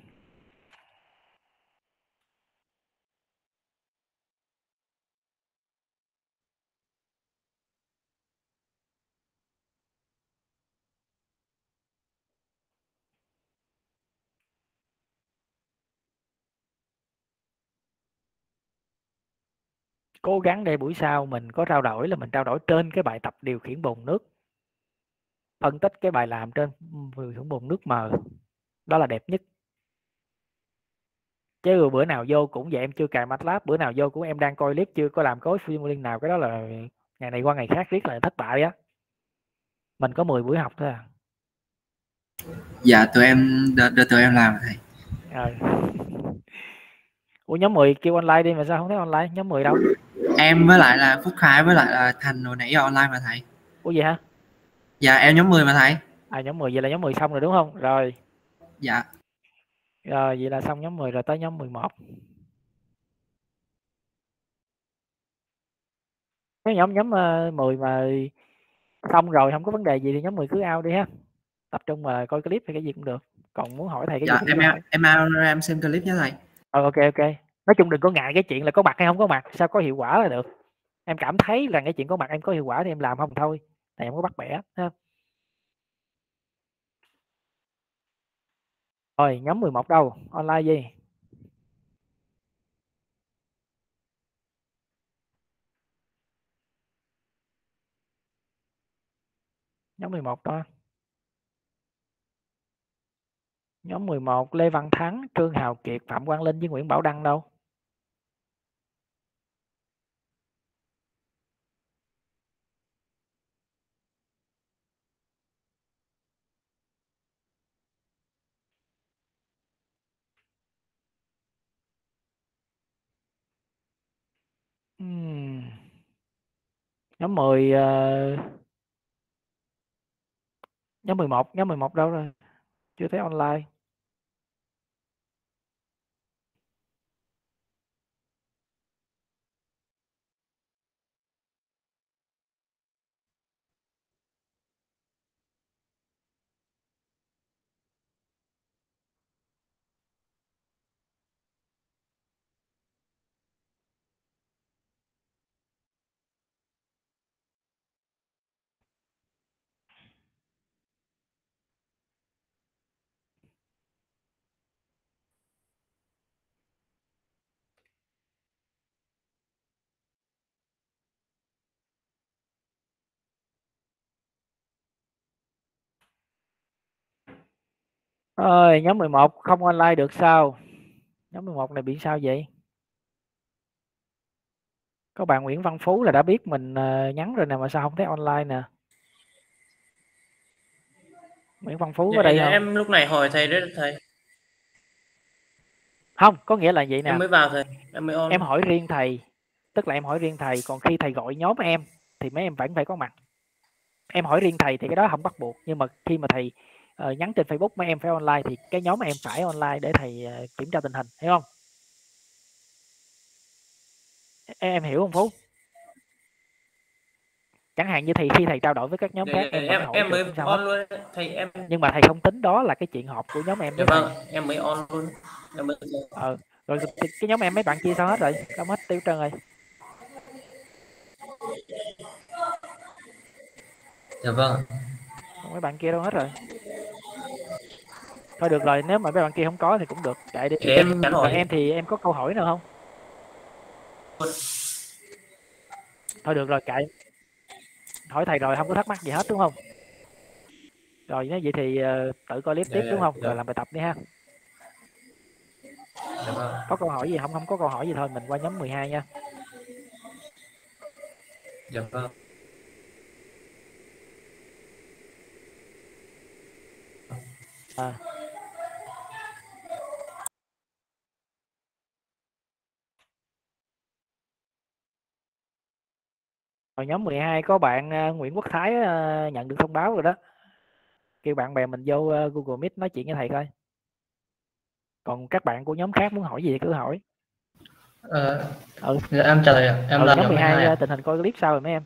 S1: Cố gắng để buổi sau mình có trao đổi là mình trao đổi trên cái bài tập điều khiển bồn nước, phân tích cái bài làm trên điều khiển bồn nước M, đó là đẹp nhất. Chứ bữa nào vô cũng vậy, em chưa cài MATLAB, bữa nào vô cũng em đang coi clip chưa có làm code Simulink nào, cái đó là ngày này qua ngày khác riết là thất bại á. Mình có mười buổi học thôi à.
S16: Dạ tụi em đưa, đưa tụi em làm thầy.
S1: Rồi. Ủa nhóm mười kêu online đi mà sao không thấy online? Nhóm mười đâu?
S16: Em với lại là Phúc Khải với lại là Thành hồi nãy giờ online mà thầy.
S1: Ủa vậy hả?
S16: Dạ em nhóm mười mà thầy.
S1: À nhóm mười, vậy là nhóm mười xong rồi đúng không? Rồi.
S16: Dạ.
S1: Rồi vậy là xong nhóm mười rồi, tới nhóm mười một. Cái nhóm nhóm uh, mười mà xong rồi không có vấn đề gì thì nhóm mười cứ out đi ha. Tập trung mà coi clip hay cái gì cũng được. Còn muốn hỏi thầy cái
S16: Dạ,
S1: gì
S16: em
S1: cứ hỏi.
S16: em out ra em xem clip nhé thầy.
S1: Ờ, ok ok. Nói chung đừng có ngại cái chuyện là có mặt hay không có mặt, sao có hiệu quả là được. Em cảm thấy là cái chuyện có mặt em có hiệu quả thì em làm, không thôi thì em có bắt bẻ ha. Rồi nhóm mười một đâu? Online gì? Nhóm mười một đó. Nhóm mười một Lê Văn Thắng, Trương Hào Kiệt, Phạm Quang Linh với Nguyễn Bảo Đăng đâu? Uhm. Nhóm mười uh... nhóm mười một, nhóm mười một đâu rồi? Chưa thấy online. Ơi, nhóm mười một không online được sao? Nhóm mười một này bị sao vậy? Có bạn Nguyễn Văn Phú là đã biết mình uh, nhắn rồi nè mà sao không thấy online nè? Nguyễn Văn Phú
S3: Dạ,
S1: có đây
S3: dạ,
S1: không?
S3: em lúc này hỏi thầy đấy thầy.
S1: Không, có nghĩa là vậy nè.
S3: Em mới vào thầy, em mới on.
S1: Em hỏi riêng thầy, tức là em hỏi riêng thầy, còn khi thầy gọi nhóm em thì mấy em vẫn phải có mặt. Em hỏi riêng thầy thì cái đó không bắt buộc, nhưng mà khi mà thầy uh, nhắn trên Facebook mấy em phải online thì cái nhóm em phải online để thầy uh, kiểm tra tình hình, hiểu không? Em, em hiểu không Phú? Chẳng hạn như thì khi thầy trao đổi với các nhóm
S3: Dạ,
S1: khác
S3: dạ,
S1: em
S3: em
S1: vẫn hỏi
S3: em mới
S1: sao
S3: on
S1: hết.
S3: luôn thầy em.
S1: Nhưng mà thầy không tính đó là cái chuyện họp của nhóm em
S3: Dạ
S1: với
S3: vâng,
S1: thầy.
S3: em mới on luôn. Em mới...
S1: Ờ, rồi cái, cái nhóm em mấy bạn kia sao hết rồi? Đâu hết tiêu trơn rồi.
S3: Dạ vâng.
S1: Mấy bạn kia đâu hết rồi. Thôi được rồi, nếu mà mấy bạn kia không có thì cũng được, chạy đi.
S3: Em nhắn
S1: Rồi
S3: hỏi.
S1: em thì em có câu hỏi nào không? Thôi được rồi, cãi. Hỏi thầy rồi không có thắc mắc gì hết đúng không? Rồi nếu vậy thì uh, tự coi clip
S3: Dạ,
S1: tiếp
S3: dạ,
S1: đúng không?
S3: dạ.
S1: Rồi làm bài tập đi ha.
S3: Dạ vâng.
S1: Có câu hỏi gì không? Không có câu hỏi gì thôi mình qua nhóm mười hai nha.
S3: Dạ vâng.
S1: À. Rồi nhóm mười hai có bạn uh, Nguyễn Quốc Thái uh, nhận được thông báo rồi đó. Kêu bạn bè mình vô uh, Google Meet nói chuyện với thầy coi. Còn các bạn của nhóm khác muốn hỏi gì thì cứ hỏi.
S13: Ờ,
S1: ừ.
S13: Dạ, em trả lời ạ. Em
S1: ừ,
S13: là
S1: nhóm mười hai
S13: ạ.
S1: tình hình coi clip sao rồi mấy em?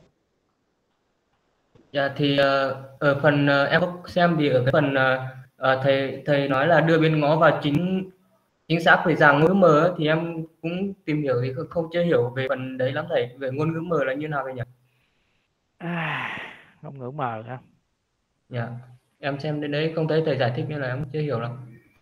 S13: Dạ thì uh, ở phần uh, em có xem thì ở cái phần uh, thầy thầy nói là đưa bên ngó vào chính chính xác về dạng ngữ mờ ấy, thì em cũng tìm hiểu thì không, không chưa hiểu về phần đấy lắm thầy, về ngôn ngữ mờ là như nào vậy nhỉ?
S1: À, ngôn ngữ mờ hả?
S13: Dạ, em xem đến đấy không thấy thầy giải thích nên là em chưa hiểu lắm.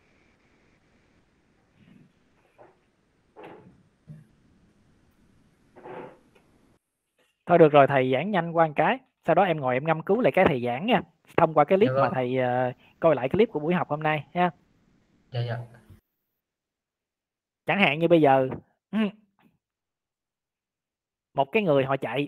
S1: Thôi được rồi, thầy giảng nhanh qua một cái, sau đó em ngồi em ngâm cứu lại cái thầy giảng nha, thông qua cái clip
S13: Dạ vâng.
S1: mà thầy uh, coi lại clip của buổi học hôm nay nha.
S13: Dạ dạ.
S1: Chẳng hạn như bây giờ một cái người họ chạy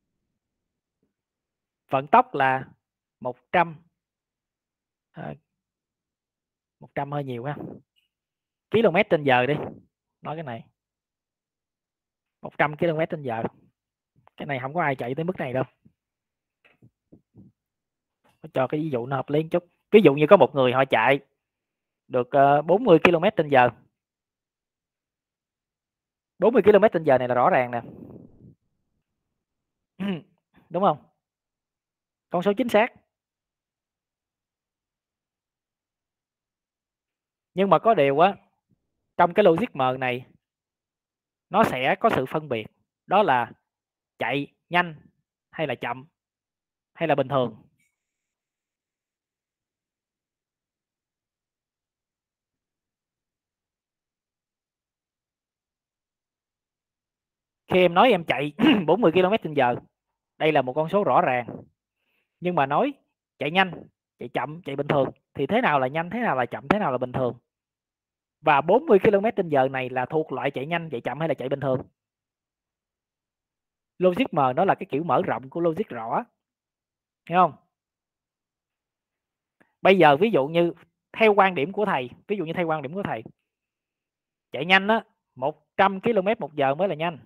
S1: vận tốc là một trăm à, một trăm hơi nhiều ha, km trên giờ đi, nói cái này một trăm ki lô mét trên giờ, cái này không có ai chạy tới mức này đâu. Cho cái ví dụ nó hợp lý một chút. Ví dụ như có một người họ chạy được uh, bốn mươi ki lô mét trên giờ. bốn mươi ki lô mét trên giờ này là rõ ràng nè. Đúng không? Con số chính xác. Nhưng mà có điều á, trong cái logic M này nó sẽ có sự phân biệt, đó là chạy nhanh hay là chậm hay là bình thường. Khi em nói em chạy bốn mươi ki lô mét trên giờ, đây là một con số rõ ràng. Nhưng mà nói chạy nhanh, chạy chậm, chạy bình thường thì thế nào là nhanh, thế nào là chậm, thế nào là bình thường? Và bốn mươi ki lô mét trên giờ này là thuộc loại chạy nhanh, chạy chậm hay là chạy bình thường? Logic M nó là cái kiểu mở rộng của logic rõ. Hiểu không? Bây giờ ví dụ như theo quan điểm của thầy, ví dụ như theo quan điểm của thầy, chạy nhanh á, một trăm ki lô mét một giờ mới là nhanh.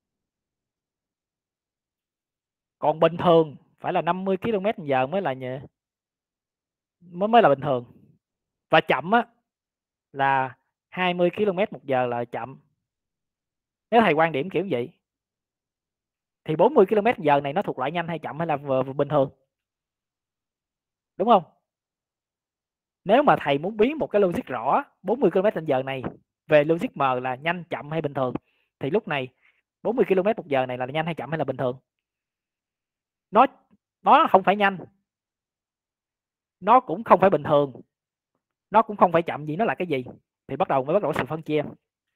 S1: Còn bình thường phải là năm mươi ki lô mét một giờ mới là mới mới là bình thường. Và chậm á là hai mươi ki lô mét một giờ là chậm. Nếu thầy quan điểm kiểu vậy thì bốn mươi ki lô mét một giờ này nó thuộc loại nhanh hay chậm hay là bình thường? Đúng không? Nếu mà thầy muốn biến một cái logic rõ bốn mươi ki lô mét trên giờ này về logic M là nhanh, chậm hay bình thường thì lúc này bốn mươi ki lô mét một giờ này là nhanh hay chậm hay là bình thường? Nó nó không phải nhanh, nó cũng không phải bình thường, nó cũng không phải chậm gì, nó là cái gì? Thì bắt đầu mới bắt đầu sự phân chia.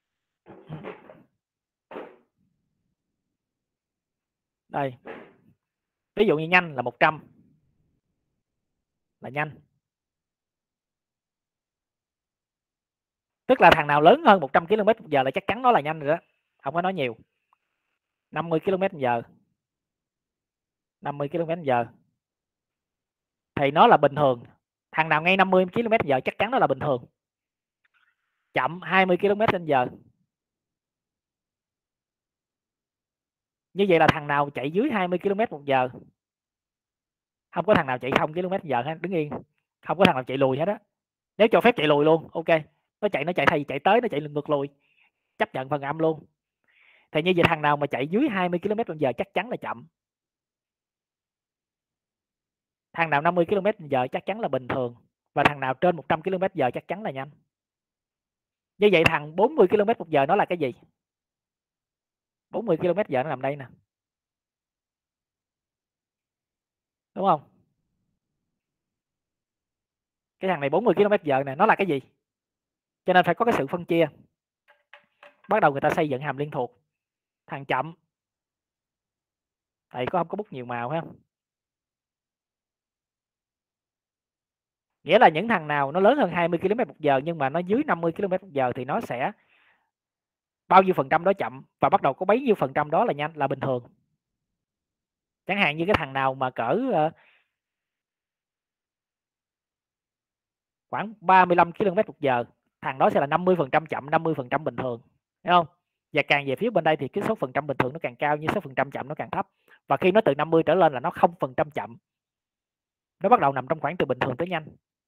S1: Đây. Ví dụ như nhanh là một trăm là nhanh. Tức là thằng nào lớn hơn một trăm ki lô mét một giờ là chắc chắn nó là nhanh rồi đó, không có nói nhiều. năm mươi ki lô mét một giờ, năm mươi ki lô mét một giờ thì nó là bình thường. Thằng nào ngay năm mươi ki lô mét một giờ chắc chắn nó là bình thường. Chậm hai mươi ki lô mét trên giờ. Như vậy là thằng nào chạy dưới hai mươi ki lô mét một giờ. Không có thằng nào chạy không ki lô mét một giờ hết, đứng yên. Không có thằng nào chạy lùi hết á. Nếu cho phép chạy lùi luôn, ok. Nó chạy nó chạy thay chạy tới nó chạy ngược lùi. Chấp nhận phần âm luôn. Thì như vậy thằng nào mà chạy dưới hai mươi ki lô mét một giờ chắc chắn là chậm. Thằng nào năm mươi ki lô mét một giờ chắc chắn là bình thường. Và thằng nào trên một trăm ki lô mét một giờ chắc chắn là nhanh. Như vậy thằng bốn mươi ki lô mét một giờ nó là cái gì? bốn mươi ki lô mét một giờ nó nằm đây nè. Đúng không? Cái thằng này bốn mươi ki lô mét một giờ này nó là cái gì? Cho nên phải có cái sự phân chia. Bắt đầu người ta xây dựng hàm liên thuộc. Thằng chậm. Thầy có không có bút nhiều màu ha? Nghĩa là những thằng nào nó lớn hơn hai mươi ki lô mét một giờ nhưng mà nó dưới năm mươi ki lô mét một giờ thì nó sẽ bao nhiêu phần trăm đó chậm và bắt đầu có bấy nhiêu phần trăm đó là nhanh, là bình thường. Chẳng hạn như cái thằng nào mà cỡ uh, khoảng ba mươi lăm ki lô mét một giờ, thằng đó sẽ là năm mươi phần trăm chậm, năm mươi phần trăm bình thường. Thấy không? Và càng về phía bên đây thì cái số phần trăm bình thường nó càng cao, nhưng số phần trăm chậm nó càng thấp. Và khi nó từ năm mươi trở lên là nó không phần trăm chậm. Nó bắt đầu nằm trong khoảng từ bình thường tới nhanh.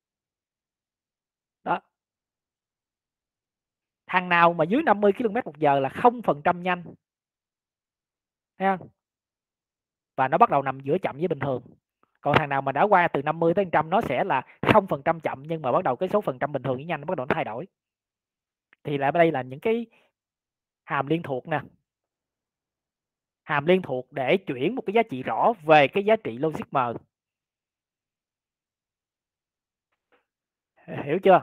S1: Đó. Thằng nào mà dưới năm mươi ki lô mét một giờ là không phần trăm nhanh. Thấy không? Và nó bắt đầu nằm giữa chậm với bình thường. Còn thằng nào mà đã qua từ năm mươi tới một trăm nó sẽ là không phần trăm chậm, nhưng mà bắt đầu cái số phần trăm bình thường với nhanh nó bắt đầu nó thay đổi. Thì lại đây là những cái hàm liên thuộc nè. Hàm liên thuộc để chuyển một cái giá trị rõ về cái giá trị logic M. Hiểu chưa?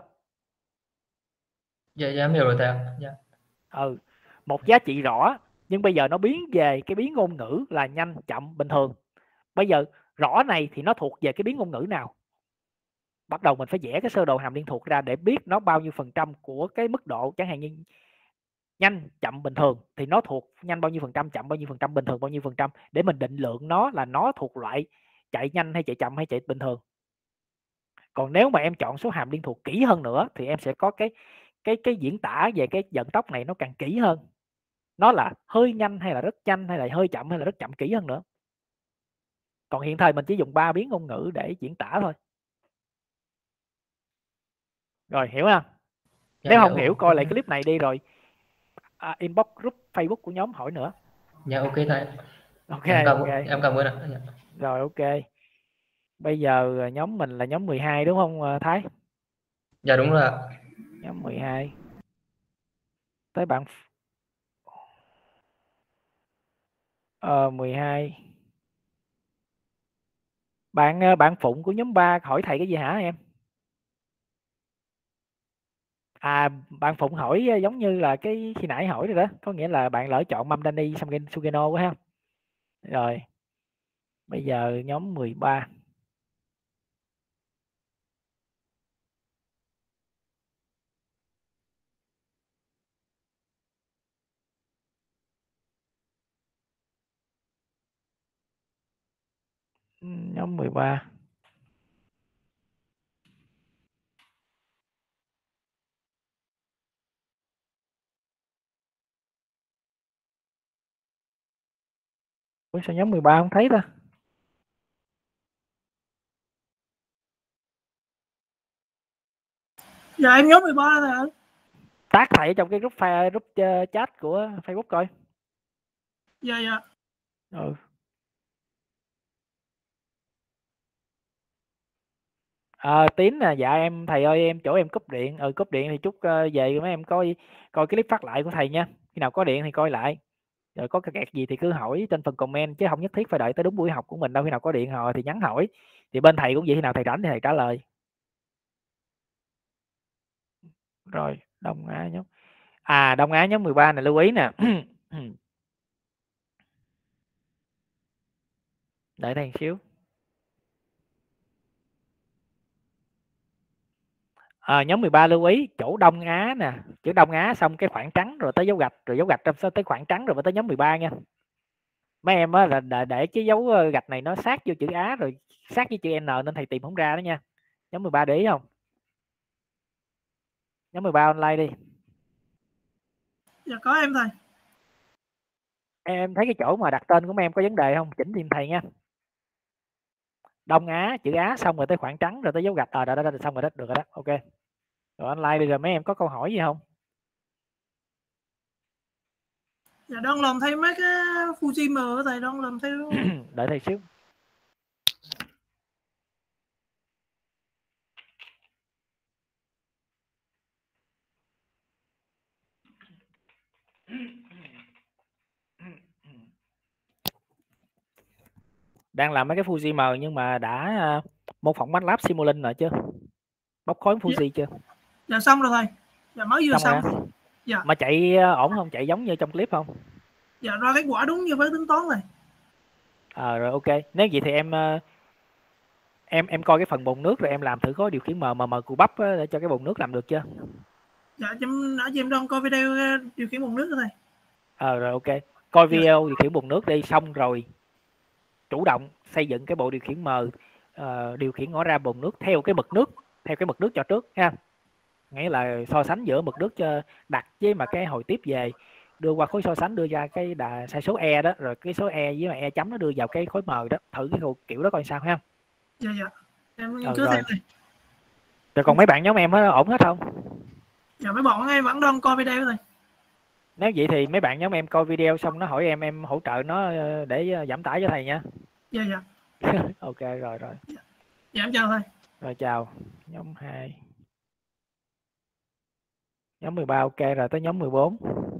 S13: Dạ, dạ em hiểu rồi thầy ạ. Dạ.
S1: Ừ. Một giá trị rõ nhưng bây giờ nó biến về cái biến ngôn ngữ là nhanh, chậm, bình thường. Bây giờ rõ này thì nó thuộc về cái biến ngôn ngữ nào? Bắt đầu mình phải vẽ cái sơ đồ hàm liên thuộc ra để biết nó bao nhiêu phần trăm của cái mức độ, chẳng hạn như nhanh, chậm, bình thường thì nó thuộc nhanh bao nhiêu phần trăm, chậm bao nhiêu phần trăm, bình thường bao nhiêu phần trăm, để mình định lượng nó là nó thuộc loại chạy nhanh hay chạy chậm hay chạy bình thường. Còn nếu mà em chọn số hàm liên thuộc kỹ hơn nữa thì em sẽ có cái cái cái diễn tả về cái vận tốc này nó càng kỹ hơn. Nó là hơi nhanh hay là rất nhanh, hay là hơi chậm hay là rất chậm, kỹ hơn nữa. Còn hiện thời mình chỉ dùng ba biến ngôn ngữ để diễn tả thôi. Rồi, hiểu không?
S13: Dạ,
S1: Nếu
S13: dạ,
S1: không hiểu
S13: ok.
S1: coi lại clip này đi rồi à, inbox group Facebook của nhóm hỏi nữa.
S13: Dạ ok thầy.
S1: Ok,
S13: Em cảm,
S1: ok.
S13: em cảm ơn ạ. Dạ.
S1: Rồi, ok. Bây giờ nhóm mình là nhóm mười hai đúng không Thái?
S13: Dạ đúng rồi ạ.
S1: Nhóm mười hai. Tới bạn ờ, mười hai. Bạn bạn Phụng của nhóm ba hỏi thầy cái gì hả em? À, bạn Phụng hỏi giống như là cái khi nãy hỏi rồi đó, có nghĩa là bạn lỡ chọn Mamdani Sugeno quá ha. Rồi. Bây giờ nhóm mười ba. Nhóm mười ba. Ủa sao nhóm mười ba không thấy ta?
S5: Dạ em nhóm mười ba nè.
S1: Tag thầy ở trong cái group file, group uh, chat của Facebook coi.
S5: Dạ dạ.
S1: Ừ. À, Tín nè, dạ em thầy ơi em chỗ em cúp điện, ừ cúp điện thì chút uh, về mấy em coi coi cái clip phát lại của thầy nha. Khi nào có điện thì coi lại. Rồi có cái kẹt gì thì cứ hỏi trên phần comment chứ không nhất thiết phải đợi tới đúng buổi học của mình đâu, khi nào có điện hỏi thì nhắn hỏi. Thì bên thầy cũng vậy, khi nào thầy rảnh thì thầy trả lời. Rồi, Đông Á nhóm. À, Đông Á nhóm mười ba này lưu ý nè. Đợi thầy một xíu. À, nhóm mười ba lưu ý chỗ Đông Á nè, chữ Đông Á xong cái khoảng trắng rồi tới dấu gạch, rồi dấu gạch xong tới khoảng trắng rồi mới tới nhóm mười ba nha. Mấy em á là để, để cái dấu gạch này nó sát vô chữ Á rồi sát với chữ N nên thầy tìm không ra đó nha. Nhóm mười ba để ý không? Nhóm mười ba online đi.
S5: Dạ có em thầy.
S1: Em thấy cái chỗ mà đặt tên của mấy em có vấn đề không? Chỉnh tìm thầy nha. Đông Á, chữ Á xong rồi tới khoảng trắng rồi tới dấu gạch. Ờ à, đó, đó, đó, xong rồi đó, được rồi đó. Ok. Rồi online đi, rồi mấy em có câu hỏi gì không?
S5: Dạ đang làm theo mấy cái Fuji mờ thầy, đang làm theo.
S1: Đợi thầy xíu. Đang làm mấy cái Fuji mờ nhưng mà đã uh, mô phỏng MATLAB Simulink rồi chưa? Bóc khối Fuji
S5: dạ.
S1: chưa?
S5: Dạ xong rồi thầy. Dạ mới vừa xong.
S1: xong.
S5: Dạ.
S1: Mà chạy uh, ổn không? Chạy giống như trong clip không?
S5: Dạ ra kết quả đúng như với tính toán này.
S1: À, rồi ok. Nếu vậy thì em uh, em em coi cái phần bồn nước rồi em làm thử khối điều khiển mờ mờ mờ cụ bắp để cho cái bồn nước làm được chưa?
S5: Dạ em nãy giờ em đang coi video điều khiển bồn nước đó thầy.
S1: Ờ à, rồi ok. Coi video điều khiển bồn nước đi, xong rồi chủ động xây dựng cái bộ điều khiển mờ uh, điều khiển ngõ ra bồn nước theo cái mực nước, theo cái mực nước cho trước ha. Nghĩa là so sánh giữa mực nước cho đặt với mà cái hồi tiếp về đưa qua khối so sánh, đưa ra cái đà sai số E đó, rồi cái số E với mà E chấm nó đưa vào cái khối mờ đó, thử cái kiểu đó coi sao ha.
S5: Dạ dạ. Em
S1: ừ,
S5: cứ
S1: rồi.
S5: theo này.
S1: Rồi còn mấy bạn nhóm em ổn hết không?
S5: Dạ mấy bọn em vẫn đang coi video này.
S1: Nếu vậy thì mấy bạn nhóm em coi video xong nó hỏi em em hỗ trợ nó để giảm tải cho thầy nha.
S5: Dạ dạ.
S1: Ok rồi rồi.
S5: Dạ, dạ em chào thầy.
S1: Rồi chào. Nhóm hai. Nhóm mười ba ok rồi, tới nhóm mười bốn.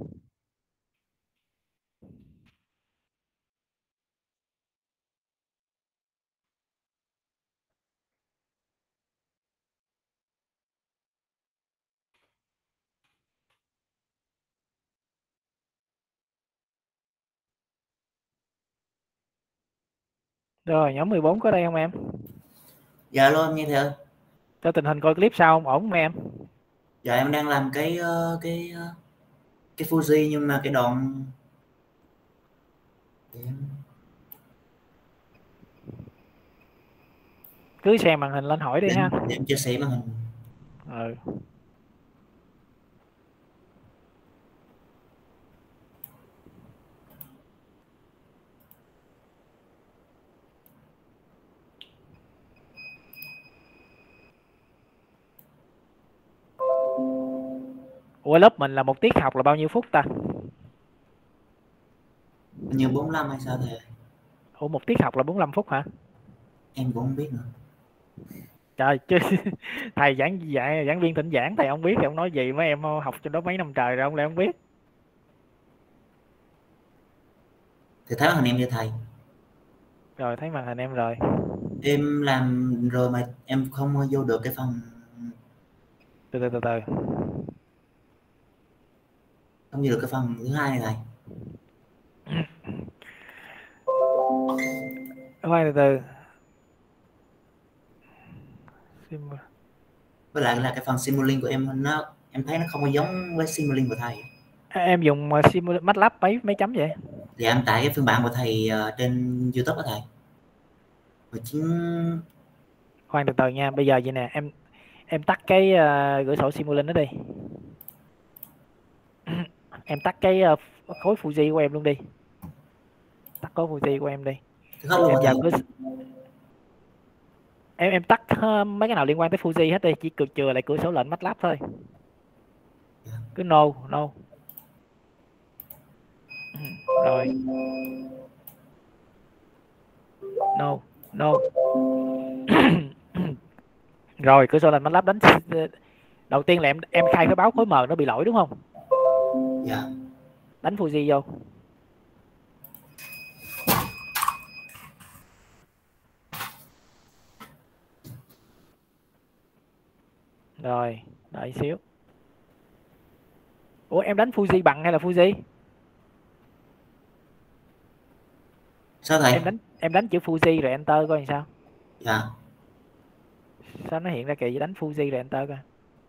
S1: Rồi, nhóm mười bốn có đây không em?
S8: Dạ alo em nghe thầy ơi.
S1: Cho tình hình coi clip sao không? Ổn không em?
S8: Dạ em đang làm cái uh, cái uh, cái Fuji nhưng mà cái đoạn
S1: cứ xem màn hình lên hỏi đi
S8: để,
S1: ha.
S8: Để em chia sẻ màn hình.
S1: Ừ. Ủa lớp mình là một tiết học là bao nhiêu phút ta?
S8: Như bốn mươi lăm hay sao thầy?
S1: Ủa một tiết học là bốn mươi lăm phút hả?
S8: Em cũng không biết nữa.
S1: Trời chứ thầy giảng giảng giảng viên thỉnh giảng thầy không biết thì ông nói gì, mấy em học cho đó mấy năm trời rồi ông lại không biết.
S8: Thì thấy màn hình em cho thầy.
S1: Rồi thấy màn hình em rồi.
S8: Em làm rồi mà em không vô được cái phần.
S1: Từ từ từ từ.
S8: Không vô được cái phần thứ hai này thầy.
S1: Khoan từ từ.
S8: Với lại là cái phần Simulink của em nó em thấy nó không có giống với Simulink của thầy.
S1: Em dùng Simulink MATLAB mấy mấy chấm vậy?
S8: Thì em tải cái phiên bản của thầy uh, trên YouTube đó thầy. Và chính...
S1: Khoan từ từ nha, bây giờ vậy nè, em em tắt cái uh, cửa sổ Simulink đó đi. Em tắt cái uh, khối Fuji của em luôn đi. Tắt khối Fuji của em đi. Em vào cửa... em em tắt uh, mấy cái nào liên quan tới Fuji hết đi, chỉ cực chừa lại cửa sổ lệnh MATLAB thôi. Cứ no no. Rồi. No no. Rồi cửa sổ lệnh MATLAB đánh đầu tiên là em em khai cái báo khối mờ nó bị lỗi đúng không?
S8: Dạ.
S1: Đánh Fuji vô. Rồi, đợi xíu. Ủa em đánh Fuji bằng hay là Fuji?
S8: Sao thầy?
S1: Em đánh em đánh chữ Fuji rồi enter coi làm sao.
S8: Dạ.
S1: Sao nó hiện ra kỳ đánh Fuji rồi enter coi.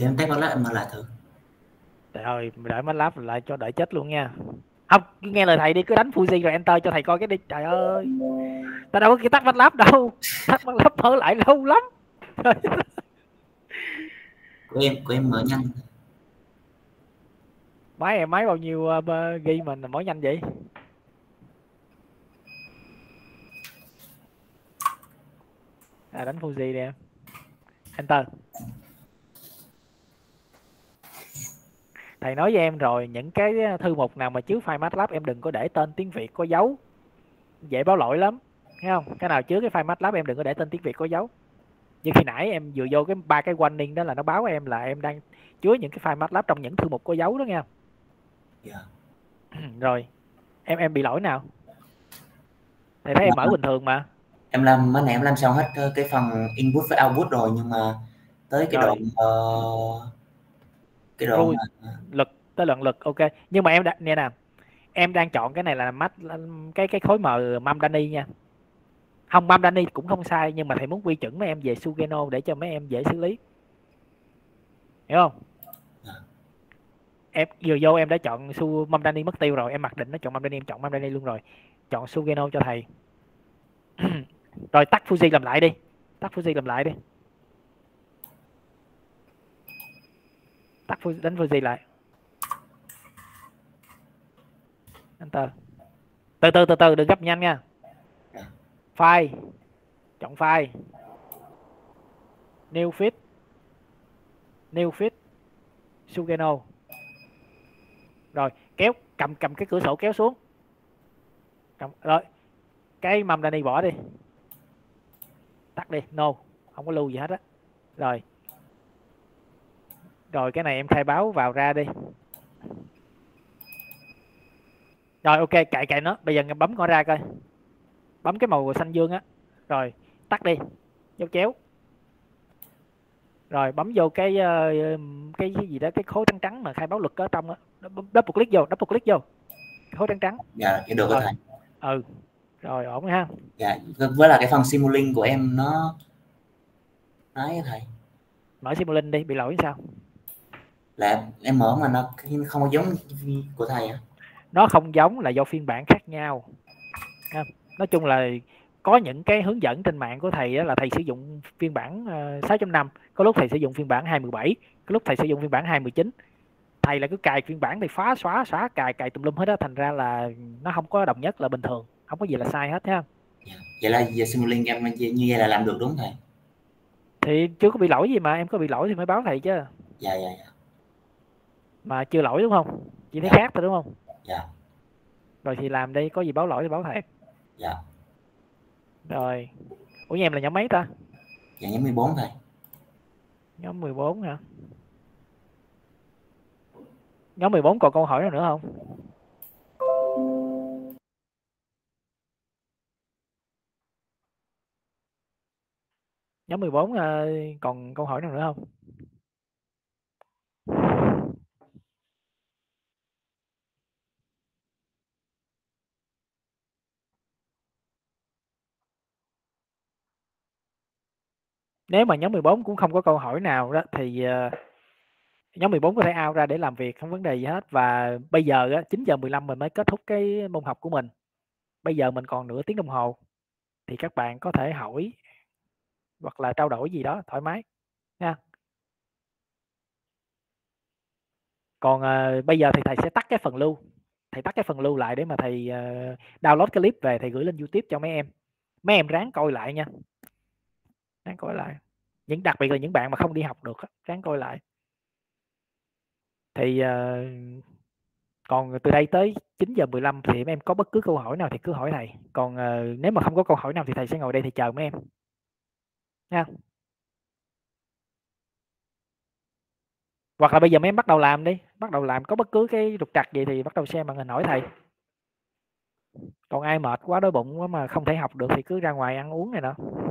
S8: Để em test MATLAB em mở lại thử.
S1: Trời ơi, đợi MATLAB lại cho đợi chết luôn nha. Không, cứ nghe lời thầy đi, cứ đánh Fuji rồi enter cho thầy coi cái đi. Trời ơi, ta đâu có cái tắt MATLAB đâu, tắt MATLAB mở lại lâu lắm.
S8: Của em của em mở nhanh.
S1: Máy em máy bao nhiêu uh, ghi mình mở nhanh vậy? À, đánh Fuji đi em. Enter. Thầy nói với em rồi, những cái thư mục nào mà chứa file MATLAB em đừng có để tên tiếng Việt có dấu, dễ báo lỗi lắm, thấy không? Cái nào chứa cái file MATLAB em đừng có để tên tiếng Việt có dấu. Như khi nãy em vừa vô cái ba cái warning đó là nó báo em là em đang chứa những cái file MATLAB trong những thư mục có dấu đó nha.
S8: Yeah.
S1: Rồi em em bị lỗi nào? Thầy thấy em mở bình thường mà.
S8: Em làm mấy này em làm xong hết cái phần input với output rồi, nhưng mà tới cái đoạn uh, cái đoạn
S1: Rồi,
S8: mà...
S1: lực tới lần lực ok. Nhưng mà em đã nghe nào, em đang chọn cái này là mắt cái cái khối mờ Mamdani nha. Không, Mamdani cũng không sai, nhưng mà thầy muốn quy chuẩn mấy em về Sugeno để cho mấy em dễ xử lý, hiểu không? Em vừa vô em đã chọn su Mamdani mất tiêu rồi, em mặc định nó chọn Mamdani, em chọn Mamdani luôn rồi, chọn Sugeno cho thầy. Rồi tắt Fuji làm lại đi, tắt Fuji làm lại đi, tắt Fuji, đánh Fuji lại, enter. Từ từ từ từ đừng gấp nhanh nha. File, chọn file, new fit, new fit, Sugeno. Rồi kéo, cầm cầm cái cửa sổ kéo xuống. Cầm, rồi cái Mamdani bỏ đi, tắt đi, no, không có lưu gì hết á. Rồi rồi cái này em khai báo vào ra đi. Rồi ok, cạy cạy nó. Bây giờ em bấm ngõ ra coi, bấm cái màu xanh dương á, rồi tắt đi, dấu chéo, rồi bấm vô cái cái gì đó, cái khối trắng trắng mà khai báo lực ở trong á, double click vô, double click vô khối trắng trắng.
S8: Dạ, cái được rồi thầy.
S1: Ừ, rồi ổn ha.
S8: Dạ, với là cái phần Simulink của em nó nói thầy.
S1: Mở Simulink đi, bị lỗi sao?
S8: Là em mở mà nó không có giống của thầy à?
S1: Nó không giống là do phiên bản khác nhau. Nói chung là có những cái hướng dẫn trên mạng của thầy là thầy sử dụng phiên bản sáu chấm năm, có lúc thầy sử dụng phiên bản hai mười bảy, có lúc thầy sử dụng phiên bản hai mười chín. Thầy là cứ cài phiên bản thì phá xóa xóa cài cài tùm lum hết đó, thành ra là nó không có đồng nhất là bình thường, không có gì là sai hết ha.
S8: Vậy là giờ Simulink em như vậy là làm được đúng thầy?
S1: Thì chưa có bị lỗi gì mà, em có bị lỗi thì mới báo thầy chứ.
S8: Dạ dạ dạ.
S1: Mà chưa lỗi đúng không? Chỉ thấy
S8: dạ.
S1: khác thôi đúng không?
S8: Dạ.
S1: Rồi thì làm đi, có gì báo lỗi thì báo thầy.
S8: Dạ.
S1: Rồi. Ủa nhà em là nhóm mấy ta?
S8: Dạ nhóm mười bốn thầy.
S1: Nhóm mười bốn hả? Nhóm mười bốn còn câu hỏi nào nữa không? Nhóm mười bốn còn câu hỏi nào nữa không? Nếu mà nhóm mười bốn cũng không có câu hỏi nào đó thì uh, nhóm mười bốn có thể out ra để làm việc, không vấn đề gì hết. Và bây giờ á, chín giờ mười lăm mình mới kết thúc cái môn học của mình. Bây giờ mình còn nửa tiếng đồng hồ thì các bạn có thể hỏi hoặc là trao đổi gì đó thoải mái nha. Còn uh, bây giờ thì thầy sẽ tắt cái phần lưu. Thầy tắt cái phần lưu lại để mà thầy uh, download cái clip về, thầy gửi lên YouTube cho mấy em. Mấy em ráng coi lại nha. Ráng coi lại. Những đặc biệt là những bạn mà không đi học được, ráng coi lại. Thì uh, còn từ đây tới chín giờ mười lăm thì mấy em có bất cứ câu hỏi nào thì cứ hỏi thầy. Còn uh, nếu mà không có câu hỏi nào thì thầy sẽ ngồi đây thì chờ mấy em nha. Hoặc là bây giờ mấy em bắt đầu làm đi, bắt đầu làm, có bất cứ cái trục trặc gì thì bắt đầu xem màn hình hỏi thầy. Còn ai mệt quá đói bụng quá mà không thể học được thì cứ ra ngoài ăn uống này nọ.